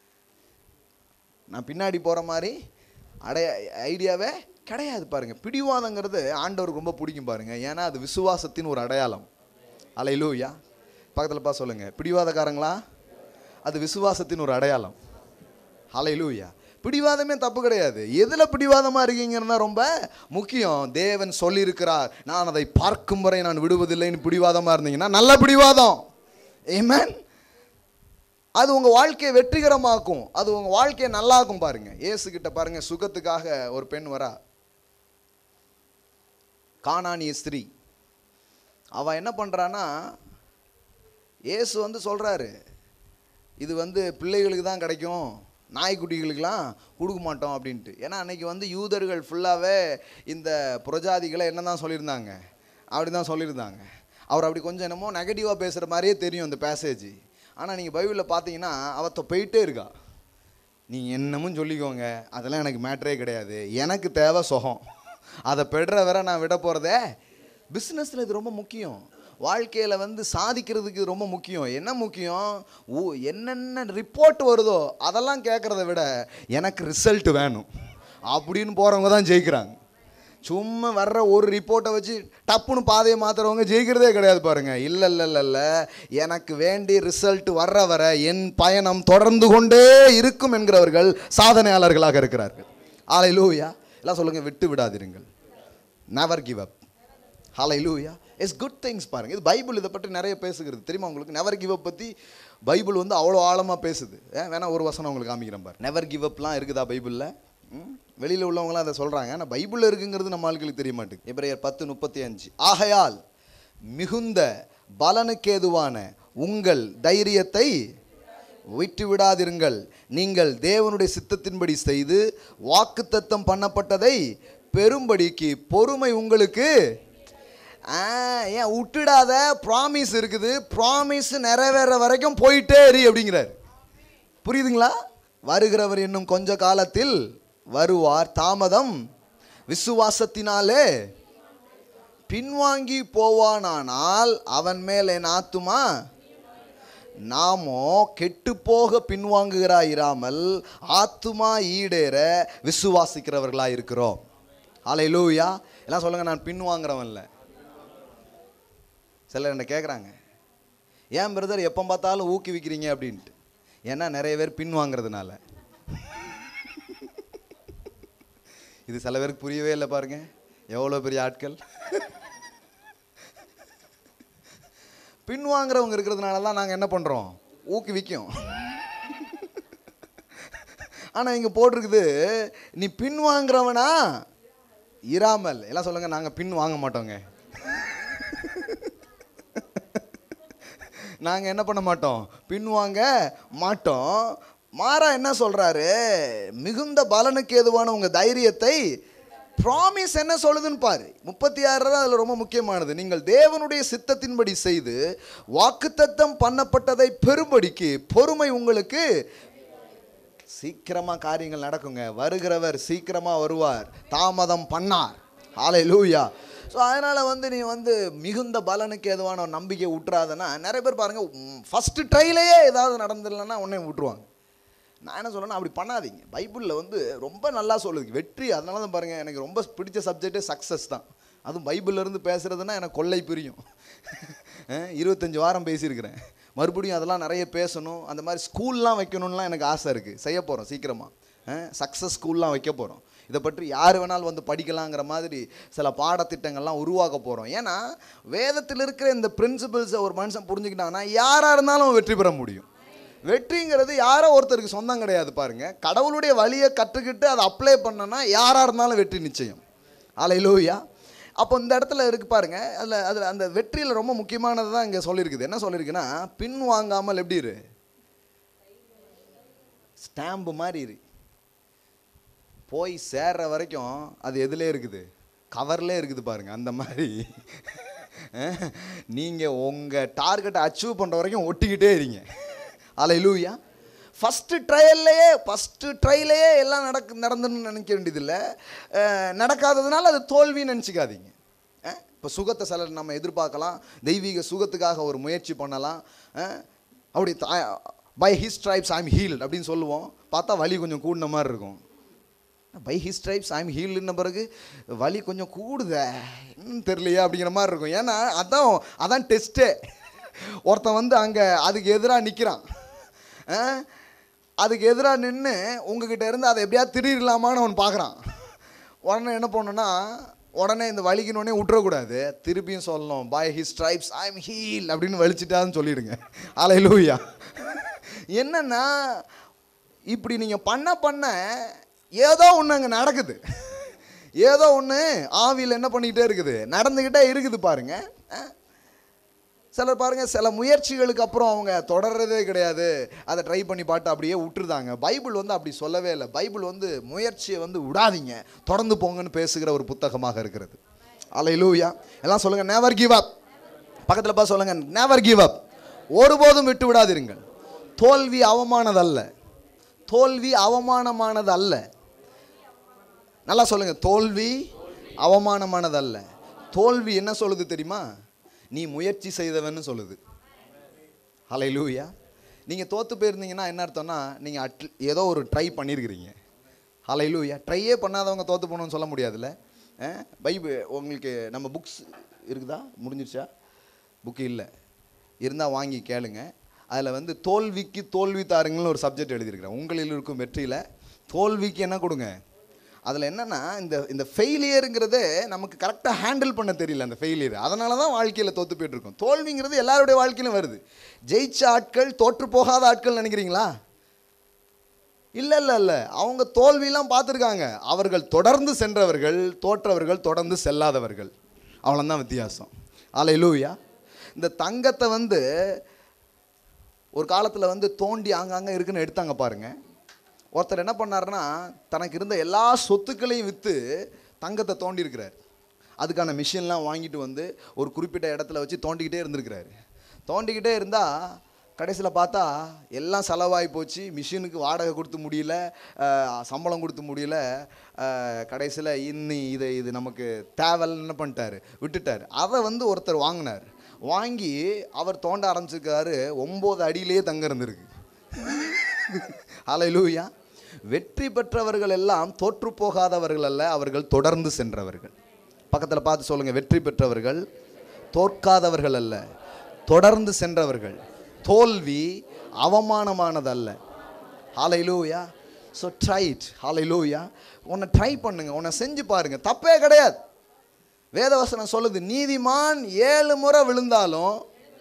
நான் பின்னாடி போகிற மாதிரி அடைய ஐடியாவே கிடையாது. பாருங்கள், பிடிவாதங்கிறது ஆண்டவருக்கு ரொம்ப பிடிக்கும் பாருங்கள். ஏன்னா அது விசுவாசத்தின் ஒரு அடையாளம். ஹல்லேலூயா. பக்கத்தில் பா சொல்லுங்கள், பிடிவாதக்காரங்களா? அது விசுவாசத்தின் ஒரு அடையாளம். ஹல்லேலூயா. பிடிவாதமே தப்பு கிடையாது. எதில் பிடிவாதமாக இருக்கீங்கிறது தான் ரொம்ப முக்கியம். தேவன் சொல்லியிருக்கிறார், நான் அதை பார்க்கும் வரை நான் விடுவதில்லைன்னு பிடிவாதமாக இருந்தீங்கன்னா நல்ல பிடிவாதம். ஆமென். அது உங்கள் வாழ்க்கையை வெற்றிகரமாக்கும், அது உங்கள் வாழ்க்கையை நல்லாக்கும். பாருங்கள், இயேசுக்கிட்ட பாருங்கள், சுகத்துக்காக ஒரு பெண் வரா, கானானிய ஸ்திரீ. அவள் என்ன பண்ணுறான்னா, இயேசு வந்து சொல்கிறாரு, இது வந்து பிள்ளைகளுக்கு தான் கிடைக்கும், நாய்க்குட்டிகளுக்கெல்லாம் கொடுக்க மாட்டோம் அப்படின்ட்டு. ஏன்னா அன்றைக்கி வந்து யூதர்கள் ஃபுல்லாகவே இந்த புரஜாதிகளை என்ன தான் சொல்லியிருந்தாங்க, அப்படி தான் சொல்லியிருந்தாங்க. அவர் அப்படி கொஞ்சம் என்னமோ நெகட்டிவாக பேசுகிற மாதிரியே தெரியும் இந்த பேசேஜ். ஆனால் நீங்கள் பைபிளில் பார்த்தீங்கன்னா அவத்த போயிட்டே இருக்கா. நீங்கள் என்னமும் சொல்லிக்கோங்க, அதெல்லாம் எனக்கு மேட்டரே கிடையாது, எனக்கு தேவை சுகம், அதை பெடுற வரை நான் விட போகிறதே. பிஸ்னஸில் இது ரொம்ப முக்கியம், வாழ்க்கையில் வந்து சாதிக்கிறதுக்கு ரொம்ப முக்கியம். என்ன முக்கியம்? ஓ, என்னென்ன ரிப்போர்ட் வருதோ அதெல்லாம் கேட்குறத விட எனக்கு ரிசல்ட் வேணும் அப்படின்னு போகிறவங்க தான் ஜெயிக்கிறாங்க. சும்மா வர்ற ஒரு ரிப்போர்ட்டை வச்சு டப்புன்னு பாதையை மாற்றுறவங்க ஜெயிக்கிறதே கிடையாது. பாருங்கள், இல்லை இல்லை இல்லை இல்லை எனக்கு வேண்டிய ரிசல்ட் வர்ற வர என் பயணம் தொடர்ந்து கொண்டே இருக்கும் என்கிறவர்கள் சாதனையாளர்களாக இருக்கிறார்கள். ஹல்லேலூயா. எல்லாம் சொல்லுங்கள், விட்டு விடாதிருங்கள், நெவர் கிவ் அப். ஹல்லேலூயா. It's good things. பாருங்கள், இது பைபிள் இதை பற்றி நிறைய பேசுகிறது தெரியுமா உங்களுக்கு? நெவர் கிவ் அப் பற்றி பைபிள் வந்து அவ்வளோ ஆழமாக பேசுது. ஏன் வேணா ஒரு வசனம் உங்களுக்கு காமிக்கிறேன் பாரு. நெவர் கிவ் அப்லாம் இருக்குதா பைபிளில்? வெளியில் உள்ளவங்களாம் அதை சொல்கிறாங்க, ஆனால் பைபிளில் இருக்குங்கிறது நம்ம ஆட்களுக்கு தெரிய மாட்டேங்குது. எபிரேயர் பத்து முப்பத்தி அஞ்சு, ஆகையால் மிகுந்த பலனுக்கேதுவான உங்கள் தைரியத்தை விட்டு விடாதிருங்கள், நீங்கள் தேவனுடைய சித்தத்தின்படி செய்து வாக்குத்தத்தம் பண்ணப்பட்டதை பெரும்படிக்கு பொறுமை உங்களுக்கு. ஏன் விட்டுடாத, ப்ராமிஸ் இருக்குது, ப்ராமிஸ் நிறைவேற வரைக்கும் போயிட்டே இரு அப்படிங்கிறார். புரியுதுங்களா? வருகிறவர் இன்னும் கொஞ்ச காலத்தில் வருவார், தாமதம் விசுவாசத்தினாலே பின்வாங்கி போவானானால் அவன் மேல் என் ஆத்துமா. நாமோ கெட்டு போக பின்வாங்குகிறாயிராமல் ஆத்துமா ஈடேற விசுவாசிக்கிறவர்களாக இருக்கிறோம். ஹல்லேலூயா. எல்லாம் சொல்லுங்க, நான் பின்வாங்குறவன் இல்லை. சிலர் என்ன கேட்குறாங்க, ஏன் பிரதர் எப்போ பார்த்தாலும் ஊக்குவிக்கிறீங்க அப்படின்ட்டு. ஏன்னா நிறைய பேர் பின் வாங்கிறதுனால. இது சில பேருக்கு புரியவே இல்லை. பாருங்க எவ்வளோ பெரிய ஆட்கள் பின் வாங்குறவங்க இருக்கிறதுனால தான் நாங்கள் என்ன பண்ணுறோம், ஊக்குவிக்கும். ஆனால் இங்கே போட்டிருக்குது, நீ பின் வாங்குறவனா இராமல். எல்லாம் சொல்லுங்க, நாங்கள் பின் வாங்க மாட்டோங்க. நாங்கள் என்ன பண்ண மாட்டோம், பின்வாங்க மாட்டோம். மாறா என்ன சொல்கிறாரு, மிகுந்த பலனுக்கு ஏதுவான உங்கள் தைரியத்தை. ப்ராமிஸ் என்ன சொல்லுதுன்னு பாரு. முப்பத்தி ஆறு தான் அதில் ரொம்ப முக்கியமானது. நீங்கள் தேவனுடைய சித்தத்தின்படி செய்து வாக்குத்தத்தம் பண்ணப்பட்டதை பெரும்படிக்கு பொறுமை உங்களுக்கு. சீக்கிரமாக காரியங்கள் நடக்குங்க. வருகிறவர் சீக்கிரமாக வருவார், தாமதம் பண்ணார். ஹல்லேலூயா. ஸோ அதனால் வந்து நீ வந்து மிகுந்த பலனுக்கு எதுவான நம்பிக்கை விட்டுறாதுன்னா, நிறைய பேர் பாருங்கள், ஃபஸ்ட்டு ட்ரைலையே ஏதாவது நடந்துடலன்னா உடனே விட்டுருவாங்க. நான் என்ன சொல்கிறேன்னா, அப்படி பண்ணாதீங்க. பைபிளில் வந்து ரொம்ப நல்லா சொல்லுது வெற்றி. அதனால தான் பாருங்கள், எனக்கு ரொம்ப பிடிச்ச சப்ஜெக்டே சக்ஸஸ் தான். அதுவும் பைபிள்லேருந்து பேசுகிறதுனா எனக்கு கொள்ளை புரியும். இருபத்தஞ்சி வாரம் பேசியிருக்கிறேன், மறுபடியும் அதெல்லாம் நிறைய பேசணும். அந்த மாதிரி ஸ்கூல்லாம் வைக்கணும்லாம் எனக்கு ஆசை இருக்குது. செய்ய போகிறோம் சீக்கிரமாக. சக்ஸஸ் ஸ்கூல்லாம் வைக்க போகிறோம். இதை பற்றி யார் வேணாலும் வந்து படிக்கலாங்கிற மாதிரி சில பாடத்திட்டங்கள்லாம் உருவாக்க போகிறோம். ஏன்னா வேதத்தில் இருக்கிற இந்த பிரின்சிபிள்ஸை ஒரு மனுஷன் புரிஞ்சுக்கிட்டாங்கன்னா யாராக இருந்தாலும் வெற்றி பெற முடியும். வெற்றிங்கிறது யாரோ ஒருத்தருக்கு சொந்தம் கிடையாது. பாருங்கள், கடவுளுடைய வழியை கற்றுக்கிட்டு அதை அப்ளை பண்ணனா யாராக இருந்தாலும் வெற்றி நிச்சயம். ஹல்லேலூயா. அப்போ இந்த இடத்துல இருக்குது பாருங்கள், அதில் அதில் அந்த வெற்றியில் ரொம்ப முக்கியமானது தான் இங்கே சொல்லியிருக்குது. என்ன சொல்லியிருக்குன்னா, பின் வாங்காமல் எப்படி இரு, ஸ்டாம்பு மாதிரி இரு. போய் சேர்ற வரைக்கும் அது எதுலே இருக்குது, கவர்லே இருக்குது. பாருங்கள், அந்த மாதிரி நீங்கள் உங்கள் டார்கெட்டை அச்சீவ் பண்ணுற வரைக்கும் ஒட்டிக்கிட்டே இருங்க. ஹல்லேலூயா. ஃபஸ்ட்டு ட்ரையல்லையே ஃபஸ்ட்டு ட்ரையலையே எல்லாம் நடக்கு நடந்துன்னு நினைக்க வேண்டியதில்லை. நடக்காததுனால அது தோல்வின்னு நினச்சிக்காதீங்க. இப்போ சுகத்தை சிலர் நம்ம எதிர்பார்க்கலாம், தெய்வீக சுகத்துக்காக ஒரு முயற்சி பண்ணலாம். அப்படி by his stripes I am healed அப்படின்னு சொல்லுவோம். பார்த்தா வலி கொஞ்சம் கூடின மாதிரி இருக்கும். By his stripes I am ஹீல்டுன்ன பிறகு வலி கொஞ்சம் கூடுதே இன்னும் தெரியலையா அப்படிங்கிற மாதிரி இருக்கும். ஏன்னா அதான் அதான் டெஸ்ட்டே. ஒருத்தன் வந்து அங்கே அதுக்கு எதிராக நிற்கிறான். அதுக்கு எதிராக நின்று உங்ககிட்ட இருந்து அதை எப்படியா திடீர்லாமான்னு அவன் பார்க்குறான். உடனே என்ன பண்ணணுன்னா, உடனே இந்த வலிக்கினோடனே விட்டுறக்கூடாது, திருப்பியும் சொல்லணும் by his stripes I am heal அப்படின்னு வலிச்சிட்டான்னு சொல்லிடுங்க. ஹல்லேலூயா. என்னன்னா இப்படி நீங்கள் பண்ண பண்ண ஏதோ ஒன்று அங்கே நடக்குது. ஏதோ ஒன்று ஆவியில் என்ன பண்ணிக்கிட்டே இருக்குது, நடந்துக்கிட்டே இருக்குது பாருங்க. சிலர் பாருங்கள், சில முயற்சிகளுக்கு அப்புறம் அவங்க தொடர்றதே கிடையாது, அதை ட்ரை பண்ணி பாட்டு அப்படியே விட்டுருதாங்க. பைபிள் வந்து அப்படி சொல்லவே இல்லை. பைபிள் வந்து முயற்சியை வந்து விடாதீங்க, தொடர்ந்து போங்கன்னு பேசுகிற ஒரு புத்தகமாக இருக்கிறது. அல்லேலூயா. எல்லாம் சொல்லுங்கள், நெவர் கிவ் அப். பக்கத்தில் பார்த்து சொல்லுங்கள், நெவர் கிவ் அப். ஒருபோதும் விட்டு விடாதீர்கள். தோல்வி அவமானதல்ல, தோல்வி அவமானமானது அல்ல. நல்லா சொல்லுங்கள், தோல்வி அவமானமானதல்ல. தோல்வி என்ன சொல்லுது தெரியுமா? நீ முயற்சி செய்தவன்னு சொல்லுது. ஹல்லேலூயா. நீங்கள் தோற்று போயிருந்தீங்கன்னா என்ன அர்த்தம்னா, நீங்கள் அட் ஏதோ ஒரு ட்ரை பண்ணியிருக்கிறீங்க. ஹல்லேலூயா. ட்ரையே பண்ணாதவங்க தோற்று போகணும்னு சொல்ல முடியாதுல்ல. பைபிள் உங்களுக்கு நம்ம புக்ஸ் இருக்குதா? முடிஞ்சிருச்சா? புக்கு இல்லை, இருந்தால் வாங்கி கேளுங்க. அதில் வந்து தோல்விக்கு தோல்வி தாருங்கள்னு ஒரு சப்ஜெக்ட் எழுதியிருக்கிறேன். உங்களில் இருக்கும் வெற்றியில் தோல்விக்கு என்ன கொடுங்க. அதில் என்னென்னா, இந்த இந்த ஃபெயிலியருங்கிறதே நமக்கு கரெக்டாக ஹேண்டில் பண்ண தெரியல. அந்த ஃபெயிலியர், அதனால தான் வாழ்க்கையில் தோற்று போய்ட்டுருக்கோம். தோல்விங்கிறது எல்லாருடைய வாழ்க்கையிலும் வருது. ஜெயிச்ச ஆட்கள் தோற்று போகாத ஆட்கள் நினைக்கிறீங்களா? இல்லை இல்லை இல்லை, அவங்க தோல்வியெல்லாம் பார்த்துருக்காங்க. அவர்கள் தொடர்ந்து சென்றவர்கள், தோற்றவர்கள் தொடர்ந்து செல்லாதவர்கள். அவ்வளோதான் வித்தியாசம். அல்லேலூயா. இந்த தங்கத்தை வந்து ஒரு காலத்தில் வந்து தோண்டி ஆங்காங்கே இருக்குன்னு எடுத்தாங்க பாருங்கள். ஒருத்தர் என்ன பண்ணார்னா, தனக்கு இருந்த எல்லா சொத்துக்களையும் விற்று தங்கத்தை தோண்டி இருக்கிறார். அதுக்கான மிஷின்லாம் வாங்கிட்டு வந்து ஒரு குறிப்பிட்ட இடத்துல வச்சு தோண்டிக்கிட்டே இருந்திருக்கிறாரு. தோண்டிக்கிட்டே இருந்தால் கடைசியில் பார்த்தா எல்லாம் செலவாகி போச்சு. மிஷினுக்கு வாடகை கொடுத்து முடியல, சம்பளம் கொடுத்து முடியல. கடைசியில் இன்னி இதை இது நமக்கு தேவைன்னு என்ன பண்ணிட்டார், விட்டுட்டார். அதை வந்து ஒருத்தர் வாங்கினார். வாங்கி அவர் தோண்ட ஆரம்பிச்சிருக்காரு. ஒம்பது அடியிலேயே தங்க இருந்திருக்கு. அல்லேலூயா. வெற்றி பெற்றவர்கள் எல்லாம் தோற்று போகாதவர்கள் அல்ல, அவர்கள் தொடர்ந்து சென்றவர்கள். பக்கத்தில் பார்த்து சொல்லுங்கள், வெற்றி பெற்றவர்கள் தோற்காதவர்கள் அல்ல, தொடர்ந்து சென்றவர்கள். தோல்வி அவமானமானதல்ல. Hallelujah. So try it. Hallelujah. உன்னை ட்ரை பண்ணுங்க, உன்னை செஞ்சு பாருங்க, தப்பே கிடையாது. வேதவசனம் சொல்லுது, நீதிமான் ஏழு முறை விழுந்தாலும்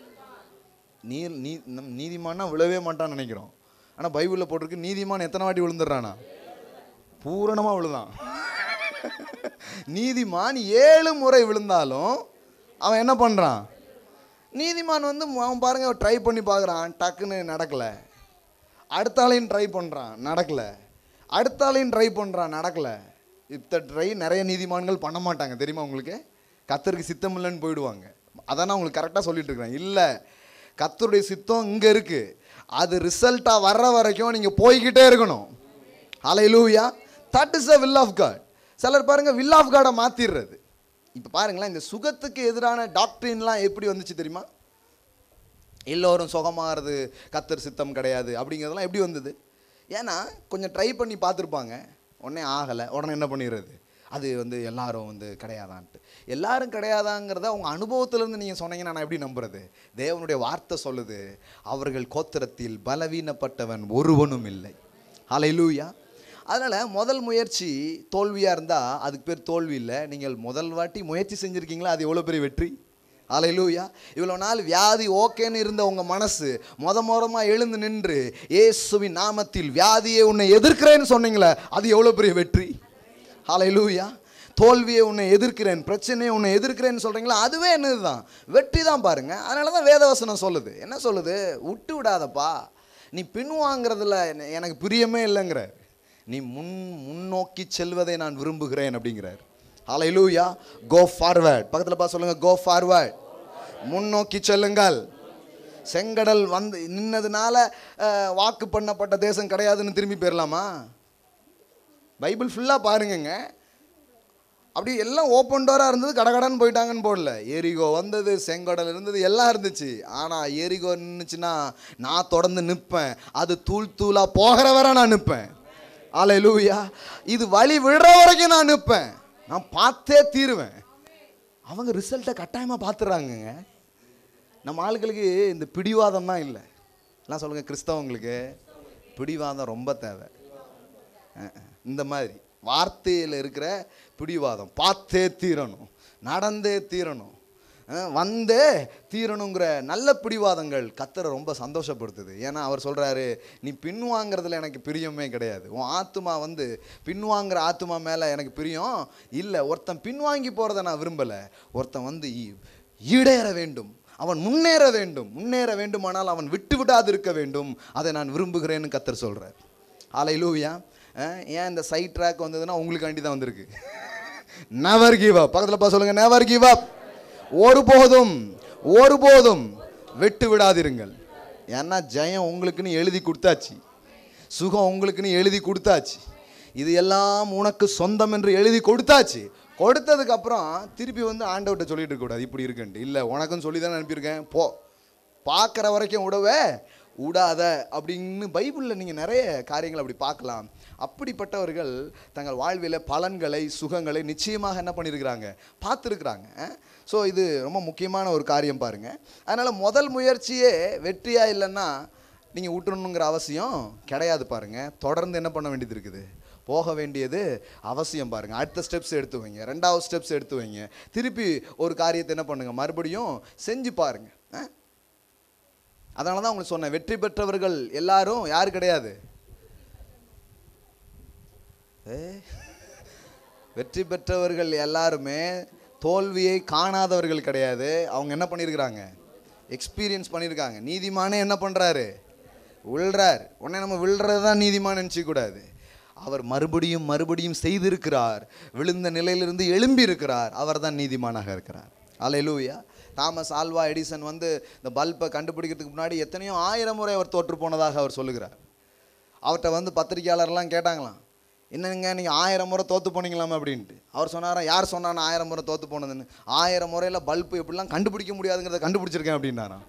நீ நீ நீதிமான்னா விழவே மாட்டான்னு நினைக்கிறோம். ஆனால் பைபிளில் போட்டிருக்கு, நீதிமான் எத்தனை வாட்டி விழுந்துடுறானா? பூரணமாக விழுதான். நீதிமான் ஏழு முறை விழுந்தாலும் அவன் என்ன பண்ணுறான்? நீதிமான் வந்து அவன் பாருங்க, ட்ரை பண்ணி பார்க்குறான், டக்குன்னு நடக்கலை. அடுத்தாலையும் ட்ரை பண்ணுறான், நடக்கலை. அடுத்தாலையும் ட்ரை பண்ணுறான், நடக்கலை. இத்த ட்ரை நிறைய நீதிமான்கள் பண்ண மாட்டாங்க தெரியுமா உங்களுக்கு? கர்த்தருக்கு சித்தம் இல்லைன்னு போயிடுவாங்க. அதான் நான் உங்களுக்கு கரெக்டாக சொல்லிட்டு இருக்கிறேன். இல்லை, கர்த்தருடைய சித்தம் இங்கே இருக்குது. அது ரிசல்ட்டாக வர்ற வரைக்கும் நீங்கள் போய்கிட்டே இருக்கணும். Hallelujah. That is the will of God. சிலர் பாருங்கள், வில் ஆஃப் காடை மாற்றிடுறது. இப்போ பாருங்களேன், இந்த சுகத்துக்கு எதிரான டாக்டரின்லாம் எப்படி வந்துச்சு தெரியுமா? எல்லோரும் சுகமாகிறது கர்த்தர் சித்தம் கிடையாது அப்படிங்கிறதெல்லாம் எப்படி வந்தது? ஏன்னா கொஞ்சம் ட்ரை பண்ணி பார்த்துருப்பாங்க, உடனே ஆகலை, உடனே என்ன பண்ணிடுறது, அது வந்து எல்லாரும் வந்து கிடையாதான்ட்டு. எல்லாரும் கிடையாதாங்கிறத உங்கள் அனுபவத்திலேருந்து நீங்கள் சொன்னீங்கன்னா நான் எப்படி நம்புறது? தேவனுடைய வார்த்தை சொல்லுது, அவர்கள் கோத்திரத்தில் பலவீனப்பட்டவன் ஒருவனும் இல்லை. ஹல்லேலூயா. அதனால் முதல் முயற்சி தோல்வியாக இருந்தால் அதுக்கு பேர் தோல்வி இல்லை. நீங்கள் முதல் வாட்டி முயற்சி செஞ்சுருக்கீங்களா, அது எவ்வளோ பெரிய வெற்றி. ஹல்லேலூயா. இவ்வளோ நாள் வியாதி ஓகேன்னு இருந்த உங்கள் மனசு முத முறமாக எழுந்து நின்று இயேசுவின் நாமத்தில் வியாதியை உன்னை எதிர்க்கிறேன்னு சொன்னீங்களே, அது எவ்வளோ பெரிய வெற்றி. ஹல்லேலூயா. தோல்வியை உன்னை எதிர்க்கிறேன், பிரச்சனையை உன்னை எதிர்க்கிறேன்னு சொல்கிறீங்களா, அதுவே என்னது தான், வெற்றி தான் பாருங்கள். அதனால தான் வேதவசனம் சொல்லுது, என்ன சொல்லுது, விட்டு விடாதப்பா, நீ பின்வாங்கிறதுல எனக்கு பிரியமே இல்லைங்கிறார். நீ முன் முன்னோக்கி செல்வதை நான் விரும்புகிறேன் அப்படிங்கிறார். ஹல்லேலூயா. Go forward. பக்கத்தில் பார்த்து சொல்லுங்கள், கோ ஃபார்வர்ட். முன்னோக்கி செல்லுங்கள். செங்கடல் வந்து நின்னதுனால வாக்கு பண்ணப்பட்ட தேசம் கிடையாதுன்னு திரும்பி போயிடலாமா? பைபிள் ஃபுல்லாக பாருங்கங்க, அப்படி எல்லாம் ஓப்பன் டோராக இருந்தது, கடகடன்னு போயிட்டாங்கன்னு போடல. எரிகோ வந்தது, செங்கடல் இருந்தது, எல்லாம் இருந்துச்சு. ஆனால் எரிகோ நின்றுச்சுன்னா நான் தொடர்ந்து நிற்பேன், அது தூள் தூளாக போகிற வரை நான் நிற்பேன். அல்லேலூயா. இது வழி விடுற வரைக்கும் நான் நிற்பேன், நான் பார்த்தே தீருவேன். அவங்க ரிசல்ட்டை கட்டாயமாக பார்த்துறாங்கங்க. நம்ம ஆளுகளுக்கு இந்த பிடிவாதம் தான் இல்லை. எல்லாம் சொல்லுங்கள், கிறிஸ்தவங்களுக்கு பிடிவாதம் ரொம்ப தேவை. இந்த மாதிரி வார்த்தையில் இருக்கிற பிடிவாதம், பார்த்தே தீரணும், நடந்தே தீரணும். வந்தே தீரணுங்கிற நல்ல பிடிவாதங்கள் கர்த்தரை ரொம்ப சந்தோஷப்படுத்துது. ஏன்னா அவர் சொல்கிறாரு, நீ பின்வாங்கிறதுல எனக்கு பிரியமே கிடையாது. உன் ஆத்துமா வந்து பின்வாங்கிற ஆத்துமா மேலே எனக்கு பிரியம் இல்லை. ஒருத்தன் பின்வாங்கி போகிறத நான் விரும்பலை. ஒருத்தன் வந்து ஈடேற வேண்டும், அவன் முன்னேற வேண்டும். முன்னேற வேண்டுமானால் அவன் விட்டு விடாது இருக்க வேண்டும். அதை நான் விரும்புகிறேன்னு கர்த்தர் சொல்கிறார். ஹல்லேலூயா. ஏன் இந்த சைட் ட்ராக் வந்ததுன்னா உங்களுக்காண்டி தான் வந்திருக்கு. Never give up. பக்கத்தில் பா சொல்லுங்க, நெவர் கிவ் அப். ஒருபோதும் ஒருபோதும் விட்டு விடாதிருங்கள். ஏன்னா ஜெயம் உங்களுக்குன்னு எழுதி கொடுத்தாச்சு, சுகம் உங்களுக்குன்னு எழுதி கொடுத்தாச்சு, இது எல்லாம் உனக்கு சொந்தம் என்று எழுதி கொடுத்தாச்சு. கொடுத்ததுக்கு அப்புறம் திருப்பி வந்து ஆண்டவர்கிட்ட சொல்லிட்டு இருக்கக்கூடாது இப்படி இருக்குன்ட்டு. இல்லை, உனக்குன்னு சொல்லி தானே அனுப்பியிருக்கேன், போ, பார்க்குற வரைக்கும் விடவே விடாத அப்படின்னு பைபிளில் நீங்கள் நிறைய காரியங்கள் அப்படி பார்க்கலாம். அப்படிப்பட்டவர்கள் தங்கள் வாழ்வில் பலன்களை சுகங்களை நிச்சயமாக என்ன பண்ணியிருக்கிறாங்க, பார்த்துருக்குறாங்க. ஸோ இது ரொம்ப முக்கியமான ஒரு காரியம் பாருங்கள். அதனால் முதல் முயற்சியே வெற்றியாக இல்லைன்னா நீங்கள் விட்டுறணுங்கிற அவசியம் கிடையாது. பாருங்கள், தொடர்ந்து என்ன பண்ண வேண்டியது இருக்குது, போக வேண்டியது அவசியம். பாருங்கள், அடுத்த ஸ்டெப்ஸ் எடுத்து வைங்க, ரெண்டாவது ஸ்டெப்ஸ் எடுத்து வைங்க, திருப்பி ஒரு காரியத்தை என்ன பண்ணுங்கள், மறுபடியும் செஞ்சு பாருங்கள். அதனால தான் உங்களுக்கு சொன்னேன், வெற்றி பெற்றவர்கள் எல்லாரும் யாரு கிடையாது, வெற்றி பெற்றவர்கள் எல்லாருமே தோல்வியை காணாதவர்கள் கிடையாது. அவங்க என்ன பண்ணியிருக்கிறாங்க, எக்ஸ்பீரியன்ஸ் பண்ணியிருக்காங்க. நீதிமானே என்ன பண்ணுறாரு, விழுறார். உடனே நம்ம விழுறது தான் நீதிமான் நினச்சிக்கூடாது. அவர் மறுபடியும் மறுபடியும் செய்திருக்கிறார், விழுந்த நிலையிலிருந்து எழும்பி இருக்கிறார், அவர் தான் நீதிமானாக இருக்கிறார். அல்லேலூயா. தாமஸ் ஆல்வா எடிசன் வந்து இந்த பல்பை கண்டுபிடிக்கிறதுக்கு முன்னாடி எத்தனையோ ஆயிரம் முறை அவர் தோற்று போனதாக அவர் சொல்லுகிறார். அவர்கிட்ட வந்து பத்திரிகையாளர்லாம் கேட்டாங்களாம், என்னங்க நீங்கள் ஆயிரம் முறை தோற்று போனீங்களாமா அப்படின்ட்டு. அவர் சொன்னாராம், யார் சொன்னான் ஆயிரம் முறை தோற்று போனதுன்னு, ஆயிரம் முறையில் பல்பு எப்படிலாம் கண்டுபிடிக்க முடியாதுங்கிறத கண்டுபிடிச்சிருக்கேன் அப்படின்னாராம்.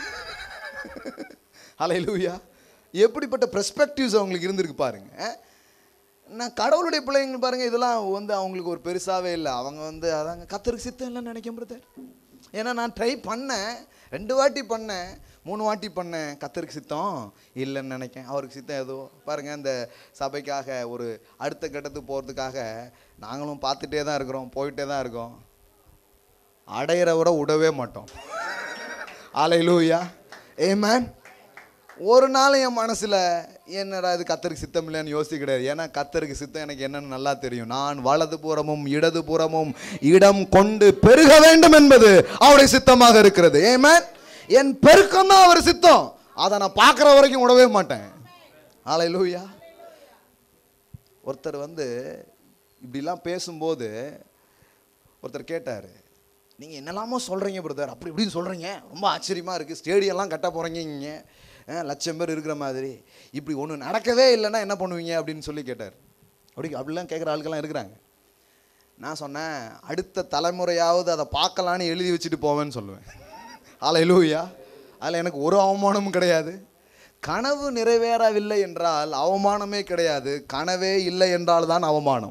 அல்லேலூயா. எப்படிப்பட்ட பெர்ஸ்பெக்டிவ்ஸ் அவங்களுக்கு இருந்திருக்கு பாருங்க. நான் கடவுளுடைய பிள்ளைங்க பாருங்கள், இதெல்லாம் வந்து அவங்களுக்கு ஒரு பெருசாகவே இல்லை. அவங்க வந்து அதாங்க கர்த்தருக்கு சித்தம் இல்லைன்னு நினைக்கும் பிரதர். ஏன்னா நான் ட்ரை பண்ணேன், ரெண்டு வாட்டி பண்ணேன், மூணு வாட்டி பண்ணேன், கர்த்தருக்கு சித்தம் இல்லைன்னு நினைக்கேன். அவருக்கு சித்தம் ஏதோ பாருங்கள். இந்த சபைக்காக ஒரு அடுத்த கட்டத்துக்கு போகிறதுக்காக நாங்களும் பார்த்துட்டே தான் இருக்கிறோம், போயிட்டே தான் இருக்கோம், அடையிறவரை விடவே மாட்டோம். அல்லேலூயா. ஆமென். ஒரு நாள் என் மனசில் என்னடா இது கர்த்தருக்கு சித்தம் இல்லைன்னு யோசிக்க கிடையாது. ஏன்னா கர்த்தருக்கு சித்தம் எனக்கு என்னன்னு நல்லா தெரியும். நான் வலது புறமும் இடது புறமும் இடம் கொண்டு பெருக வேண்டும் என்பது அவருடைய சித்தமாக இருக்கிறது. ஆமென். என் பெருக்கம் தான் அவர் சித்தம், அதை நான் பார்க்குற வரைக்கும் விடவே மாட்டேன். அல்லேலூயா. ஒருத்தர் வந்து இப்படிலாம் பேசும்போது ஒருத்தர் கேட்டார், நீங்கள் என்னெல்லாமோ சொல்கிறீங்க பிரதர், அப்படி இப்படின்னு சொல்கிறீங்க, ரொம்ப ஆச்சரியமாக இருக்குது, ஸ்டேடியம்லாம் கட்ட போகிறீங்க, இங்கே லட்சம் பேர் இருக்கிற மாதிரி, இப்படி ஒன்று நடக்கவே இல்லைன்னா என்ன பண்ணுவீங்க அப்படின்னு சொல்லி கேட்டார். அப்படி அப்படிலாம் கேட்குற ஆட்கள்லாம் இருக்கிறாங்க. நான் சொன்னேன், அடுத்த தலைமுறையாவது அதை பார்க்கலான்னு எழுதி வச்சுட்டு போவேன்னு சொல்லுவேன். அல்லேலூயா. அதில் எனக்கு ஒரு அவமானமும் கிடையாது. கனவு நிறைவேறவில்லை என்றால் அவமானமே கிடையாது, கனவே இல்லை என்றால் தான் அவமானம்.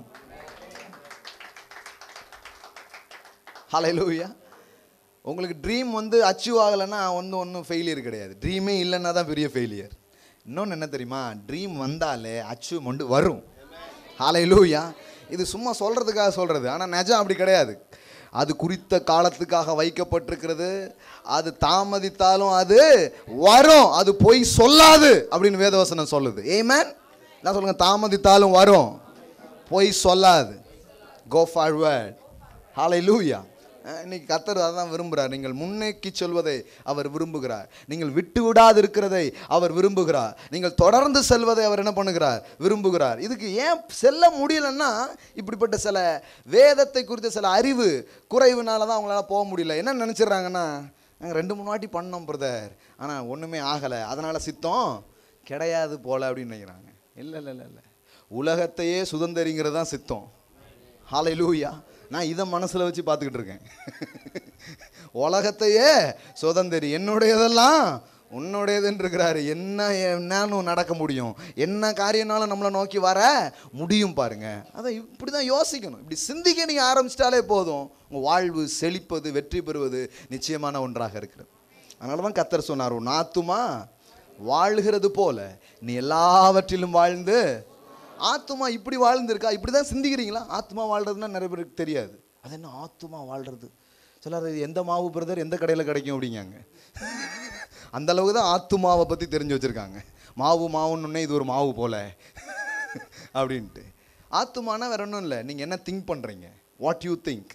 அல்லேலூயா. உங்களுக்கு ட்ரீம் வந்து அச்சீவ் ஆகலைன்னா ஒன்றும் ஒன்றும் ஃபெயிலியர் கிடையாது. ட்ரீமே இல்லைன்னா தான் பெரிய ஃபெயிலியர். இன்னொன்று என்ன தெரியுமா, ட்ரீம் வந்தாலே அச்சீவ்மெண்ட் வரும். அல்லேலூயா. இது சும்மா சொல்கிறதுக்காக சொல்கிறது, ஆனால் நிஜம் அப்படி கிடையாது. அது குறித்த காலத்துக்காக வைக்கப்பட்டிருக்கிறது. அது தாமதித்தாலும் அது வரும், அது பொய் சொல்லாது அப்படின்னு வேதவசனம் சொல்லுது. ஆமென். என்ன சொல்லுங்க, தாமதித்தாலும் வரும், பொய் சொல்லாது. Go forward. ஹல்லேலூயா. இன்னைக்கு கர்த்தர் அதான் விரும்புகிறார். நீங்கள் முன்னேக்கி செல்வதை அவர் விரும்புகிறார். நீங்கள் விட்டு விடாது இருக்கிறதை அவர் விரும்புகிறார். நீங்கள் தொடர்ந்து செல்வதை அவர் என்ன பண்ணுகிறார், விரும்புகிறார். இதுக்கு ஏன் செல்ல முடியலன்னா, இப்படிப்பட்ட சில வேதத்தை குறித்த சில அறிவு குறைவுனால தான் அவங்களால போக முடியல. என்ன நினச்சிட்றாங்கன்னா, நாங்கள் ரெண்டு மூணு வாட்டி பண்ணோம் பிரதர், ஆனால் ஒன்றுமே ஆகலை, அதனால் சித்தம் கிடையாது போல அப்படின்னு நினைக்கிறாங்க. இல்லை இல்லை இல்லை இல்லை உலகத்தையே சுதந்திரிங்கிறது தான் சித்தம். ஹல்லேலூயா. நான் இதை மனசில் வச்சு பார்த்துக்கிட்டு இருக்கேன். உலகத்தையே சுதந்திரி, என்னுடையதெல்லாம் உன்னுடையதுன்னு இருக்கிறாரு. என்ன என்னன்னு நடக்க முடியும், என்ன காரியம்னாலும் நம்மளை நோக்கி வர முடியும். பாருங்க, அதை இப்படி தான் யோசிக்கணும். இப்படி சிந்திக்க நீங்கள் ஆரம்பிச்சிட்டாலே போதும், உங்கள் வாழ்வு செழிப்பது, வெற்றி பெறுவது நிச்சயமான ஒன்றாக இருக்கிறது. அதனால தான் கர்த்தர் சொன்னார், உன் ஆத்துமா வாழ்கிறது போல நீ எல்லாவற்றிலும் வாழ்ந்து. ஆத்துமா இப்படி வாழ்ந்துருக்கா, இப்படி தான் சிந்திக்கிறீங்களா? ஆத்மா வாழ்றதுன்னா நிறைய பேருக்கு தெரியாது. அது என்ன ஆத்துமா வாழ்றது, சிலர் எந்த மாவு பிரதர் எந்த கடையில் கிடைக்கும் அப்படிங்காங்க. அந்த அளவுக்கு தான் ஆத்துமாவை பற்றி தெரிஞ்சு வச்சுருக்காங்க. மாவு மாவுன்னு இது ஒரு மாவு போல அப்படின்ட்டு. ஆத்துமானா வேற ஒன்றும் இல்லை, நீங்கள் என்ன திங்க் பண்ணுறீங்க, what you think.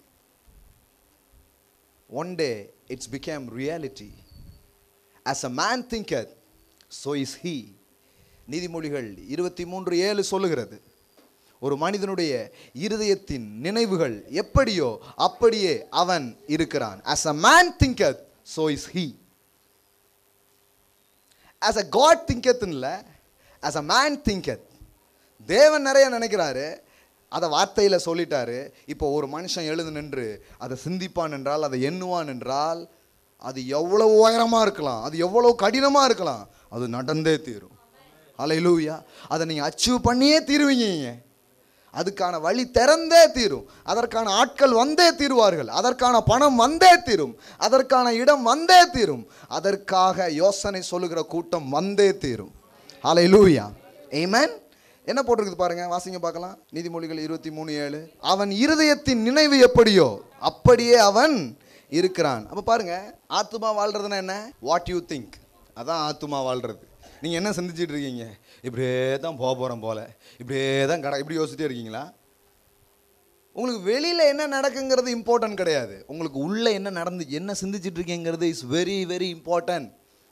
One day it's become reality. as a man thinketh so is he. நீதிமொழிகள் இருபத்தி மூன்று ஏழு சொல்லுகிறது, ஒரு மனிதனுடைய இருதயத்தின் நினைவுகள் எப்படியோ அப்படியே அவன் இருக்கிறான். as a man thinketh so is he. as a God thinketh இல்ல, as a man thinketh. தேவன் நிறைய நினைக்கிறாரு, அதை வார்த்தையில் சொல்லிட்டாரு. இப்போ ஒரு மனுஷன் எழுது நின்று அதை சிந்திப்பான் என்றால், அதை எண்ணுவான் என்றால், அது எவ்வளவு உயரமாக இருக்கலாம், அது எவ்வளவு கடினமாக இருக்கலாம், அது நடந்தே தீரும். ஹல்லேலூயா. அதை நீங்கள் அச்சீவ் பண்ணியே தீருவீங்க. அதுக்கான வழி திறந்தே தீரும். அதற்கான ஆட்கள் வந்தே தீருவார்கள். அதற்கான பணம் வந்தே தீரும். அதற்கான இடம் வந்தே தீரும். அதற்காக யோசனை சொல்லுகிற கூட்டம் வந்தே தீரும். ஹல்லேலூயா. ஆமென். என்ன போட்டிருக்குது பாருங்க, வாசிங்க பார்க்கலாம். நீதிமொழிகள் இருபத்தி மூணு ஏழு. அவன் இருதயத்தின் நினைவு எப்படியோ அப்படியே அவன் இருக்கிறான். அப்போ பாருங்க, ஆத்துமா வாழ்றதுன்னா என்ன? What you think. அதான் ஆத்துமா வாழ்றது. நீங்கள் என்ன சிந்திச்சுட்டு இருக்கீங்க? இப்படியே தான் போக போகிறோம் போல, இப்படியே தான் கடை, இப்படி யோசிச்சுட்டே இருக்கீங்களா? உங்களுக்கு வெளியில் என்ன நடக்குங்கிறது இம்பார்ட்டன்ட் கிடையாது. உங்களுக்கு உள்ளே என்ன நடந்து என்ன சிந்திச்சுட்டு இருக்கீங்கிறது இஸ் வெரி வெரி இம்பார்ட்டன்ட்.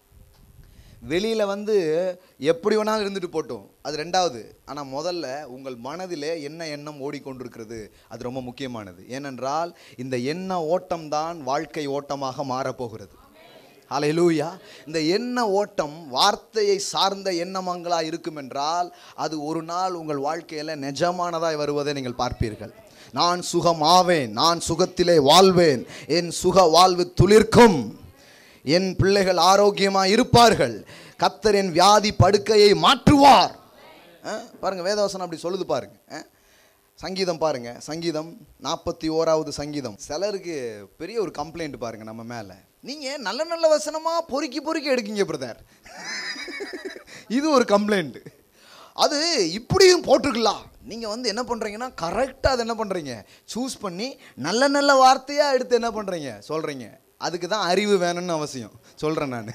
வெளியில் வந்து எப்படி வேணாலும் இருந்துட்டு போட்டோம், அது ரெண்டாவது. ஆனால் முதல்ல உங்கள் மனதிலே என்ன எண்ணம் ஓடிக்கொண்டிருக்கிறது, அது ரொம்ப முக்கியமானது. ஏனென்றால் இந்த எண்ண ஓட்டம் தான் வாழ்க்கை ஓட்டமாக மாறப்போகிறது. ஹல்லேலூயா. இந்த எண்ண ஓட்டம் வார்த்தையை சார்ந்த எண்ணமங்களாக இருக்கும் என்றால், அது ஒரு நாள் உங்கள் வாழ்க்கையில் நிஜமானதாய் வருவதை நீங்கள் பார்ப்பீர்கள். நான் சுகம் ஆவேன், நான் சுகத்திலே வாழ்வேன், என் சுக வாழ்வு துளிர்க்கும், என் பிள்ளைகள் ஆரோக்கியமாக இருப்பார்கள், கர்த்தர் என் வியாதி படுக்கையை மாற்றுவார். பாருங்க, வேதவசனம் அப்படி சொல்லுது பாருங்க. சங்கீதம் பாருங்க, சங்கீதம் நாற்பத்தி ஓராவது சங்கீதம். சிலருக்கு பெரிய ஒரு கம்ப்ளைண்ட் பாருங்க நம்ம மேலே, நீங்கள் நல்ல நல்ல வசனமாக பொறுக்கி பொறுக்கி எடுக்கீங்க பிரதர். இது ஒரு கம்ப்ளைண்ட். அது இப்படியும் போட்டுக்கலாம். நீங்கள் வந்து என்ன பண்ணுறீங்கன்னா, கரெக்டாக அதை என்ன பண்ணுறீங்க, சூஸ் பண்ணி நல்ல நல்ல வார்த்தையாக எடுத்து என்ன பண்ணுறீங்க, சொல்கிறீங்க. அதுக்கு தான் அறிவு வேணும்னு அவசியம். சொல்கிறேன் நான்.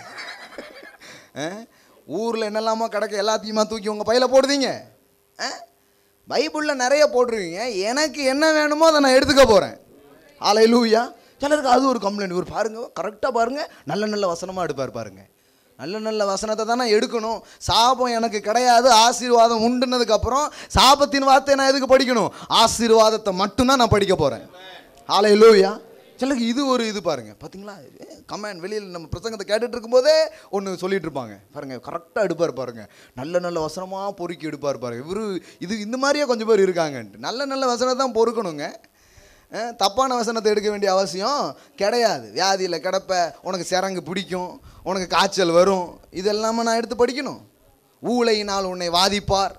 ஊரில் என்னெல்லாமோ கிடக்க எல்லாத்தையுமா தூக்கி உங்கள் பையில் போடுவீங்க. பைபிளில் நிறைய போட்டிருக்கீங்க, எனக்கு என்ன வேணுமோ அதை நான் எடுத்துக்க போகிறேன். ஹல்லேலூயா. சிலருக்கு அது ஒரு கம்ப்ளைண்ட். இவர் பாருங்க, கரெக்டாக பாருங்கள், நல்ல நல்ல வசனமாக எடுப்பார் பாருங்க. நல்ல நல்ல வசனத்தை தான் நான் எடுக்கணும். சாபம் எனக்கு கிடையாது, ஆசீர்வாதம் உண்டுனதுக்கப்புறம் சாபத்தின் வார்த்தையை நான் எதுக்கு படிக்கணும்? ஆசீர்வாதத்தை மட்டும்தான் நான் படிக்க போகிறேன். ஹல்லேலூயா. சிலருக்கு இது ஒரு இது பாருங்க, பார்த்தீங்களா, கமெண்ட் வெளியில் நம்ம பிரசங்கத்தை கேட்டுட்டு இருக்கும்போதே ஒன்று சொல்லிட்டு இருப்பாங்க பாருங்க, கரெக்டாக எடுப்பார் பாருங்க, நல்ல நல்ல வசனமாக பொறுக்கி எடுப்பார் பாருங்க. இவரு இது இந்த மாதிரியே கொஞ்சம் பேர் இருக்காங்கன்ட்டு. நல்ல நல்ல வசனத்தை தான் பொறுக்கணுங்க, தப்பான வசனத்தை எடுக்க வேண்டிய அவசியம் கிடையாது. வியாதியில் கிடப்ப, உனக்கு சிறங்கு பிடிக்கும், உனக்கு காய்ச்சல் வரும், இதெல்லாம நான் எடுத்து படிக்கணும்? ஊளையினால் உன்னை வாதிப்பார்,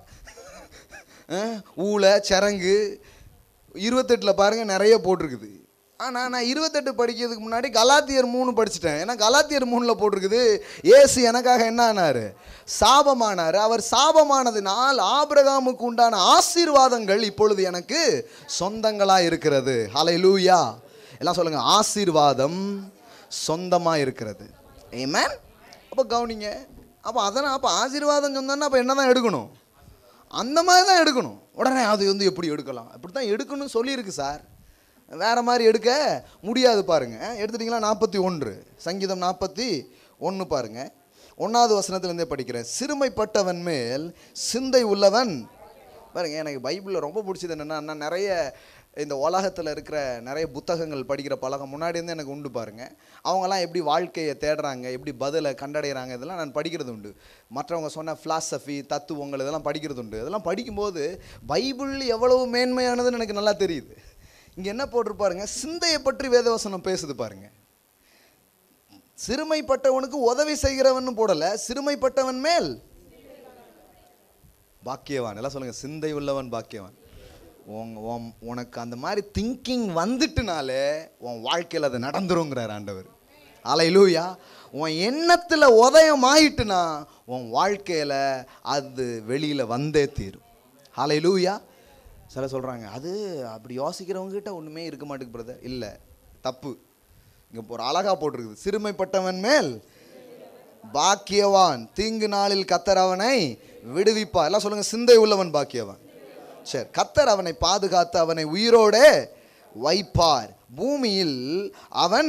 ஊளை சிறங்கு இருபத்தெட்டில் பாருங்கள் நிறைய போட்டிருக்குது. ஆனால் நான் இருபத்தெட்டு படிக்கிறதுக்கு முன்னாடி கலாத்தியர் மூணு படிச்சுட்டேன். ஏன்னா கலாத்தியர் மூணில் போட்டிருக்குது, இயேசு எனக்காக என்ன ஆனார்? சாபமானார். அவர் சாபமானதினால் ஆபிரகாமுக்கு உண்டான ஆசீர்வாதங்கள் இப்பொழுது எனக்கு சொந்தங்களாக இருக்கிறது. ஹல்லேலூயா. எல்லாம் சொல்லுங்க, ஆசீர்வாதம் சொந்தமாக இருக்கிறது. ஆமென். அப்போ கவனிங்க, அப்போ அதனால் அப்போ ஆசீர்வாதம் சொந்தம்னா அப்போ என்ன தான் எடுக்கணும்? அந்த மாதிரி தான் எடுக்கணும். உடனே அது வந்து எப்படி எடுக்கலாம், இப்படி தான் எடுக்கணும்னு சொல்லியிருக்கு சார், வேறு மாதிரி எடுக்க முடியாது. பாருங்கள், எடுத்துட்டிங்களா? நாற்பத்தி ஒன்று சங்கீதம் நாற்பத்தி ஒன்று பாருங்கள், ஒன்றாவது வசனத்துலேருந்தே படிக்கிறேன். சிறுமைப்பட்டவன் மேல் சிந்தை உள்ளவன். பாருங்கள், எனக்கு பைபிளில் ரொம்ப பிடிச்சது என்னென்னா, நான் நிறைய இந்த உலகத்தில் இருக்கிற நிறைய புத்தகங்கள் படிக்கிற பழக்கம் முன்னாடி இருந்து எனக்கு உண்டு. பாருங்கள், அவங்கெல்லாம் எப்படி வாழ்க்கையை தேடுறாங்க, எப்படி பதிலை கண்டடைகிறாங்க, இதெல்லாம் நான் படிக்கிறது உண்டு. மற்றவங்க சொன்ன ஃபிலாசபி, தத்துவங்கள், இதெல்லாம் படிக்கிறது உண்டு. இதெல்லாம் படிக்கும்போது பைபிள் எவ்வளவு மேன்மையானதுன்னு எனக்கு நல்லா தெரியுது. இங்கே என்ன போட்டிருப்பாருங்க, சிந்தையை பற்றி வேதவசனம் பேசுது பாருங்க. சிறுமைப்பட்டவனுக்கு உதவி செய்கிறவன் போடலை, சிறுமைப்பட்டவன் மேல் பாக்கியவான். எல்லாம் சொல்லுங்க, சிந்தை உள்ளவன் பாக்கியவான். உனக்கு அந்த மாதிரி திங்கிங் வந்துட்டுனாலே உன் வாழ்க்கையில் அது நடந்துருங்கிறார் ஆண்டவர். ஹல்லேலூயா. உன் எண்ணத்தில் உதயம் ஆயிட்டுனா உன் வாழ்க்கையில் அது வெளியில் வந்தே தீரும். ஹல்லேலூயா. சில சொல்கிறாங்க, அது அப்படி யோசிக்கிறவங்ககிட்ட ஒன்றுமே இருக்க மாட்டேங்குது பிரதர். இல்லை, தப்பு. இங்கே ஒரு அழகா போட்டிருக்குது, சிறுமைப்பட்டவன் மேல் பாக்கியவான், தீங்கு நாளில் கர்த்தர் அவனை விடுவிப்பார். எல்லாம் சொல்லுங்க, சிந்தை உள்ளவன் பாக்கியவான். சரி, கர்த்தர் அவனை பாதுகாத்து அவனை உயிரோட வைப்பார், பூமியில் அவன்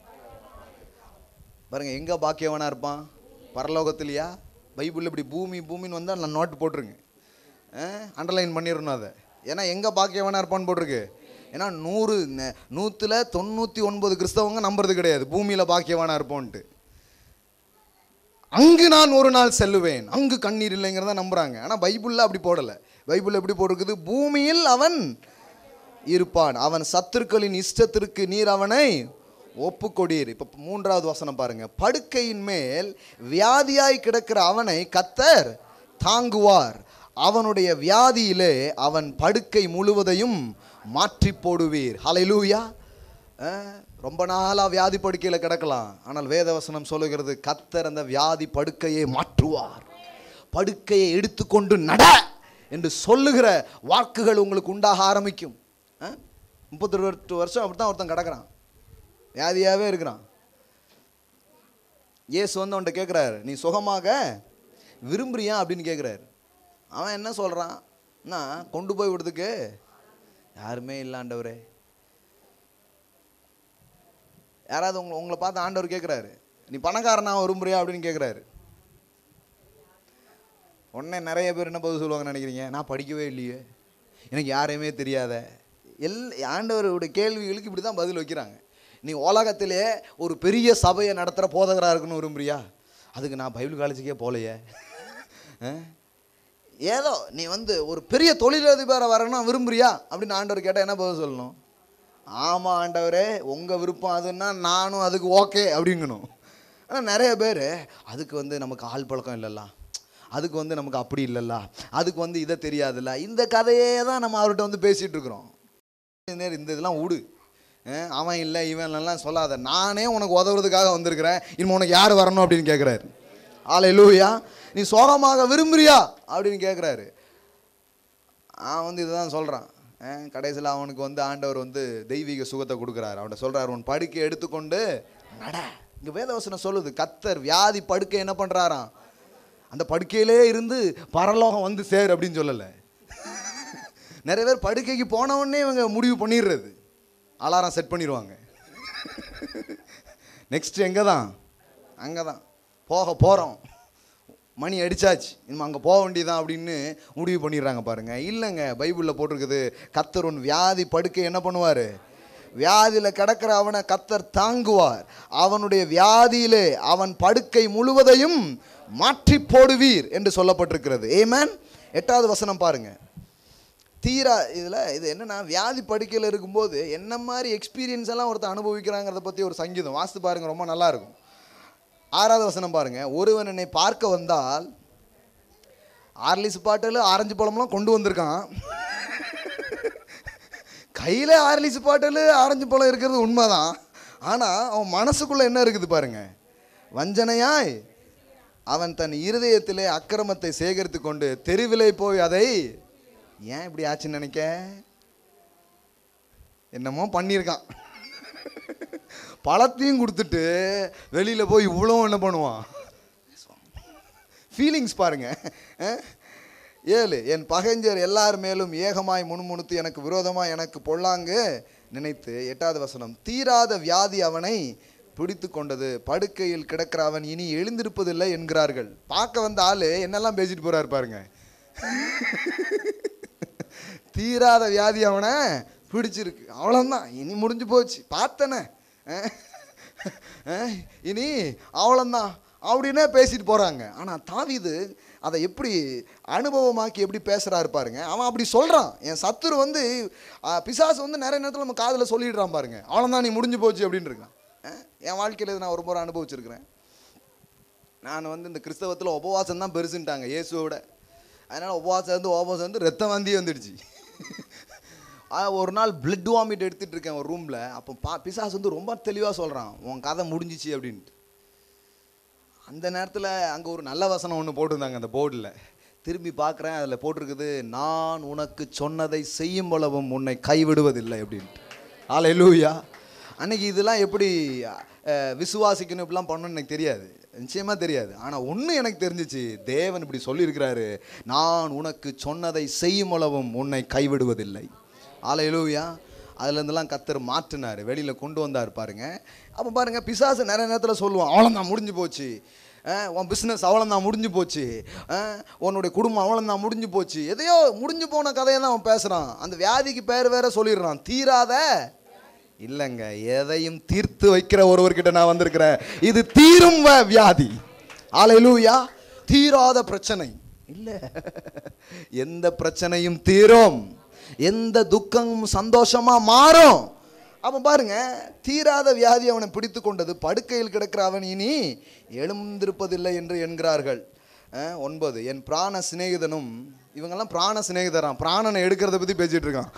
பாருங்க எங்க பாக்கியவனா இருப்பான், பரலோகத்திலையா? பைபிள் இப்படி பூமி பூமின்னு வந்தால் நான் நோட்டு போட்டிருங்க, அண்டர்லைன் பண்ணிடணும் அதை. ஏன்னா எங்க பாக்கியவனா இருப்பான்னு போட்டிருக்கு. ஏன்னா நூறு நூற்றுல தொண்ணூற்றி ஒன்பது கிறிஸ்தவங்க நம்புறது கிடையாது பூமியில் பாக்கியவானா இருப்போன்ட்டு. அங்கு நான் ஒரு நாள் செல்லுவேன், அங்கு கண்ணீர் இல்லைங்கிறத நம்புறாங்க. ஆனால் பைபிளில் அப்படி போடலை. பைபிள் எப்படி போட்டிருக்குது, பூமியில் அவன் இருப்பான், அவன் சத்துருக்களின் இஷ்டத்திற்கு நீர் அவனை ஒப்புக்கொடீர். இப்போ மூன்றாவது வசனம் பாருங்க, படுக்கையின் மேல் வியாதியாய் கிடக்கிற அவனை கர்த்தர் தாங்குவார், அவனுடைய வியாதியிலே அவன் படுக்கை முழுவதையும் மாற்றி போடுவீர். ஹல்லேலூயா. ரொம்ப நாளா வியாதி படுக்கையில் கிடக்கலாம், ஆனால் வேதவசனம் சொல்லுகிறது கர்த்தர் அந்த வியாதி படுக்கையை மாற்றுவார், படுக்கையை எடுத்துக்கொண்டு நட என்று சொல்லுகிற வாக்குகள் உங்களுக்கு உண்டாக ஆரம்பிக்கும். முப்பத்தி ரெண்டு வருஷம் அப்படித்தான் ஒருத்தன் கிடக்கிறான், வியாதியாகவே இருக்கிறான். இயேசு வந்து அவன்கிட்ட கேட்குறாரு, நீ சுகமாக விரும்புறியா அப்படின்னு கேட்குறாரு. அவன் என்ன சொல்கிறான், நான் கொண்டு போய் விடுறதுக்கு யாருமே இல்லை ஆண்டவரே. யாராவது உங்களை உங்களை பார்த்து ஆண்டவர் கேட்குறாரு, நீ பணக்காரனா விரும்புறியா அப்படின்னு கேட்குறாரு. உடனே நிறைய பேர் என்ன பதில் சொல்லுவாங்கன்னு நினைக்கிறீங்க, நான் படிக்கவே இல்லையே, எனக்கு யாரையுமே தெரியாத. எல் ஆண்டவருடைய கேள்விகளுக்கு இப்படி தான் பதில் வைக்கிறாங்க. நீ உலகத்திலே ஒரு பெரிய சபையை நடத்துகிற போதகராக இருக்குன்னு விரும்புறியா, அதுக்கு நான் பைபிள் காலேஜுக்கே போகலையே. ஏதோ நீ வந்து ஒரு பெரிய தொழிலதிபரை வரணும் விரும்புறியா அப்படின்னு ஆண்டவர் கேட்டால் என்ன பதில் சொல்லணும், ஆமாம் ஆண்டவரே உங்கள் விருப்பம் அதுன்னா நானும் அதுக்கு ஓகே அப்படிங்கணும். ஆனால் நிறைய பேர் அதுக்கு வந்து நமக்கு ஆள் பழக்கம் இல்லைல்ல, அதுக்கு வந்து நமக்கு அப்படி இல்லைல்ல, அதுக்கு வந்து இதை தெரியாதுல்ல, இந்த கதையே தான் நம்ம அவர்கிட்ட வந்து பேசிகிட்டு இருக்கிறோம். இந்த இதெல்லாம் விடு, அவன் இல்லை இவன் எல்லாம் சொல்லாத, நானே உனக்கு உதவுறதுக்காக வந்திருக்கிறேன், இனிமே உனக்கு யார் வரணும் அப்படின்னு கேட்குறாரு. ஹல்லேலூயா. நீ சோகமாக விரும்புறியா அப்படின்னு கேட்குறாரு. அவன் வந்து இதுதான் சொல்கிறான். கடைசியில் அவனுக்கு வந்து ஆண்டவர் வந்து தெய்வீக சுகத்தை கொடுக்குறாரு. அவன்கிட்ட சொல்கிறார், உன் படுக்கை எடுத்துக்கொண்டு நட. இங்கே வேதவசனம் சொல்லுது கர்த்தர் வியாதி படுக்கை என்ன பண்ணுறாராம், அந்த படுக்கையிலே இருந்து பரலோகம் வந்து சேர் அப்படின்னு சொல்லலை. நிறைய பேர் படுக்கைக்கு போனவுடனே இவங்க முடிவு பண்ணிடுறது, அலாரம் செட் பண்ணிடுவாங்க. நெக்ஸ்ட் எங்கே தான், அங்கே தான் போக போகிறோம், மணி அடித்தாச்சு இனிமே அங்கே போக வேண்டியதான் அப்படின்னு முடிவு பண்ணிடுறாங்க பாருங்கள். இல்லைங்க, பைபிளில் போட்டிருக்குது கர்த்தர் உன் வியாதி படுக்கை என்ன பண்ணுவார், வியாதியில் கிடக்கிற அவனை கர்த்தர் தாங்குவார், அவனுடைய வியாதியிலே அவன் படுக்கை முழுவதையும் மாற்றி போடுவீர் என்று சொல்லப்பட்டிருக்கிறது. ஆமென். எட்டாவது வசனம் பாருங்கள். தீரா இதில் இது என்னென்னா, வியாதி படுக்கையில் இருக்கும்போது என்ன மாதிரி எக்ஸ்பீரியன்ஸ் எல்லாம் ஒருத்தர் அனுபவிக்கிறாங்கிறத பற்றி ஒரு சங்கீதம் வாசித்து பாருங்கள், ரொம்ப நல்லாயிருக்கும். ஆறாவது வசனம் பாருங்க, ஒருவன் என்னை பார்க்க வந்தால், ஆர்லிஸ் பாட்டில் ஆரஞ்சு பழம்லாம் கொண்டு வந்திருக்கான், கையில் ஆர்லிஸ் பாட்டில் ஆரஞ்சு பழம் இருக்கிறது உண்மைதான், ஆனால் அவன் மனசுக்குள்ளே என்ன இருக்குது பாருங்க, வஞ்சனையாய் அவன் தன் இருதயத்திலே அக்கிரமத்தை சேகரித்து கொண்டு தெருவிலே போய் அதை, ஏன் இப்படி ஆச்சுன்னு நினைக்க, என்னமோ பண்ணியிருக்கான், பழத்தையும் கொடுத்துட்டு வெளியில் போய் இவ்வளோ என்ன பண்ணுவான், ஃபீலிங்ஸ் பாருங்க. ஏழு, என் பகைஞர் எல்லார் மேலும் ஏகமாய் முணுமுணுத்து எனக்கு விரோதமாக எனக்கு பொல்லாங்கு நினைத்து. எட்டாவது வசனம், தீராத வியாதி அவனை பிடித்து கொண்டது, படுக்கையில் கிடக்கிற அவன் இனி எழுந்திருப்பதில்லை என்கிறார்கள். பார்க்க வந்த ஆள் என்னெல்லாம் பேசிட்டு போறாரு பாருங்க. தீராத வியாதி அவனை பிடிச்சிருக்கு, அவ்வளோதான், இனி முடிஞ்சு போச்சு, பார்த்தனே இனி அவ்வளோதான் அப்படின்னே பேசிட்டு போகிறாங்க. ஆனால் தாவீது அதை எப்படி அனுபவமாக்கி எப்படி பேசுகிறாரு பாருங்க. அவன் அப்படி சொல்கிறான், என் சத்துரு வந்து பிசாசு வந்து நிறைய நேரத்தில் நம்ம காதில் சொல்லிடுறான் பாருங்க, அவ்வளோதான் நீ முடிஞ்சு போச்சு அப்படின்னு இருக்கான். என் வாழ்க்கையில் இது நான் ஒரு முறை அனுபவிச்சிருக்கிறேன். நான் வந்து இந்த கிறிஸ்தவத்தில் உபவாசம் தான் பெருசுன்ட்டாங்க இயேசுவோட, அதனால் உபவாசம் வந்து உபவாசம் வந்து ரத்தம் வாந்தி வந்துடுச்சு. ஒரு நாள் பிளட் வாமிட் எடுத்துகிட்டு இருக்கேன் ஒரு ரூமில். அப்போ பா பிசாசு வந்து ரொம்ப தெளிவாக சொல்கிறான், உன் கதை முடிஞ்சிச்சு அப்படின்ட்டு. அந்த நேரத்தில் அங்கே ஒரு நல்ல வசனம் ஒன்று போட்டிருந்தாங்க அந்த போர்டில். திரும்பி பார்க்குறேன், அதில் போட்டிருக்குது, நான் உனக்கு சொன்னதை செய்யும் பொழுதும் உன்னை கைவிடுவதில்லை அப்படின்ட்டு. ஹல்லேலூயா. அன்னைக்கு இதெல்லாம் எப்படி விசுவாசிக்கணும் இப்படிலாம் பண்ணணும்னு எனக்கு தெரியாது, நிச்சயமாக தெரியாது. ஆனால் ஒன்று எனக்கு தெரிஞ்சிச்சு, தேவன் இப்படி சொல்லியிருக்கிறாரு, நான் உனக்கு சொன்னதை செய்யும் அளவும் உன்னை கைவிடுவதில்லை. அல்லேலூயா. அதுலேருந்துலாம் கர்த்தர் மாற்றினார், வெளியில் கொண்டு வந்தார் பாருங்க. அப்போ பாருங்கள், பிசாசு நிறைய நேரத்தில் சொல்லுவான், அவ்வளோதான் முடிஞ்சு போச்சு, உன் பிஸ்னஸ் அவ்வளோதான் முடிஞ்சு போச்சு, உன்னுடைய குடும்பம் அவ்வளோதான் முடிஞ்சு போச்சு, எதையோ முடிஞ்சு போன கதையை தான் அவன் பேசுகிறான். அந்த வியாதிக்கு பேர் வேற சொல்லிடுறான், தீராத. இல்லைங்க, எதையும் தீர்த்து வைக்கிற ஒருவர்கிட்ட நான் வந்திருக்கிறேன். இது தீரும் வியாதி. அல்லேலூயா. தீராத பிரச்சனை இல்லை, எந்த பிரச்சனையும் தீரும், எந்த துக்கமும் சந்தோஷமா மாறும். அப்போ பாருங்க, தீராத வியாதி அவனை பிடித்து கொண்டது, படுக்கையில் கிடக்கிற அவன் இனி எழுந்திருப்பதில்லை என்று என்கிறார்கள். ஒன்பது, என் பிராண சிநேகிதனும், இவங்கெல்லாம் பிராண சிநேகிதரான், பிராணனை எடுக்கிறத பற்றி பேசிட்டு இருக்கான்.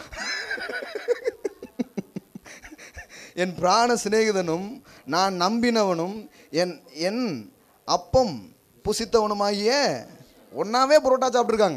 என் பிராண சிநேகிதனும் நான் நம்பினவனும் என் என் அப்பம் புசித்தவனுமாகிய, ஒன்னாவே புரோட்டா சாப்பிட்ருக்காங்க.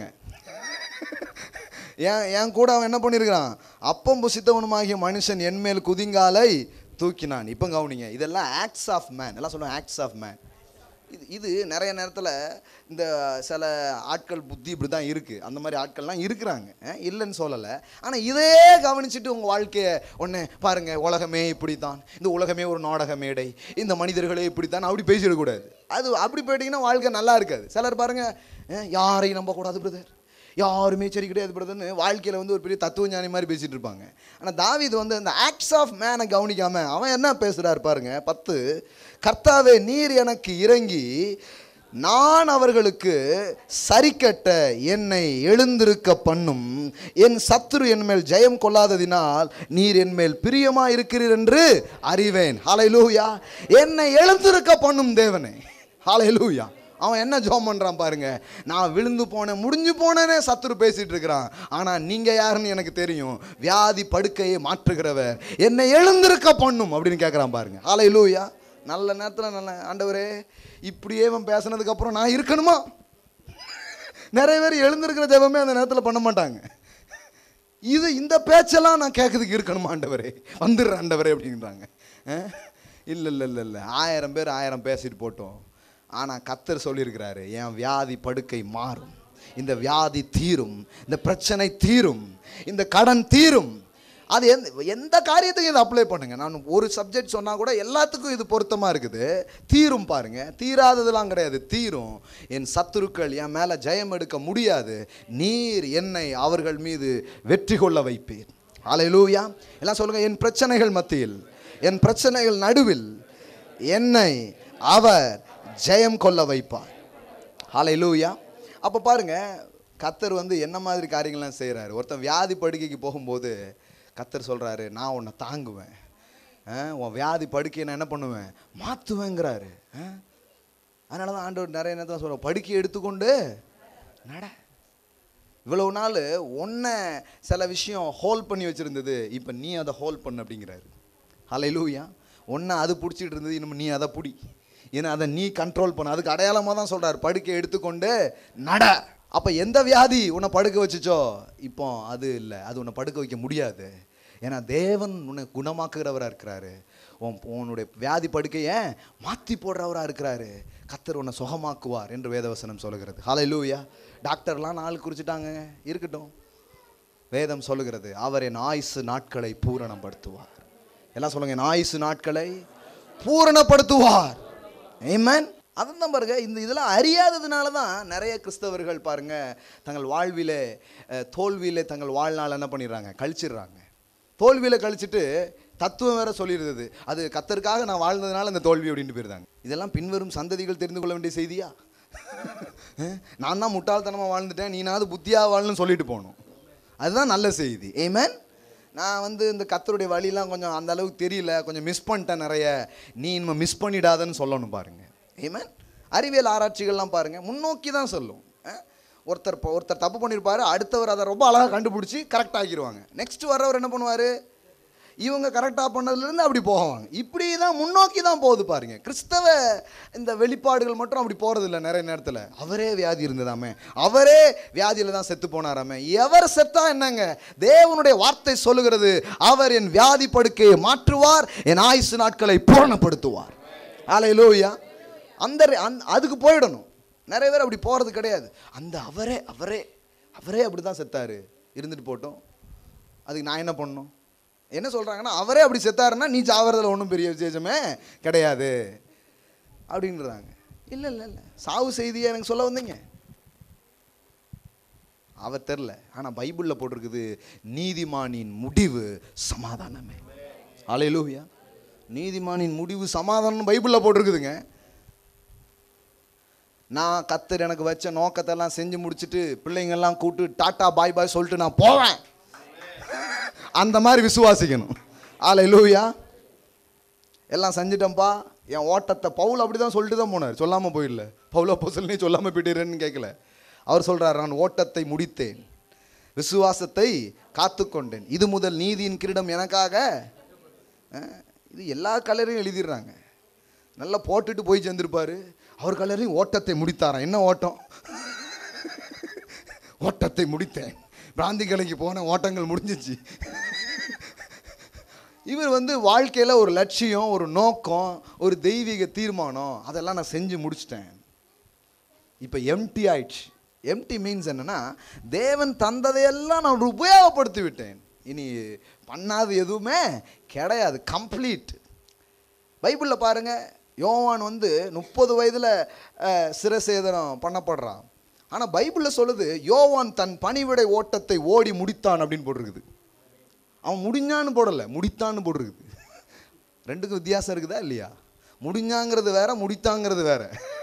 ஏன் என் கூட அவன் என்ன பண்ணியிருக்கிறான், அப்பம் புசித்தவனுமாகிய மனுஷன் என் மேல் குதிங்காலை தூக்கினான். இப்போ கவனிங்க, இதெல்லாம் ஆக்ட்ஸ் ஆஃப் மேன், எல்லாம் சொல்லுவாங்க ஆக்ட்ஸ் ஆஃப் மேன். இது இது நிறைய நேரத்தில் இந்த சில ஆட்கள் புத்தி இப்படி தான் இருக்குது, அந்த மாதிரி ஆட்கள்லாம் இருக்கிறாங்க, இல்லைன்னு சொல்லலை. ஆனால் இதே கவனிச்சுட்டு உங்கள் வாழ்க்கையை ஒன்று பாருங்கள், உலகமே இப்படி தான், இந்த உலகமே ஒரு நாடக மேடை, இந்த மனிதர்களே இப்படி தான், அப்படி பேசிடக்கூடாது. அது அப்படி போயிட்டீங்கன்னா வாழ்க்கை நல்லா இருக்காது. சிலர் பாருங்கள், யாரையும் நம்பக்கூடாது பிரதர், யாருமே சரி கிடையாது பிரதர்னு வாழ்க்கையில் வந்து ஒரு பெரிய தத்துவ ஞானி மாதிரி பேசிகிட்டு இருப்பாங்க. ஆனால் தாவீது வந்து அந்த ஆக்ட்ஸ் ஆஃப் மேனை கவனிக்காமல் அவன் என்ன பேசுகிறார் பாருங்க. பத்து, கர்த்தாவே நீர் எனக்கு இறங்கி நான் அவர்களுக்கு சரிக்கட்ட என்னை எழுந்திருக்க பண்ணும், என் சத்துரு என் மேல் ஜெயம் கொள்ளாததினால் நீர் என் மேல் பிரியமாக இருக்கிறீர் என்று அறிவேன். ஹல்லேலூயா. என்னை எழுந்திருக்க பண்ணும் தேவனே. ஹல்லேலூயா. அவன் என்ன ஜெபம் பண்ணுறான் பாருங்க, நான் விழுந்து போனேன், முடிஞ்சு போனேனே சத்துரு பேசிகிட்டு இருக்கிறான், ஆனால் நீங்கள் யாருன்னு எனக்கு தெரியும், வியாதி படுக்கையை மாற்றுகிறவர், என்னை எழுந்திருக்க பண்ணும் அப்படின்னு கேட்குறான் பாருங்க. ஹல்லேலூயா. நல்ல நேரத்தில் நல்ல ஆண்டவரே, இப்படியே அவன் பேசினதுக்கப்புறம் நான் இருக்கணுமா? நிறைய பேர் எழுந்திருக்கிற ஜெபமே அந்த நேரத்தில் பண்ண மாட்டாங்க. இது இந்த பேச்செல்லாம் நான் கேட்கறதுக்கு இருக்கணுமா ஆண்டவரே, வந்துடுற ஆண்டவரே அப்படின்றாங்க. இல்லை இல்லை இல்லை இல்லை ஆயிரம் பேர் ஆயிரம் பேசிட்டு போட்டோம், ஆனால் கர்த்தர் சொல்லியிருக்கிறாரு, என் வியாதி படுக்கை மாறும், இந்த வியாதி தீரும், இந்த பிரச்சனை தீரும், இந்த கடன் தீரும். அது எந்த எந்த காரியத்துக்கும் இதை அப்ளை பண்ணுங்க. நான் ஒரு சப்ஜெக்ட் சொன்னால் கூட எல்லாத்துக்கும் இது பொருத்தமாக இருக்குது. தீரும் பாருங்க, தீராததெல்லாம் கிடையாது, தீரும். என் சத்துருக்கள் என் மேலே ஜெயம் எடுக்க முடியாது, நீர் என்னை அவர்கள் மீது வெற்றி கொள்ள வைப்பீர். ஹல்லேலூயா. எல்லாம் சொல்லுங்க, என் பிரச்சனைகள் மத்தியில், என் பிரச்சனைகள் நடுவில் என்னை அவர் ஜெயம் கொள்ள வைப்பார். ஹல்லேலூயா. அப்போ பாருங்க, கர்த்தர் வந்து என்ன மாதிரி காரியங்கள்லாம் செய்கிறாரு. ஒருத்தன் வியாதி படுக்கைக்கு போகும்போது கர்த்தர் சொல்கிறாரு, நான் உன்னை தாங்குவேன், உன் வியாதி படுக்கையை நான் என்ன பண்ணுவேன், மாற்றுவேங்கிறாரு. அதனால தான் ஆண்டவர் நிறைய நேரத்தில் சொல்கிறோம், படுக்கையை எடுத்துக்கொண்டு நட. இவ்வளவு நாள் ஒன்றை சில விஷயம் ஹோல்ட் பண்ணி வச்சுருந்தது, இப்போ நீ அதை ஹோல்ட் பண்ணு அப்படிங்கிறாரு. ஹல்லேலூயா. ஒன்றை அது பிடிச்சிட்டு இருந்தது, இன்னும் நீ அதை பிடி, ஏன்னா அதை நீ கண்ட்ரோல் பண்ண. அதுக்கு அடையாளமாக தான் சொல்கிறார், படுக்கை எடுத்துக்கொண்டு நட. அப்போ எந்த வியாதி உன்னை படுக்க வச்சுச்சோ, இப்போ அது இல்லை, அது உன்னை படுக்க வைக்க முடியாது. ஏன்னா தேவன் உன்னை குணமாக்குகிறவராக இருக்கிறாரு, உன் உன்னுடைய வியாதி படுக்கையை மாற்றி போடுறவராக இருக்கிறாரு. கர்த்தர் உன்னை சுகமாக்குவார் என்று வேதவசனம் சொல்லுகிறது. ஹல்லேலூயா. டாக்டர்லாம் நாள் குறிச்சிட்டாங்க, இருக்கட்டும். வேதம் சொல்லுகிறது, அவர் என் ஆயுசு நாட்களை பூரணப்படுத்துவார். எல்லாம் சொல்லுங்க, என் ஆயுசு நாட்களை பூரணப்படுத்துவார். ஆமென். அதுதான் பாருங்க, இந்த இதெல்லாம் அறியாததுனால தான் நிறைய கிறிஸ்தவர்கள் பாருங்க தங்கள் வாழ்விலே தோல்வியிலே தங்கள் வாழ்நாள் என்ன பண்ணிடுறாங்க, கழிச்சிடுறாங்க. தோல்வியில் கழிச்சிட்டு தத்துவம் வேற சொல்லிடுறது, அது கர்த்தருக்காக நான் வாழ்ந்ததுனால இந்த தோல்வி அப்படின்னு போயிருந்தாங்க. இதெல்லாம் பின்வரும் சந்ததிகள் தெரிந்து கொள்ள வேண்டிய செய்தியா? நான் தான் முட்டாள்தனமாக வாழ்ந்துட்டேன், நீனாவது புத்தியாக வாழணும்னு சொல்லிட்டு போகணும். அதுதான் நல்ல செய்தி. ஆமென். நான் வந்து இந்த கர்த்தருடைய வழியெலாம் கொஞ்சம் அந்த அளவுக்கு தெரியல, கொஞ்சம் மிஸ் பண்ணிட்டேன் நிறைய, நீ இனிமேல் மிஸ் பண்ணிடாதன்னு சொல்லணும் பாருங்க. ஆமென். அறிவியல் ஆராய்ச்சிகள்லாம் பாருங்கள் முன்னோக்கி தான் சொல்லும். ஒருத்தர் ஒருத்தர் தப்பு பண்ணியிருப்பார், அடுத்தவர் அதை ரொம்ப அழகாக கண்டுபிடிச்சி கரெக்ட் ஆக்கிடுவாங்க. நெக்ஸ்ட் வர்றவர் என்ன பண்ணுவார், இவங்க கரெக்டாக பண்ணதுலேருந்து அப்படி போவாங்க. இப்படி தான் முன்னோக்கி தான் போகுது பாருங்க. கிறிஸ்தவ இந்த வெளிப்பாடுகள் மட்டும் அப்படி போகிறதில்ல. நிறைய நேரத்தில் அவரே வியாதி இருந்ததாமே, அவரே வியாதியில் தான் செத்து போனாராமே. எவர் செத்தா என்னங்க, தேவனுடைய வார்த்தை சொல்லுகிறது, அவர் என் வியாதி படுக்கையை மாற்றுவார், என் ஆயுசு நாட்களை பூரணப்படுத்துவார். அல்லேலூயா. அந்த அதுக்கு போயிடணும். நிறைய பேர் அப்படி போகிறது கிடையாது. அந்த அவரே அவரே அவரே அப்படி தான் செத்தாரு, இருந்துட்டு போட்டோம், அதுக்கு நான் என்ன பண்ணணும்? என்ன சொல்கிறாங்கன்னா, அவரே அப்படி செத்தாருன்னா நீ சாவறதுல ஒன்றும் பெரிய விசேஷமே கிடையாது அப்படின்றாங்க. இல்லை இல்லை இல்லை சாவு செய்தியை எனக்கு சொல்ல வந்தீங்க, அவர் தெரில. ஆனால் பைபிளில் போட்டிருக்குது, நீதிமானின் முடிவு சமாதானமே. அல்லேலூயா. நீதிமானின் முடிவு சமாதானம் பைபிளில் போட்டிருக்குதுங்க. நான் கர்த்தர் எனக்கு வச்ச நோக்கத்தெல்லாம் செஞ்சு முடிச்சுட்டு பிள்ளைங்கள்லாம் கூப்பிட்டு டாட்டா பாய் பாய் சொல்லிட்டு நான் போவேன், அந்த மாதிரி விசுவாசிக்கணும். அல்லேலூயா. எல்லாம் செஞ்சிட்டேன்ப்பா, என் ஓட்டத்தை பவுல் அப்படி தான் சொல்லிட்டு தான் போனார், சொல்லாமல் போயிடல. பவுல் அப்போஸ்தலனே சொல்லாமல் போயிட்டேன்னு கேட்கல. அவர் சொல்கிறார், நான் ஓட்டத்தை முடித்தேன், விசுவாசத்தை காத்துக்கொண்டேன், இது முதல் நீதியின் கிரீடம் எனக்காக. இது எல்லா கலரையும் எழுதிடுறாங்க. நல்லா போட்டுட்டு போய் சேர்ந்துருப்பார். அவர் கலரையும் ஓட்டத்தை முடித்தாராம். என்ன ஓட்டம்? ஓட்டத்தை முடித்தேன், பிராந்தி கலைக்கு போன ஓட்டங்கள் முடிஞ்சிச்சு. இவர் வந்து வாழ்க்கையில் ஒரு லட்சியம், ஒரு நோக்கம், ஒரு தெய்வீக தீர்மானம், அதெல்லாம் நான் செஞ்சு முடிச்சிட்டேன். இப்போ எம்டி ஆயிடுச்சு. எம்டி மீன்ஸ் என்னன்னா, தேவன் தந்ததையெல்லாம் நான் உபயோகப்படுத்தி விட்டேன், இனி பண்ணாது எதுவுமே கிடையாது, கம்ப்ளீட். பைபிளில் பாருங்க, யோவான் வந்து முப்பது வயதில் சிரசேதனம் பண்ணப்படுறான். ஆனால் பைபிளில் சொல்லுது, யோவான் தன் பணிவிடை ஓட்டத்தை ஓடி முடித்தான் அப்படின்னு போட்டிருக்குது. அவன் முடிஞ்சான்னு போடலை, முடித்தான்னு போட்டிருக்குது. ரெண்டுக்கும் வித்தியாசம் இருக்குதா இல்லையா? முடிஞ்சாங்கிறது வேற, முடித்தாங்கிறது வேற.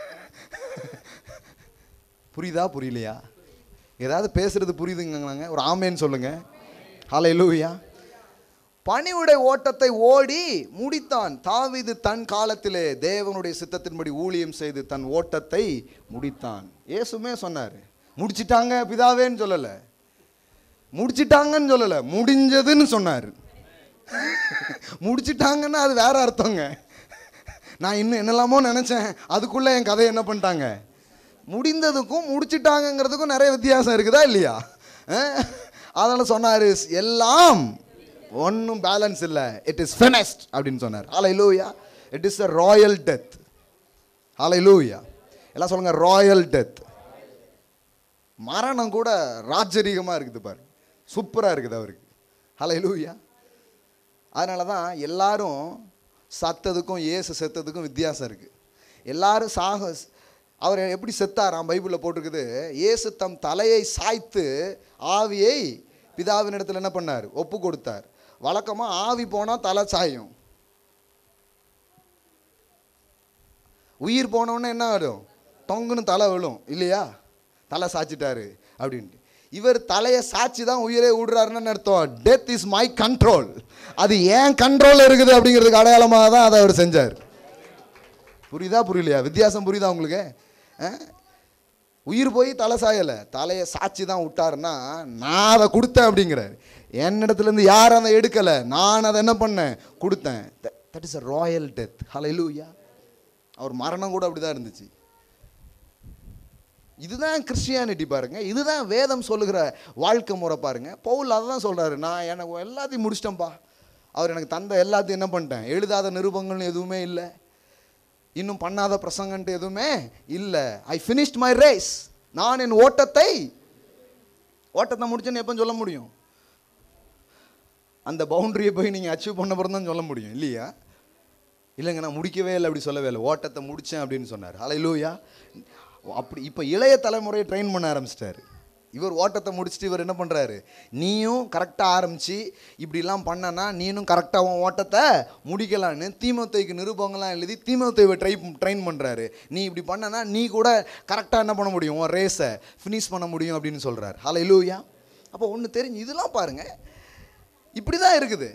புரியுதா புரியலையா? ஏதாவது பேசுறது புரியுதுங்களாங்க? ஒரு ஆமேன்னு சொல்லுங்க. ஹல்லேலூயா. பணிவுடை ஓட்டத்தை ஓடி முடித்தான். தாவீது தன் காலத்திலே தேவனுடைய சித்தத்தின்படி ஊழியம் செய்து தன் ஓட்டத்தை முடித்தான். இயேசுமே சொன்னார், முடிச்சிட்டாங்க பிதாவேன்னு சொல்லலை, முடிச்சிட்டாங்கன்னு சொல்லலை, முடிஞ்சதுன்னு சொன்னார். முடிச்சிட்டாங்கன்னா அது வேற அர்த்தங்க. நான் இன்னும் என்னெல்லாமோ நினச்சேன், அதுக்குள்ளே என் கதையை என்ன பண்ணிட்டாங்க. முடிந்ததுக்கும் முடிச்சிட்டாங்கிறதுக்கும் நிறைய வித்தியாசம் இருக்குதா இல்லையா? அதனால் சொன்னார், எல்லாம் ஒன்றும் பேலன்ஸ் இல்லை, இட் இஸ் ஃபினிஷ்ட் அப்படின்னு சொன்னார். Hallelujah. It is a royal death. Hallelujah. எல்லாம் சொல்லுங்க, ராயல் டெத். மரணம் கூட ராஜரீகமாக இருக்குது பாரு, சூப்பராக இருக்குது அவருக்கு. ஹல்லேலூயா. அதனால தான் எல்லாரும் சத்ததுக்கும் இயேசு செத்ததுக்கும் வித்தியாசம் இருக்குது. எல்லாரும் சாக அவர் எப்படி செத்தாராம் பைபிளில் போட்டிருக்குது, இயேசு தம் தலையை சாய்த்து ஆவியை பிதாவின் இடத்துல என்ன பண்ணார், ஒப்பு கொடுத்தார். வழக்கமாக ஆவி போனால் தலை சாயும், உயிர் போனோடனே என்ன ஆகிடும், தொங்குன்னு தலை விழும் இல்லையா? தலை சாய்ச்சிட்டாரு அப்படின்ட்டு. இவர் தலையை சாட்சி தான் உயிரே விடுறாருன்னு அர்த்தம். டெத் இஸ் மை கண்ட்ரோல், அது ஏன் கண்ட்ரோலில் இருக்குது அப்படிங்கிறதுக்கு அடையாளமாக தான் அதை அவர் செஞ்சார். புரியுதா புரியலையா? வித்தியாசம் புரியுதா உங்களுக்கு? உயிர் போய் தலை சாயலை, தலையை சாட்சி தான் விட்டாருன்னா நான் அதை கொடுத்தேன் அப்படிங்கிறார். என்னிடத்துலேருந்து யாரும் அதை எடுக்கலை, நான் அதை என்ன பண்ணேன், கொடுத்தேன். That is a royal death. Hallelujah. அவர் மரணம் கூட அப்படி தான் இருந்துச்சு. இதுதான் கிறிஸ்டியானிட்டி பாருங்க, இதுதான் வேதம் சொல்லுகிற வாழ்க்கை முறை பாருங்க. பவுல் அதை தான் சொல்கிறாரு, நான் எனக்கு எல்லாத்தையும் முடிச்சிட்டேன்ப்பா, அவர் எனக்கு தந்த எல்லாத்தையும் என்ன பண்ணிட்டேன், எழுதாத நிருபங்கள்னு எதுவுமே இல்லை, இன்னும் பண்ணாத பிரசங்கன்ட்டு எதுவுமே இல்லை. I finished my race. நான் என் ஓட்டத்தை ஓட்டத்தை முடிச்சேன்னு எப்போ சொல்ல முடியும்? அந்த பவுண்டரியை போய் நீங்கள் அச்சீவ் பண்ண பிறகு தான் சொல்ல முடியும் இல்லையா? இல்லைங்க நான் முடிக்கவே இல்லை அப்படி சொல்லவே இல்லை, ஓட்டத்தை முடித்தேன் அப்படின்னு சொன்னார். ஹல்லேலூயா. அப்படி இப்போ இளைய தலைமுறையை ட்ரெயின் பண்ண ஆரம்பிச்சிட்டாரு. இவர் ஓட்டத்தை முடிச்சுட்டு இவர் என்ன பண்ணுறாரு, நீயும் கரெக்டாக ஆரம்பித்து இப்படிலாம் பண்ணனா நீனும் கரெக்டாக உன் ஓட்டத்தை முடிக்கலான்னு தீமோத்தேயுக்கு நிருபங்கள்லாம் எழுதி தீமோத்தேயுவை ட்ரை ட்ரெயின் பண்ணுறாரு. நீ இப்படி பண்ணனா நீ கூட கரெக்டாக என்ன பண்ண முடியும், உன் ரேஸை ஃபினிஷ் பண்ண முடியும் அப்படின்னு சொல்கிறார். ஹல்லேலூயா. அப்போ ஒன்று தெரிஞ்சு இதெல்லாம் பாருங்கள், இப்படி தான் இருக்குது.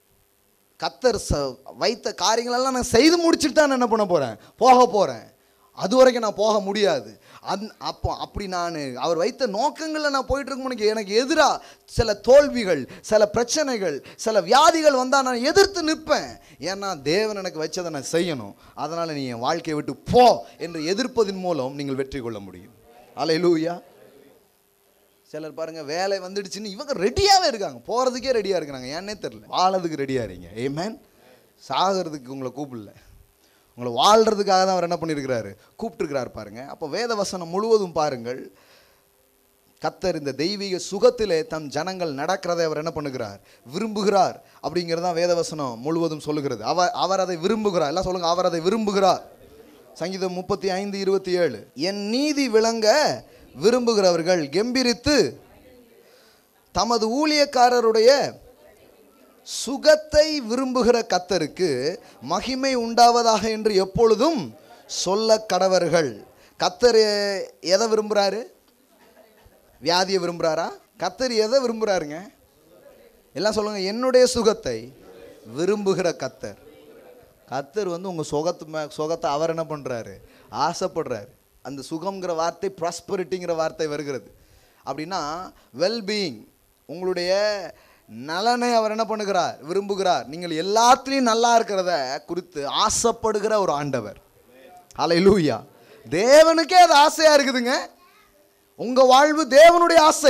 கர்த்தர் ச வைத்த காரியங்களெல்லாம் நான் செய்து முடிச்சுட்டு தான் என்ன பண்ண போகிறேன், போக போகிறேன். அது வரைக்கும் நான் போக முடியாது. அந் அப்போ அப்படி நான் அவர் வைத்த நோக்கங்களில் நான் போயிட்டு இருக்கும் எனக்கு எதிராக சில தோல்விகள், சில பிரச்சனைகள், சில வியாதிகள் வந்தால் நான் எதிர்த்து நிற்பேன். ஏன்னா தேவன் எனக்கு வச்சதை நான் செய்யணும், அதனால் நீ என் வாழ்க்கையை விட்டு போ என்று எதிர்ப்பதன் மூலம் நீங்கள் வெற்றி கொள்ள முடியும். அல்லேலூயா. சிலர் பாருங்க, வேலை வந்துடுச்சுன்னு இவங்க ரெடியாகவே இருக்காங்க, போகிறதுக்கே ரெடியாக இருக்கிறாங்க. ஏன்னே தெரியல. வாழறதுக்கு ரெடியாக இருங்க. ஆமென். சாகிறதுக்கு உங்களை கூப்பிடல, உங்களை வாழ்கிறதுக்காக தான் அவர் என்ன பண்ணியிருக்கிறாரு, கூப்பிட்டுருக்கிறார் பாருங்க. அப்போ வேத வசனம் முழுவதும் பாருங்கள், கர்த்தர் இந்த தெய்வீக சுகத்திலே தம் ஜனங்கள் நடக்கிறதை அவர் என்ன பண்ணுகிறார், விரும்புகிறார். அப்படிங்கிறதான் வேத வசனம் முழுவதும் சொல்லுகிறது. அவர் அவர் அதை விரும்புகிறார். எல்லாம் சொல்லுங்க, அவர் அதை விரும்புகிறார். சங்கீதம் முப்பத்தி ஐந்து இருபத்தி ஏழு, என் நீதி விளங்க விரும்புகிறவர்கள் கெம்பீரித்து தமது ஊழியக்காரருடைய சுகத்தை விரும்புகிற கர்த்தருக்கு மகிமை உண்டாவதாக என்று எப்பொழுதும் சொல்ல கடவர்கள். கர்த்தர் எதை விரும்புகிறாரு? வியாதியை விரும்புகிறாரா? கர்த்தர் எதை விரும்புகிறாருங்க? எல்லாம் சொல்லுங்க, என்னுடைய சுகத்தை விரும்புகிற கர்த்தர். கர்த்தர் வந்து உங்கள் சுகத்து சுகத்தை அவர் என்ன பண்ணுறாரு, ஆசைப்படுறாரு. அந்த சுகம்ங்கிற வார்த்தை ப்ராஸ்பரிட்டிங்கிற வார்த்தை வருகிறது. அப்படின்னா வெல்பீயிங், உங்களுடைய நலனை அவர் என்ன பண்ணுகிறார், விரும்புகிறார். நீங்கள் எல்லாத்துலேயும் நல்லா இருக்கிறத குறித்து ஆசைப்படுகிற ஒரு ஆண்டவர். அல்லேலூயா. தேவனுக்கே அது ஆசையாக இருக்குதுங்க. உங்கள் வாழ்வு தேவனுடைய ஆசை.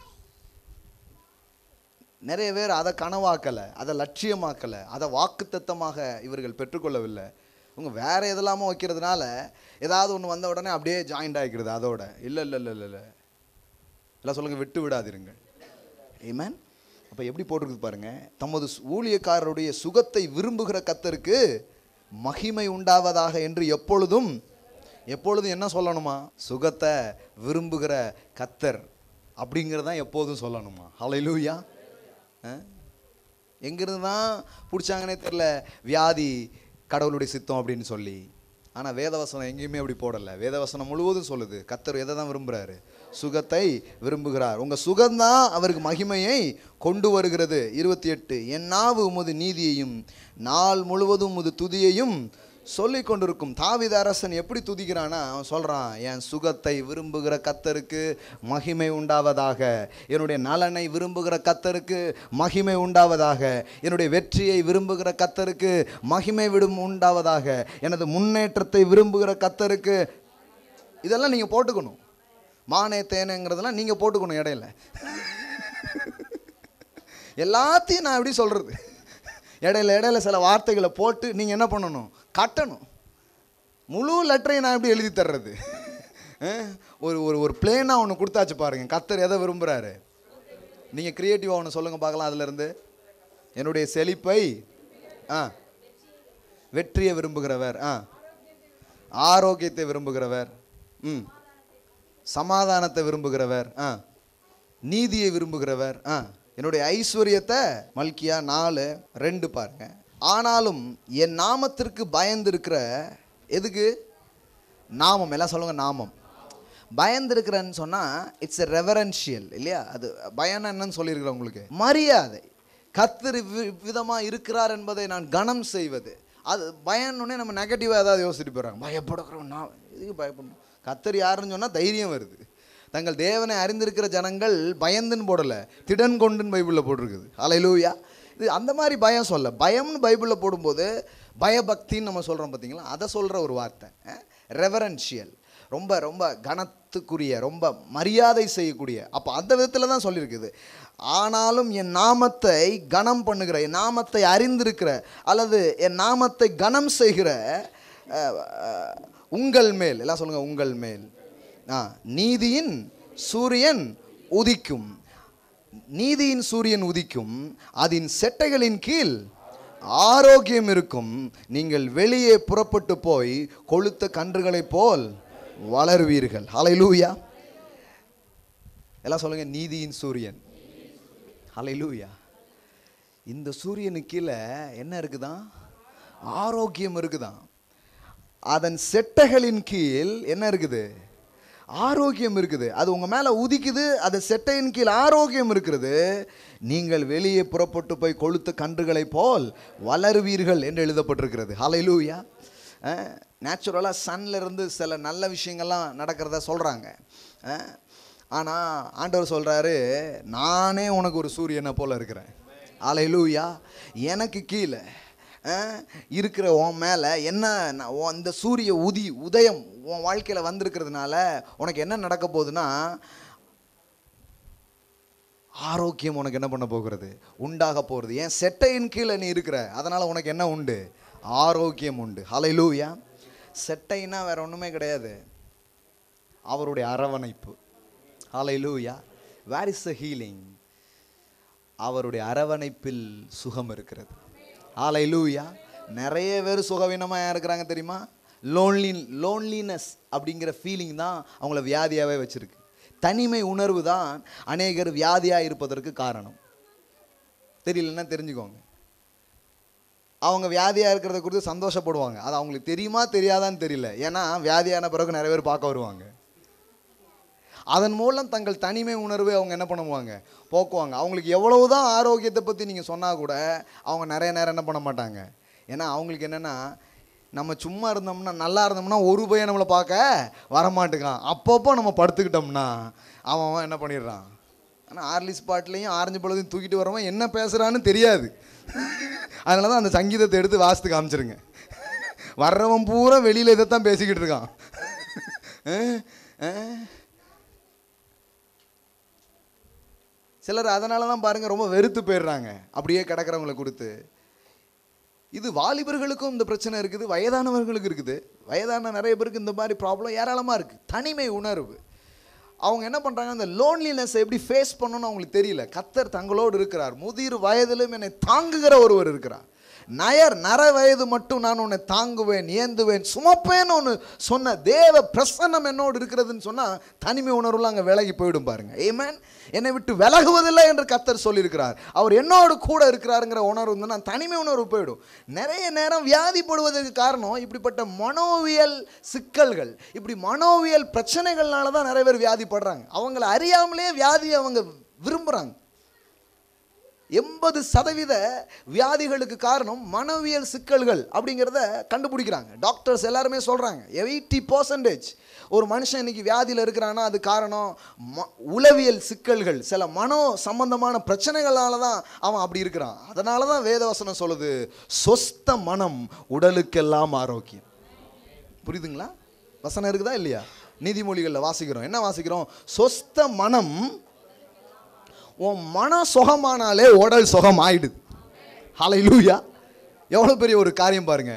நிறைய பேர் அதை கனவாக்கலை, அதை லட்சியமாக்கலை, அதை வாக்குத்தத்தமாக இவர்கள் பெற்றுக்கொள்ளவில்லை. உங்க வேற எதெல்லாமோ வைக்கிறதுனால ஏதாவது ஒன்று வந்த உடனே அப்படியே ஜாயிண்ட் ஆகிக்கிறது அதோட. இல்லை இல்லை இல்லை இல்லை எல்லாம் சொல்லுங்க, விட்டு விடாதிருங்கள். ஆமென். அப்போ எப்படி போட்டிருக்கு பாருங்க, தமது ஊழியக்காரருடைய சுகத்தை விரும்புகிற கர்த்தருக்கு மகிமை உண்டாவதாக என்று எப்பொழுதும் எப்பொழுதும் என்ன சொல்லணுமா, சுகத்தை விரும்புகிற கர்த்தர் அப்படிங்கிறதான் எப்போதும் சொல்லணுமா. ஹல்லேலூயா. எங்கிருந்து தான் பிடிச்சாங்கன்னே தெரில வியாதி கடவுளுடைய சித்தம் அப்படின்னு சொல்லி. ஆனால் வேதவசனம் எங்கேயுமே அப்படி போடலை. வேதவசனம் முழுவதும் சொல்லுது, கர்த்தர் எதை தான் விரும்புகிறாரு, சுகத்தை விரும்புகிறார். உங்கள் சுகம்தான் அவருக்கு மகிமையை கொண்டு வருகிறது. இருபத்தி எட்டு, என் நாவு உமது நீதியையும் நாள் முழுவதும் உமது துதியையும் சொல்லி கொண்டிருக்கும். தாவீது அரசன் எப்படி துதிக்கிறான்னா, அவன் சொல்கிறான், என் சுகத்தை விரும்புகிற கர்த்தருக்கு மகிமை உண்டாவதாக, என்னுடைய நலனை விரும்புகிற கர்த்தருக்கு மகிமை உண்டாவதாக, என்னுடைய வெற்றியை விரும்புகிற கர்த்தருக்கு மகிமை விடும் உண்டாவதாக, எனது முன்னேற்றத்தை விரும்புகிற கர்த்தருக்கு. இதெல்லாம் நீங்கள் போட்டுக்கணும். மானே தேனேங்கிறதெல்லாம் நீங்கள் போட்டுக்கணும் இடையில. எல்லாத்தையும் நான் எப்படி சொல்கிறது, இடையில இடையில சில வார்த்தைகளை போட்டு நீங்கள் என்ன பண்ணணும், கட்டணும். முழு லெட்டரையும் நான் எப்படி எழுதி தர்றது? ஒரு ஒரு ஒரு பிளேனாக ஒன்று கொடுத்தாச்சு பாருங்கள். கர்த்தர் எதை விரும்புகிறாரு? நீங்கள் க்ரியேட்டிவாக ஒன்று சொல்லுங்கள் பார்க்கலாம். அதிலிருந்து என்னுடைய செழிப்பை, ஆ வெற்றியை விரும்புகிறவர், ஆ ஆரோக்கியத்தை விரும்புகிறவர், ம் சமாதானத்தை விரும்புகிறவர், ஆ நீதியை விரும்புகிறவர், ஆ என்னுடைய ஐஸ்வர்யத்தை. மல்கியா நாலு ரெண்டு பாருங்க. ஆனாலும் என் நாமத்திற்கு பயந்திருக்கிற, எதுக்கு நாமம், எல்லாம் சொல்லுங்க நாமம். பயந்திருக்கிறேன்னு சொன்னால் இட்ஸ் எ ரெவரன்ஷியல் இல்லையா? அது பயம் என்னன்னு சொல்லியிருக்கிறேன் உங்களுக்கு, மரியாதை. கர்த்தர் விதமாக இருக்கிறார் என்பதை நான் கனம் செய்வது. அது பயன்னொடனே நம்ம நெகட்டிவாக ஏதாவது யோசிச்சுட்டு போகிறாங்க. பயப்படுகிறோம், நான் எதுக்கு பயப்படணும்? கர்த்தர் யாருன்னு சொன்னால் தைரியம் வருது. தங்கள் தேவனை அறிந்திருக்கிற ஜனங்கள் பயந்துன்னு போடலை, திடன் கொண்டுன்னு பைபிளில் போட்டிருக்குது. அல்லேலூயா. இது அந்த மாதிரி பயம் சொல்ல, பயம்னு பைபிளில் போடும்போது பயபக்தின்னு நம்ம சொல்கிறோம் பார்த்தீங்களா, அதை சொல்கிற ஒரு வார்த்தை ரெவரன்ஷியல், ரொம்ப ரொம்ப கனத்துக்குரிய, ரொம்ப மரியாதை செய்யக்கூடிய. அப்போ அந்த விதத்தில் தான் சொல்லியிருக்குது. ஆனாலும் என் நாமத்தை கனம் பண்ணுகிற, என் நாமத்தை அறிந்திருக்கிற அல்லது என் நாமத்தை கனம் செய்கிற உங்கள் மேல், எல்லாம் சொல்லுங்கள் உங்கள் மேல், ஆ நீதியின் சூரியன் உதிக்கும். நீதியின் சூரியன் உதிக்கும், அதன் செட்டைகளின் கீழ் ஆரோக்கியம் இருக்கும். நீங்கள் வெளியே புறப்பட்டு போய் கொழுத்த கன்றுகளைப் போல் வளருவீர்கள். ஹல்லேலூயா. எல்லாம் சொல்லுங்க, நீதியின் சூரியன். ஹல்லேலூயா. இந்த சூரியனுக்கு கீழே என்ன இருக்குதான், ஆரோக்கியம் இருக்குதான். அதன் செட்டைகளின் கீழ் என்ன இருக்குது, ஆரோக்கியம் இருக்குது. அது உங்கள் மேலே உதிக்குது, அது செட்டையின் கீழ் ஆரோக்கியம் இருக்கிறது. நீங்கள் வெளியே புறப்பட்டு போய் கொழுத்த கன்றுகளை போல் வளருவீர்கள் என்று எழுதப்பட்டிருக்கிறது. ஹல்லேலூயா. நேச்சுரலாக சன்லேருந்து சில நல்ல விஷயங்கள்லாம் நடக்கிறத சொல்கிறாங்க. ஆனால் ஆண்டவர் சொல்கிறாரு, நானே உனக்கு ஒரு சூரியனை போல் இருக்கிறேன். அல்லேலூயா. எனக்கு கீழே இருக்கிற உன் மேலே என்ன, இந்த சூரிய உதி உதயம் உன் வாழ்க்கையில் வந்திருக்கிறதுனால உனக்கு என்ன நடக்க போகுதுன்னா, ஆரோக்கியம் உனக்கு என்ன பண்ண போகிறது, உண்டாக போகிறது. ஏன் செட்டையின் கீழே நீ இருக்கிற, அதனால் உனக்கு என்ன உண்டு, ஆரோக்கியம் உண்டு. ஹல்லேலூயா. செட்டைன்னா வேற ஒன்றுமே கிடையாது, அவருடைய அரவணைப்பு. Hallelujah. Where is the healing? அவருடைய அரவணைப்பில் சுகம் இருக்கிறது. ஹல்லேலூயா. நிறைய பேர் சுகவீனமாக இருக்கிறாங்க தெரியுமா? லோன்லி லோன்லினஸ் அப்படிங்கிற ஃபீலிங் தான் அவங்கள வியாதியாகவே வச்சுருக்கு. தனிமை உணர்வு தான் அநேகர் வியாதியாக இருப்பதற்கு காரணம். தெரியலன்னா தெரிஞ்சுக்கோங்க. அவங்க வியாதியாக இருக்கிறத குறித்து சந்தோஷப்படுவாங்க, அது அவங்களுக்கு தெரியுமா தெரியாதான்னு தெரியல. ஏன்னா வியாதியான பிறகு நிறைய பேர் பார்க்க வருவாங்க. அதன் மூலம் தங்கள் தனிமை உணர்வை அவங்க என்ன பண்ணுவாங்க, போக்குவாங்க. அவங்களுக்கு எவ்வளவுதான் ஆரோக்கியத்தை பற்றி நீங்கள் சொன்னால் கூட அவங்க நிறைய நேரம் என்ன பண்ண மாட்டாங்க. ஏன்னா அவங்களுக்கு என்னென்னா, நம்ம சும்மா இருந்தோம்னா, நல்லா இருந்தோம்னா ஒரு பையன் நம்மளை பார்க்க வரமாட்டுக்கான். அப்பப்போ நம்ம படுத்துக்கிட்டோம்னா அவன் என்ன பண்ணிடுறான். ஆனால் ஆர்லிஸ் பாட்டிலையும் ஆரஞ்சு பழத்தையும் தூக்கிட்டு வரவன் என்ன பேசுகிறான்னு தெரியாது. அதனால தான் அந்த சங்கீதத்தை எடுத்து வாசித்து காமிச்சிருங்க. வர்றவன் பூரா வெளியில் இதைத்தான் பேசிக்கிட்டு இருக்கான். சிலர் அதனால தான் பாருங்கள் ரொம்ப வெறுத்து போயிடுறாங்க அப்படியே கிடக்கிறவங்களை கொடுத்து. இது வாலிபர்களுக்கும் இந்த பிரச்சனை இருக்குது, வயதானவர்களுக்கு இருக்குது. வயதான நிறைய பேருக்கு இந்த மாதிரி ப்ராப்ளம் ஏராளமாக இருக்குது. தனிமை உணர்வு. அவங்க என்ன பண்ணுறாங்க, அந்த லோன்லினஸை எப்படி ஃபேஸ் பண்ணணும்னு அவங்களுக்கு தெரியல. கர்த்தர் தங்களோடு இருக்கிறார். முதிர் வயதிலும் என்னை தாங்குகிற ஒருவர் இருக்கிறார். நயர் நர வயது மட்டும் நான் உன்னை தாங்குவேன், ஏந்துவேன், சுமப்பேன்னு ஒன்று சொன்ன தேவ பிரசன்னம் என்னோடு இருக்கிறதுன்னு சொன்னால் தனிமை உணர்வுலாம் அங்கே விலகி போயிடும் பாருங்க. ஆமென். என்னை விட்டு விலகுவதில்லை என்று கர்த்தர் சொல்லியிருக்கிறார். அவர் என்னோடு கூட இருக்கிறாருங்கிற உணர்வு வந்து நான் தனிமை உணர்வு போயிடும். நிறைய நேரம் வியாதிப்படுவதற்கு காரணம் இப்படிப்பட்ட மனோவியல் சிக்கல்கள், இப்படி மனோவியல் பிரச்சனைகள்னால தான் நிறைய பேர் வியாதிப்படுறாங்க. அவங்கள அறியாமலே வியாதியை அவங்க விரும்புகிறாங்க. எண்பது சதவீத வியாதிகளுக்கு காரணம் மனவியல் சிக்கல்கள் அப்படிங்கிறத கண்டுபிடிக்கிறாங்க. டாக்டர்ஸ் எல்லாருமே சொல்கிறாங்க, எயிட்டி பர்சன்டேஜ் ஒரு மனுஷன் இன்னைக்கு வியாதியில் இருக்கிறான்னா அது காரணம் ம உளவியல் சிக்கல்கள், சில மனோ சம்பந்தமான பிரச்சனைகளால தான் அவன் அப்படி இருக்கிறான். அதனால தான் வேதவசனம் சொல்லுது, சொஸ்த மனம் உடலுக்கெல்லாம் ஆரோக்கியம். புரியுதுங்களா? வசனம் இருக்குதா இல்லையா? நீதிமொழிகளில் வாசிக்கிறோம். என்ன வாசிக்கிறோம்? சொஸ்த மனம், உன் மன சுகமானாலே உடல் சுகம் ஆயிடுது. ஹல்லேலூயா. எவ்வளோ பெரிய ஒரு காரியம் பாருங்க.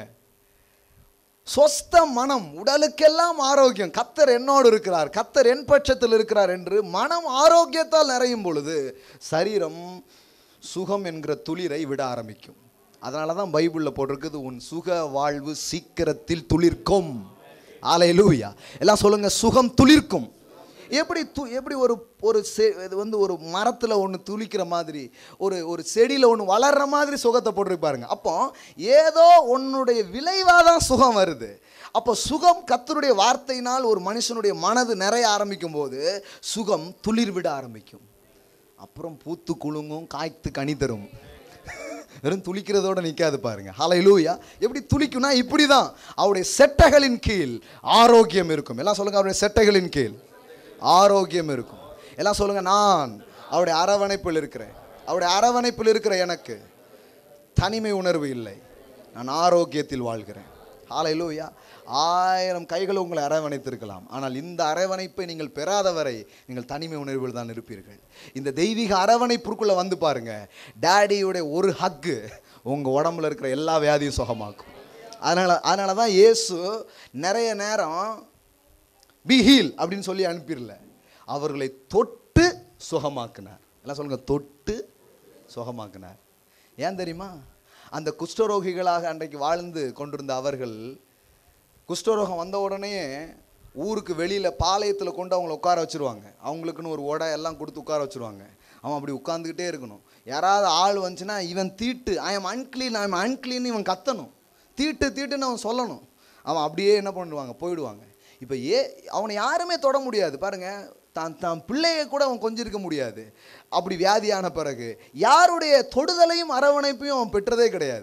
சொஸ்த மனம் உடலுக்கெல்லாம் ஆரோக்கியம். கர்த்தர் என்னோடு இருக்கிறார், கர்த்தர் என் பட்சத்தில் இருக்கிறார் என்று மனம் ஆரோக்கியத்தால் நிறையும் பொழுது சரீரம் சுகம் என்கிற துளிரை விட ஆரம்பிக்கும். அதனால தான் பைபிளில் போட்டிருக்குது, உன் சுக வாழ்வு சீக்கிரத்தில் துளிர்க்கும். ஹல்லேலூயா. எல்லாம் சொல்லுங்க, சுகம் துளிர்க்கும். எப்படி து எப்படி ஒரு ஒரு செ இது வந்து ஒரு மரத்தில் ஒன்று துளிக்கிற மாதிரி, ஒரு ஒரு செடியில் ஒன்று வளர்கிற மாதிரி சுகத்தை போட்டிருப்பாருங்க. அப்போ ஏதோ உன்னுடைய விளைவாக தான் சுகம் வருது. அப்போ சுகம் கர்த்தருடைய வார்த்தையினால் ஒரு மனுஷனுடைய மனது நிறைய ஆரம்பிக்கும் போது சுகம் துளிர் விட ஆரம்பிக்கும். அப்புறம் பூத்து குலுங்கும், காய்த்து கனி தரும். வெறும் துளிக்கிறதோட நிற்காது பாருங்க. ஹல்லேலூயா. எப்படி துளிக்கும்னா இப்படி தான், அவருடைய செட்டைகளின் கீழ் ஆரோக்கியம் இருக்கும். எல்லாம் சொல்லுங்க, அவருடைய செட்டைகளின் கீழ் ஆரோக்கியம் இருக்கும். எல்லாம் சொல்லுங்க, நான் அவருடைய அரவணைப்பில் இருக்கிறேன். அவருடைய அரவணைப்பில் இருக்கிற எனக்கு தனிமை உணர்வு இல்லை, நான் ஆரோக்கியத்தில் வாழ்கிறேன். ஹல்லேலூயா. ஆயிரம் கைகள் உங்களை அரவணைத்திருக்கலாம், ஆனால் இந்த அரவணைப்பை நீங்கள் பெறாதவரை நீங்கள் தனிமை உணர்வில் தான் இருப்பீர்கள். இந்த தெய்வீக அரவணைப்புக்குள்ளே வந்து பாருங்க, டேடியுடைய ஒரு ஹக்கு உங்கள் உடம்புல இருக்கிற எல்லா வியாதியும் சுகமாக்கும். அதனால அதனால தான் இயேசு நிறைய நேரம் பி ஹீல் அப்படின்னு சொல்லி அனுப்பிடல, அவர்களை தொட்டு சுகமாக்கினார். எல்லாம் சொல்லுங்க, தொட்டு சுகமாக்கினார். ஏன் தெரியுமா? அந்த குஷ்டரோகிகளாக அன்றைக்கு வாழ்ந்து கொண்டிருந்த அவர்கள், குஷ்டரோகம் வந்த உடனே ஊருக்கு வெளியில் பாளையத்தில் கொண்டு அவங்கள உட்கார வச்சுருவாங்க. அவங்களுக்குன்னு ஒரு உடை எல்லாம் கொடுத்து உட்கார வச்சுருவாங்க. அவன் அப்படி உட்காந்துக்கிட்டே இருக்கணும். யாராவது ஆள் வந்துச்சுன்னா இவன் தீட்டு, I am unclean, I am unclean இவன் கத்தணும். தீட்டு தீட்டுன்னு அவன் சொல்லணும். அவன் அப்படியே என்ன பண்ணுவாங்க, போயிடுவாங்க. இப்போ ஏ அவனை யாருமே தொட முடியாது பாருங்கள். தான் தான் பிள்ளையை கூட அவன் கொஞ்சிருக்க முடியாது. அப்படி வியாதியான பிறகு யாருடைய தொடுதலையும் அரவணைப்பையும் அவன் பெற்றதே கிடையாது.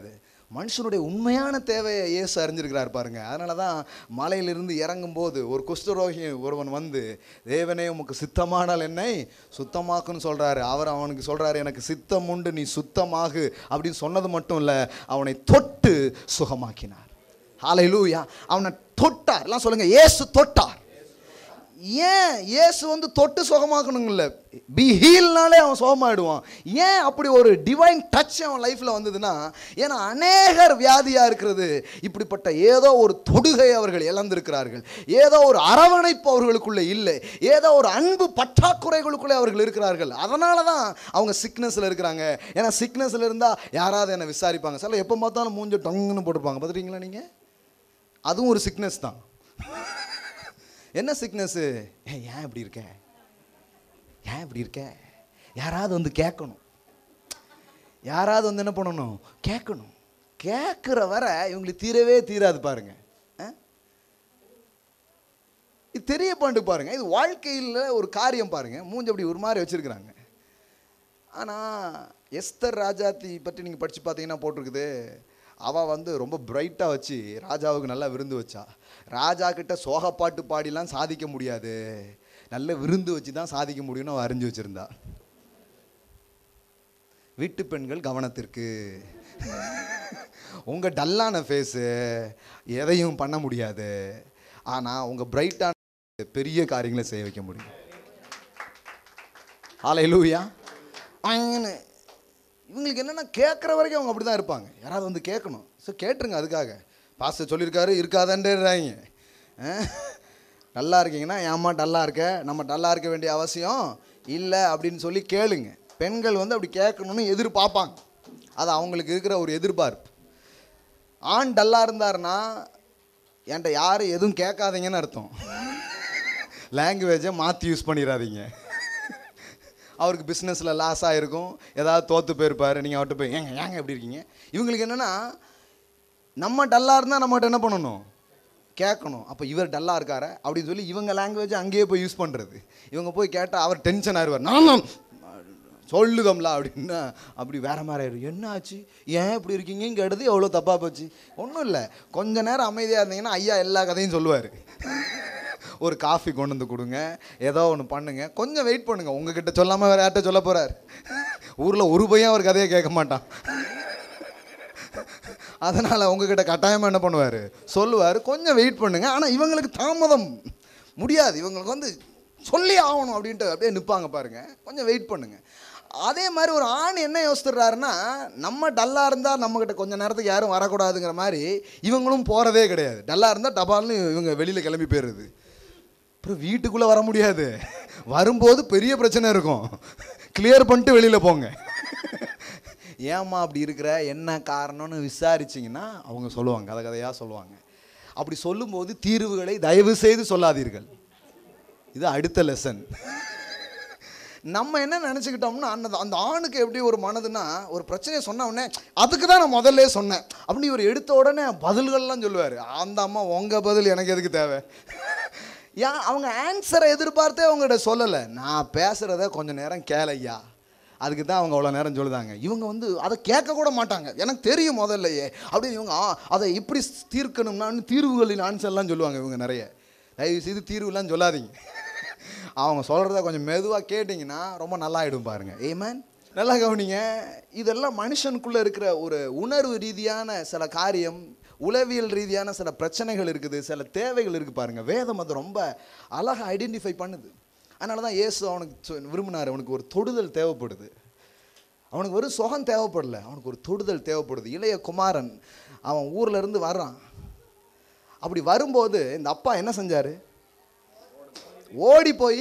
மனுஷனுடைய உண்மையான தேவையை இயேசு அறிஞ்சிருக்கிறார் பாருங்க. அதனால தான் மலையிலிருந்து இறங்கும்போது ஒரு குஷ்டரோகி ஒருவன் வந்து, தேவனே உமக்கு சித்தமானால் என்னை சுத்தமாக்குன்னு சொல்கிறாரு. அவர் அவனுக்கு சொல்கிறாரு, எனக்கு சித்தம் உண்டு, நீ சுத்தமாகு அப்படின்னு சொன்னது மட்டும் இல்லை, அவனை தொட்டு சுகமாக்கினார். ஹல்லேலூயா. அவனை தொட்டார். எல்லாம் சொல்லுங்க, இயேசு தொட்டார். ஏன் இயேசு வந்து தொட்டு சுகமாக்கணுங்கல்ல, பி ஹீல்னாலே அவன் சுகமாயிடுவான். ஏன் அப்படி ஒரு டிவைன் டச் அவன் லைஃப்பில் வந்ததுன்னா, ஏன்னா அநேகர் வியாதியாக இருக்கிறது இப்படிப்பட்ட ஏதோ ஒரு தொடுகை அவர்கள் இழந்திருக்கிறார்கள், ஏதோ ஒரு அரவணைப்பு அவர்களுக்குள்ளே இல்லை, ஏதோ ஒரு அன்பு பற்றாக்குறைகளுக்குள்ளே அவர்கள் இருக்கிறார்கள். அதனால தான் அவங்க சிக்னஸில் இருக்கிறாங்க. ஏன்னா சிக்னஸில் இருந்தால் யாராவது என்னை விசாரிப்பாங்க. சில எப்போ பார்த்தாலும் மூஞ்ச டங்குன்னு போட்டுருப்பாங்க, பார்த்துட்டீங்களா நீங்கள்? அதுவும் ஒரு சிக்னஸ் தான். என்ன சிக்னஸ்ஸு? ஏன் இப்படி இருக்க, ஏன் இப்படி இருக்க, யாராவது வந்து கேட்கணும், யாராவது வந்து என்ன பண்ணணும், கேட்கணும். கேட்குற வர இவங்களுக்கு தீரவே தீராது பாருங்க. இது தெரிய பண்ணிட்டு பாருங்க, இது வாழ்க்கையில் ஒரு காரியம் பாருங்க. மூஞ்சி அப்படி ஒரு மாதிரி வச்சிருக்கிறாங்க. ஆனால் எஸ்தர் ராஜாத்தி பற்றி நீங்கள் படித்து பார்த்தீங்கன்னா போட்டிருக்குது, அவள் வந்து ரொம்ப பிரைட்டாக வச்சு ராஜாவுக்கு நல்லா விருந்து வச்சா. ராஜா கிட்ட சோகப்பாட்டு பாடிலாம் சாதிக்க முடியாது, நல்ல விருந்து வச்சு தான் சாதிக்க முடியும்னு அவள் அறிஞ்சு வச்சுருந்தா. வீட்டு பெண்கள் கவனத்திற்கு, உங்கள் டல்லான ஃபேஸு எதையும் பண்ண முடியாது, ஆனால் உங்கள் பிரைட்டான பெரிய காரியங்களை செய்ய வைக்க முடியும். ஹல்லேலூயா. அங்கன்னு இவங்களுக்கு என்னென்னா கேட்குற வரைக்கும் அவங்க அப்படி தான் இருப்பாங்க. யாராவது வந்து கேட்கணும், ஸோ கேட்டுருங்க. அதுக்காக பாஸ்டர் சொல்லியிருக்காரு இருக்காதன்றாங்க. டல்லாக இருக்கீங்கன்னா ஏம்மா டல்லாக இருக்க, நம்ம டல்லாக இருக்க வேண்டிய அவசியம் இல்லை அப்படின்னு சொல்லி கேளுங்க. பெண்கள் வந்து அப்படி கேட்கணுன்னு எதிர்பார்ப்பாங்க, அது அவங்களுக்கு இருக்கிற ஒரு எதிர்பார்ப்பு. ஆண் டல்லாக இருந்தாருன்னா என்கிட்ட யாரும் எதுவும் கேட்காதீங்கன்னு அர்த்தம். லாங்குவேஜை மாற்றி யூஸ் பண்ணிடாதீங்க. அவருக்கு பிஸ்னஸில் லாஸ் ஆகிருக்கும், ஏதாவது தோற்று போயிருப்பார், நீங்கள் அவர்கிட்ட போய் ஏங்க ஏங்க எப்படி இருக்கீங்க. இவங்களுக்கு என்னென்னா நம்ம டல்லாக இருந்தால் நம்மகிட்ட என்ன பண்ணணும், கேட்கணும். அப்போ இவர் டல்லாக இருக்காரு அப்படின்னு சொல்லி இவங்க லாங்குவேஜை அங்கேயே போய் யூஸ் பண்ணுறது. இவங்க போய் கேட்டால் அவர் டென்ஷன் ஆயிடுவார். நான் சொல்லுதம்ல அப்படின்னா அப்படி வேற மாதிரி ஆயிடும். என்ன ஆச்சு, ஏன் இப்படி இருக்கீங்க, இங்கே எடுத்து எவ்வளோ தப்பாக போச்சு. ஒன்றும் இல்லை, கொஞ்ச நேரம் அமைதியாக இருந்தீங்கன்னா ஐயா எல்லா கதையும் சொல்லுவார். ஒரு காஃபி கொண்டு வந்து கொடுங்க, ஏதோ ஒன்று பண்ணுங்க, கொஞ்சம் வெயிட் பண்ணுங்கள். உங்ககிட்ட சொல்லாமல் வேறு யார்கிட்ட சொல்ல போகிறார்? ஊரில் ஒரு பையன் அவர் கதையை கேட்க மாட்டான். அதனால் உங்ககிட்ட கட்டாயமாக என்ன பண்ணுவார், சொல்லுவார். கொஞ்சம் வெயிட் பண்ணுங்கள். ஆனால் இவங்களுக்கு தாமதம் முடியாது, இவங்களுக்கு வந்து சொல்லி ஆகணும் அப்படின்ட்டு அப்படியே நிற்பாங்க பாருங்கள். கொஞ்சம் வெயிட் பண்ணுங்கள். அதே மாதிரி ஒரு ஆண் என்ன யோசித்துறாருன்னா, நம்ம டல்லாக இருந்தால் நம்மக்கிட்ட கொஞ்சம் நேரத்துக்கு யாரும் வரக்கூடாதுங்கிற மாதிரி இவங்களும் போகிறதே கிடையாது. டல்லாக இருந்தால் டபால்னு இவங்க வெளியில் கிளம்பி போயிடுறது. அப்புறம் வீட்டுக்குள்ளே வர முடியாது, வரும்போது பெரிய பிரச்சனை இருக்கும், கிளியர் பண்ணிட்டு வெளியில் போங்க. ஏம்மா அப்படி இருக்கிற, என்ன காரணம்னு விசாரிச்சிங்கன்னா அவங்க சொல்லுவாங்க, கதை கதையாக சொல்லுவாங்க. அப்படி சொல்லும்போது தீர்வுகளை தயவு செய்து சொல்லாதீர்கள். இது அடுத்த லெசன். நம்ம என்ன நினச்சிக்கிட்டோம்னா, அந்த அந்த ஆணுக்கு எப்படி ஒரு மனதுன்னா, ஒரு பிரச்சனையை சொன்ன உடனே அதுக்கு தான் நான் முதல்ல சொன்னேன் அப்படின்னு இவர் எடுத்த உடனே பதில்கள்லாம் சொல்லுவார். அந்த அம்மா உங்கள் பதில் எனக்கு எதுக்கு தேவை? ஏன் அவங்க ஆன்சரை எதிர்பார்த்தே அவங்ககிட்ட சொல்லலை, நான் பேசுகிறத கொஞ்சம் நேரம் கேளையா, அதுக்கு தான் அவங்க அவ்வளோ நேரம் சொல்லுதாங்க. இவங்க வந்து அதை கேட்கக்கூட மாட்டாங்க, எனக்கு தெரியும் முதல்லையே அப்படின்னு இவங்க அதை இப்படி தீர்க்கணும்னான்னு தீர்வுகளின் ஆன்சர்லாம் சொல்லுவாங்க. இவங்க நிறைய தயவு செய்து தீர்வுலாம் சொல்லாதீங்க, அவங்க சொல்கிறத கொஞ்சம் மெதுவாக கேட்டிங்கன்னா ரொம்ப நல்லா ஆகிடும் பாருங்க. ஏமேன். நல்லா கவனிங்க, இதெல்லாம் மனுஷனுக்குள்ளே இருக்கிற ஒரு உணர்வு ரீதியான சில காரியம், உளவியல் ரீதியான சில பிரச்சனைகள் இருக்குது, சில தேவைகள் இருக்குது பாருங்கள். வேதம் அது ரொம்ப அழகாக ஐடென்டிஃபை பண்ணுது. அதனால தான் இயேசு அவனுக்கு விரும்பினார், அவனுக்கு ஒரு தொடுதல் தேவைப்படுது. அவனுக்கு ஒரு சுகம் தேவைப்படலை, அவனுக்கு ஒரு தொடுதல் தேவைப்படுது. இளைய குமாரன் அவன் ஊரில் இருந்து வர்றான். அப்படி வரும்போது இந்த அப்பா என்ன செஞ்சார், ஓடி போய்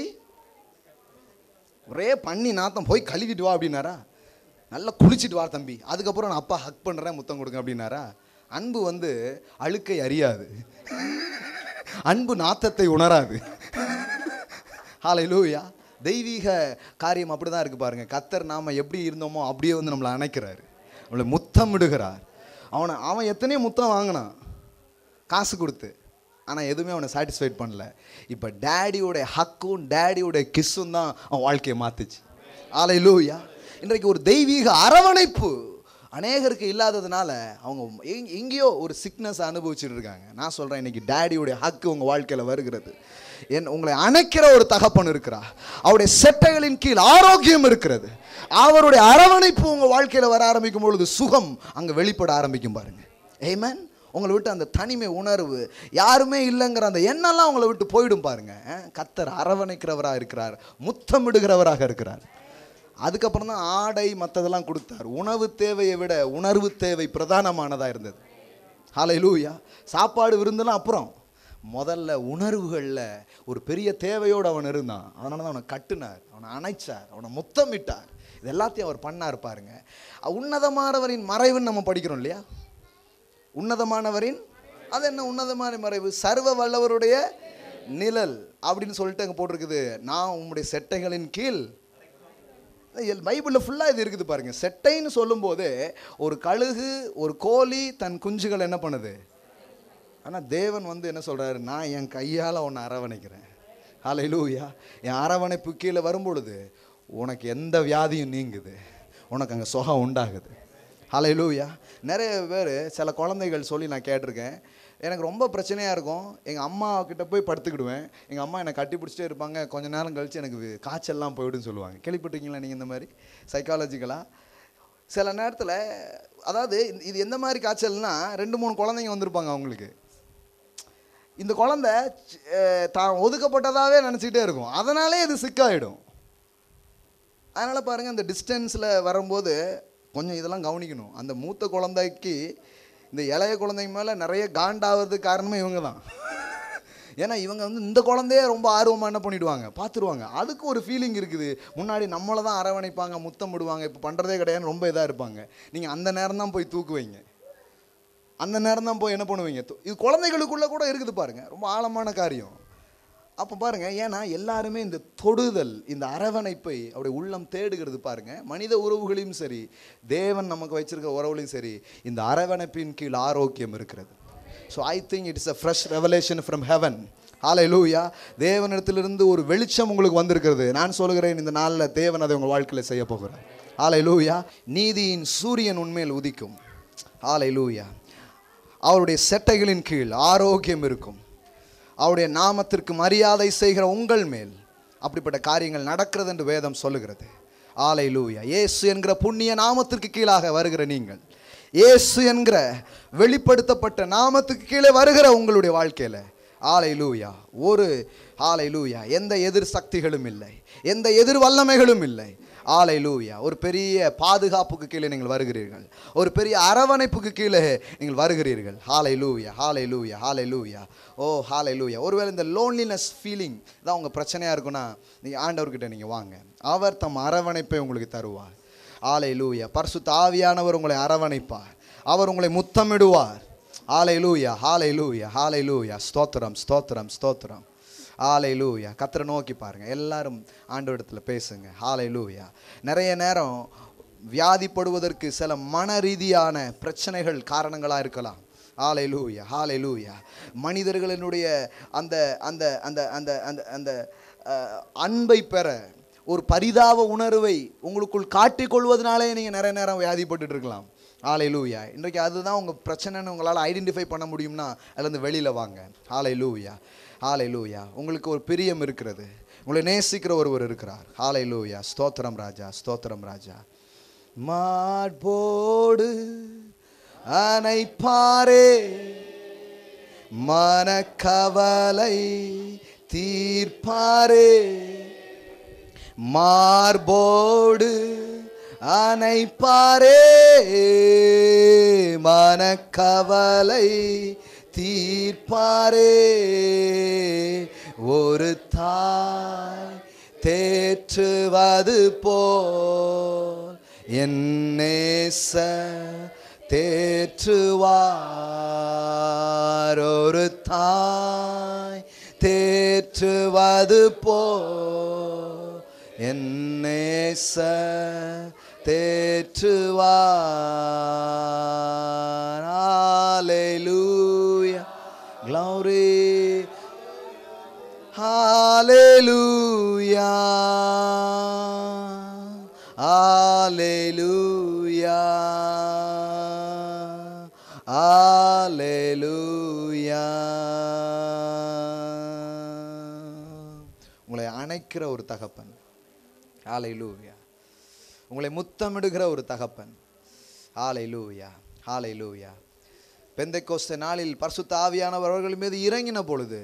ஒரே பண்ணி நாத்தம் போய் கழுவிட்டு வா அப்படின்னாரா, நல்லா குளிச்சுட்டு வா தம்பி, அதுக்கப்புறம் நான் அப்பா ஹக் பண்ணுறேன் முத்தம் கொடுங்க அப்படின்னாரா. அன்பு வந்து அழுக்கை அறியாது, அன்பு நாத்தத்தை உணராது. ஹல்லேலூயா. தெய்வீக காரியம் அப்படி தான் இருக்குது பாருங்கள். கர்த்தர் நாம் எப்படி இருந்தோமோ அப்படியே வந்து நம்மளை அணைக்கிறார், நம்மளை முத்தம் விடுகிறார். அவனை அவன் எத்தனையோ முத்தம் வாங்கினான் காசு கொடுத்து, ஆனால் எதுவுமே அவனை சாட்டிஸ்ஃபைட் பண்ணல. இப்போ டேடியோடைய ஹக்கும் டேடியோடைய கிஸ்ஸும் தான் அவன் வாழ்க்கையை மாற்றுச்சு. ஹல்லேலூயா. இன்றைக்கு ஒரு தெய்வீக அரவணைப்பு அநேகருக்கு இல்லாததுனால அவங்க எங் எங்கேயோ ஒரு சிக்னஸ் அனுபவிச்சுட்டு இருக்காங்க. நான் சொல்கிறேன், இன்றைக்கி டேடியுடைய ஹக்கு உங்கள் வாழ்க்கையில் வருகிறது. என் உங்களை அணைக்கிற ஒரு தகப்பன் இருக்கிறார். அவருடைய செட்டைகளின் கீழ் ஆரோக்கியம் இருக்கிறது. அவருடைய அரவணைப்பு உங்கள் வாழ்க்கையில் வர ஆரம்பிக்கும் பொழுது சுகம் அங்கே வெளிப்பட ஆரம்பிக்கும் பாருங்க. ஆமென். உங்களை விட்டு அந்த தனிமை உணர்வு, யாருமே இல்லைங்கிற அந்த எண்ணெல்லாம் உங்களை விட்டு போயிடும் பாருங்க. கர்த்தர் அரவணைக்கிறவராக இருக்கிறார், முத்தமிடுகிறவராக இருக்கிறார். அதுக்கப்புறம் தான் ஆடை மற்றதெல்லாம் கொடுத்தார். உணவு தேவையை விட உணர்வு தேவை பிரதானமானதாக இருந்தது. ஹல்லேலூயா. சாப்பாடு விருந்தெல்லாம் அப்புறம், முதல்ல உணர்வுகளில் ஒரு பெரிய தேவையோடு அவன் இருந்தான். அதனால தான் அவனை கட்டுனார், அவனை அணைச்சார், அவனை முத்தமிட்டார். இது எல்லாத்தையும் அவர் பண்ணார் பாருங்க. உன்னதமானவரின் மறைவுன்னு நம்ம படிக்கிறோம் இல்லையா? உன்னதமானவரின், அது என்ன உன்னதமான மறைவு? சர்வ வல்லவருடைய நிழல் அப்படின்னு சொல்லிட்டு அங்கே போட்டிருக்குது. நான் உங்களுடைய செட்டைகளின் கீழ். பைபிளில் ஃபுல்லாக இது இருக்குது பாருங்க. செட்டைன்னு சொல்லும்போது ஒரு கழுகு, ஒரு கோழி தன் குஞ்சுகள் என்ன பண்ணுது? ஆனால் தேவன் வந்து என்ன சொல்கிறாரு? நான் என் கையால் உன்னை அரவணைக்கிறேன். ஹல்லேலூயா. என் அரவணைப்பு கீழே வரும்பொழுது உனக்கு எந்த வியாதியும் நீங்குது, உனக்கு அங்கே சுகம் உண்டாகுது. ஹல்லேலூயா. நிறைய பேர், சில குழந்தைகள் சொல்லி நான் கேட்டிருக்கேன், எனக்கு ரொம்ப பிரச்சனையாக இருக்கும், எங்கள் அம்மா கிட்ட போய் படுத்துக்கிடுவேன், எங்கள் அம்மா என்னை கட்டி பிடிச்சிட்டே இருப்பாங்க, கொஞ்சம் நேரம் கழித்து எனக்கு காய்ச்சல்லாம் போய்விடுன்னு சொல்லுவாங்க. கேள்விப்பட்டிருக்கீங்களா நீங்கள் இந்த மாதிரி சைக்காலஜிக்கலாக? சில நேரத்தில், அதாவது இது எந்த மாதிரி காய்ச்சல்னா, ரெண்டு மூணு குழந்தைங்க வந்திருப்பாங்க அவங்களுக்கு. இந்த குழந்தை தான் ஒதுக்கப்பட்டதாகவே நினச்சிக்கிட்டே இருக்கும், அதனாலே இது சிக்காயிடும். அதனால் பாருங்கள், அந்த டிஸ்டன்ஸில் வரும்போது கொஞ்சம் இதெல்லாம் கவனிக்கணும். அந்த மூத்த குழந்தைக்கு இந்த இளைய குழந்தைங்க மேலே நிறைய காண்டாகிறதுக்கு காரணமே இவங்க தான். ஏன்னா இவங்க வந்து இந்த குழந்தைய ரொம்ப ஆர்வமாக என்ன பண்ணிவிடுவாங்க, பார்த்துருவாங்க. அதுக்கு ஒரு ஃபீலிங் இருக்குது. முன்னாடி நம்மளை தான் அரவணைப்பாங்க, முத்தம் விடுவாங்க, இப்போ பண்ணுறதே கிடையாதுன்னு ரொம்ப இதாக இருப்பாங்க. நீங்கள் அந்த நேரம் தான் போய் தூக்குவீங்க, அந்த நேரம் தான் போய் என்ன பண்ணுவீங்க. இது குழந்தைகளுக்குள்ளே கூட இருக்குது பாருங்கள், ரொம்ப ஆழமான காரியம். அப்போ பாருங்கள், ஏன்னா எல்லாருமே இந்த தொடுதல், இந்த அரவணைப்பை அவருடைய உள்ளம் தேடுகிறது பாருங்கள். மனித உறவுகளையும் சரி, தேவன் நமக்கு வச்சிருக்க உறவுகளையும் சரி, இந்த அரவணைப்பின் கீழ் ஆரோக்கியம் இருக்கிறது. So I think it's a fresh revelation from heaven. Hallelujah. தேவனிடத்திலிருந்து ஒரு வெளிச்சம் உங்களுக்கு வந்திருக்கிறது. நான் சொல்கிறேன், இந்த நாளில் தேவன் அதை உங்கள் வாழ்க்கையில் செய்ய போகிறார். ஹல்லேலூயா. நீதியின் சூரியன் உண்மையில் உதிக்கும். ஹல்லேலூயா. அவருடைய செட்டைகளின் கீழ் ஆரோக்கியம் இருக்கும். அவருடைய நாமத்திற்கு மரியாதை செய்கிற உங்கள் மேல் அப்படிப்பட்ட காரியங்கள் நடக்கிறது என்று வேதம் சொல்லுகிறது. ஹல்லேலூயா. இயேசு என்கிற புண்ணிய நாமத்திற்கு கீழாக வருகிற நீங்கள், இயேசு என்கிற வெளிப்படுத்தப்பட்ட நாமத்துக்கு கீழே வருகிற உங்களுடைய வாழ்க்கையில் ஹல்லேலூயா ஒரு ஹல்லேலூயா எந்த எதிர் சக்திகளும் இல்லை, எந்த எதிர் வல்லமைகளும் இல்லை. ஹல்லேலூயா. ஒரு பெரிய பாதுகாப்புக்கு கீழே நீங்கள் வருகிறீர்கள், ஒரு பெரிய அரவணைப்புக்கு கீழே நீங்கள் வருகிறீர்கள். ஹல்லேலூயா. ஹல்லேலூயா. ஹல்லேலூயா. ஓ ஹல்லேலூயா. ஒருவேளை இந்த லோன்லினஸ் ஃபீலிங் தான் உங்கள் பிரச்சனையாக இருக்குன்னா, நீங்கள் ஆண்டவர்கிட்ட நீங்கள் வாங்க, அவர் தம் அரவணைப்பை உங்களுக்கு தருவார். ஹல்லேலூயா. பரிசுத்த ஆவியானவர் உங்களை அரவணைப்பார், அவர் உங்களை முத்தமிடுவார். ஹல்லேலூயா. ஹல்லேலூயா. ஹல்லேலூயா. ஸ்தோத்திரம், ஸ்தோத்திரம், ஸ்தோத்திரம். ஹல்லேலூயா. கர்த்தரை நோக்கி பாருங்கள். எல்லாரும் ஆண்டவரிடத்தில் பேசுங்க. ஹல்லேலூயா. நிறைய நேரம் வியாதிப்படுவதற்கு சில மன ரீதியான பிரச்சனைகள் காரணங்களாக இருக்கலாம். ஹல்லேலூயா. ஹல்லேலூயா. மனிதர்களினுடைய அந்த அந்த அந்த அந்த அந்த அந்த அன்பை பெற ஒரு பரிதாப உணர்வை உங்களுக்குள் காட்டிக்கொள்வதனாலே நீங்கள் நிறைய நேரம் வியாதிப்பட்டு இருக்கலாம். ஹல்லேலூயா. இன்றைக்கு அதுதான் உங்கள் பிரச்சனைன்னு உங்களால் ஐடென்டிஃபை பண்ண முடியும்னா அதுலேருந்து வெளியில் வாங்க. ஹல்லேலூயா. ஹல்லேலூயா. உங்களுக்கு ஒரு பிரியம் இருக்கிறது, உங்களை நேசிக்கிற ஒருவர் இருக்கிறார். ஹல்லேலூயா. ஸ்தோத்திரம் ராஜா, ஸ்தோத்திரம் ராஜா. மார்போடு அணைப்பாரே, மனக்கவலை தீர்ப்பாரே, மார்போடு அணைப்பாரே, மனக்கவலை தீர்ப்பாரே, ஒரு தாய் தேற்றுவது போல் என் நேசர் தேற்றுவார், ஒரு தாய் தேற்றுவது போல் என் நேசர் தேற்றுவார். ஹல்லேலூயா. Glory. Hallelujah. Hallelujah. ஹalleluya. உங்களை அணைக்கிற ஒரு தகப்பன். ஹalleluya. உங்களை முத்தமிடுகிற ஒரு தகப்பன். ஹalleluya, ஹalleluya. பெந்தெக்கோஸ்தே நாளில் பரிசுத்த ஆவியானவர் அவர்கள் மீது இறங்கின பொழுது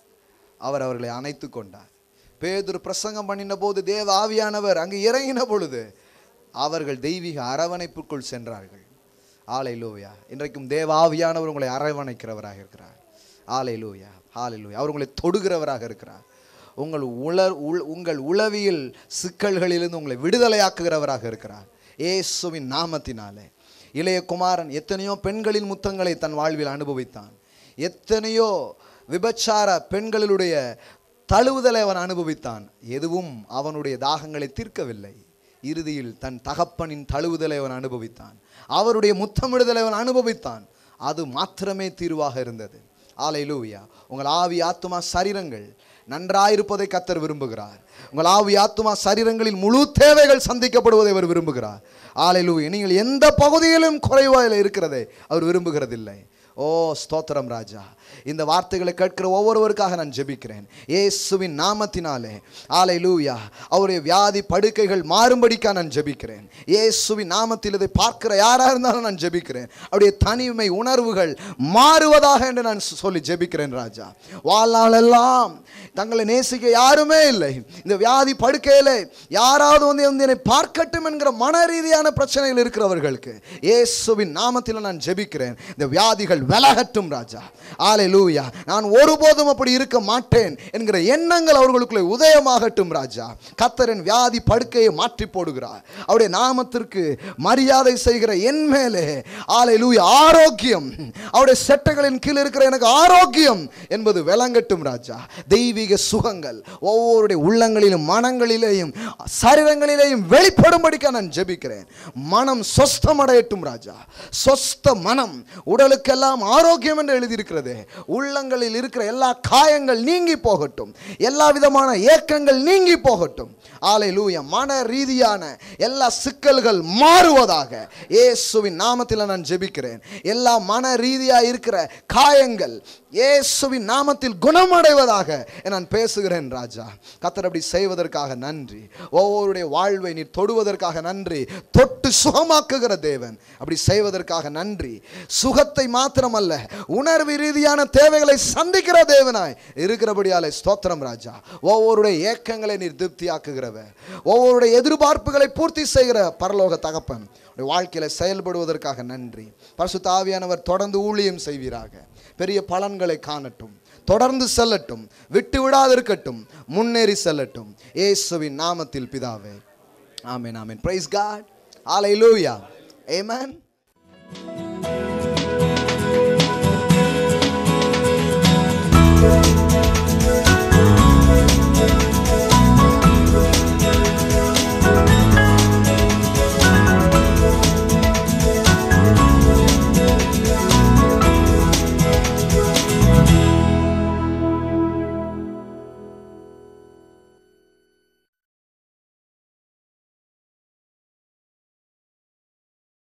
அவர் அவர்களை அணைத்து கொண்டார். பேதுரு பிரசங்கம் பண்ணின போது தேவ ஆவியானவர் அங்கு இறங்கின பொழுது அவர்கள் தெய்வீக அரவணைப்புக்குள் சென்றார்கள். ஹalleluya. இன்றைக்கும் தேவ ஆவியானவர் உங்களை அரவணைக்கிறவராக இருக்கிறார். ஹalleluya, ஹalleluya. அவர் உங்களை தொடுகிறவராக இருக்கிறார். உங்கள் உளர் உங்கள் உளவியல் சிக்கல்களிலிருந்து உங்களை விடுதலையாக்குகிறவராக இருக்கிறார். இயேசுவின் நாமத்தினாலே. இளைய குமாரன் எத்தனையோ பெண்களின் முத்தங்களை தன் வாழ்வில் அனுபவித்தான். எத்தனையோ விபச்சார பெண்களுடைய தழுவுதலை அவன் அனுபவித்தான். எதுவும் அவனுடைய தாகங்களை தீர்க்கவில்லை. இறுதியில் தன் தகப்பனின் தழுவுதலை அவன் அனுபவித்தான். அவருடைய முத்தமிடுதலை அவன் அனுபவித்தான். அது மாத்திரமே தீர்வாக இருந்தது. ஹalleluya. உங்கள் ஆவி ஆத்துமா சரீரங்கள் நன்றாயிருப்பதை கர்த்தர் விரும்புகிறார். உங்கள் ஆவி ஆத்துமா சரீரங்களில் முழு தேவைகள் சந்திக்கப்படுவதை அவர் விரும்புகிறார். ஹalleluya. நீங்கள் எந்த பகுதியிலும் குறைவாக இருக்கிறதை அவர் விரும்புகிறதில்லை. ஓ ஸ்தோத்திரம் ராஜா. இந்த வார்த்தைகளை கேட்கிற ஒவ்வொருவருக்காக நான் ஜெபிக்கிறேன் இயேசுவின் நாமத்தினாலே. ஹalleluya. அவருடைய வியாதி படுக்கைகள் மாறும்படிக்கா நான் ஜெபிக்கிறேன் இயேசுவின் நாமத்தில். இதை பார்க்கிற யாராக இருந்தாலும் நான் ஜெபிக்கிறேன் அவருடைய தனிமை உணர்வுகள் மாறுவதாக என்று நான் சொல்லி ஜெபிக்கிறேன் ராஜா. வாழ்நாளெல்லாம் தங்களை நேசிக்க யாருமே இல்லை. இந்த வியாதி படுக்கையிலே யாராவது வந்து என்னை பார்க்கட்டும் என்கிற மன ரீதியான பிரச்சனைகள் இருக்கிறவர்களுக்கு இயேசுவின் நாமத்தில் நான் ஜெபிக்கிறேன். இந்த வியாதிகள் விலகட்டும் ராஜா. ஹalleluya. நான் ஒருபோதும் அப்படி இருக்க மாட்டேன் என்கிற எண்ணங்கள் அவர்களுக்குள்ளே உதயமாகட்டும் ராஜா. கர்த்தரின் வியாதி படுக்கையை மாற்றி போடுகிறார். அவருடைய நாமத்திற்கு மரியாதை செய்கிற என் மேலே ஹalleluya ஆரோக்கியம், அவருடைய செட்டைகளின் கீழ் இருக்கிற எனக்கு ஆரோக்கியம் என்பது விளங்கட்டும் ராஜா. தெய்வீக சுகங்கள் ஒவ்வொருடைய உள்ளங்களிலும் மனங்களிலேயும் சரீரங்களிலேயும் வெளிப்படும்படிக்க நான் ஜெபிக்கிறேன். மனம் சொஸ்தம் அடையட்டும் ராஜா. சொஸ்த மனம் உடலுக்கெல்லாம் ஆரோக்கியம் என்று எழுதியிருக்கிறது. உள்ளங்களில் இருக்கிற எல்லா காயங்கள் நீங்கி போகட்டும். எல்லா விதமான ஏக்கங்கள் நீங்கி போகட்டும். ஹalleluya. மன ரீதியான எல்லா சிக்கல்கள் மாறுவதாக இயேசுவின் நாமத்தில் நான் ஜெபிக்கிறேன். எல்லா மன ரீதியா இருக்கிற காயங்கள் இயேசுவின் நாமத்தில் குணமடைவதாக நான் பேசுகிறேன் ராஜா. கர்த்தர் அப்படி செய்வதற்காக நன்றி. ஒவ்வொருடைய வாழ்வை நீ தொடுவதற்காக நன்றி. தொட்டு சுகமாக்குகிற தேவன், அப்படி செய்வதற்காக நன்றி. சுகத்தை மாத்திரமல்ல உணர்வு ரீதியான தேவைகளை சந்திக்கிற தேவனாய் இருக்கிறபடியாலே ஸ்தோத்திரம் ராஜா. ஒவ்வொருடைய ஏக்கங்களை நீர் திருப்தியாக்குகிறவர், ஒவ்வொருடைய எதிர்பார்ப்புகளை பூர்த்தி செய்கிற பரலோக தகப்பன், வாழ்க்கையில செயல்படுவதற்காக நன்றி. பரிசுத்த ஆவியானவர் தொடர்ந்து ஊழியம் செய்வீராக. பெரிய பலன்களை காணட்டும். தொடர்ந்து செல்லட்டும். விட்டு விடாதிருக்கட்டும். முன்னேறி செல்லட்டும். இயேசுவின் நாமத்தில் பிதாவே. Amen, amen. Praise God. ஹalleluya. ஆமென்.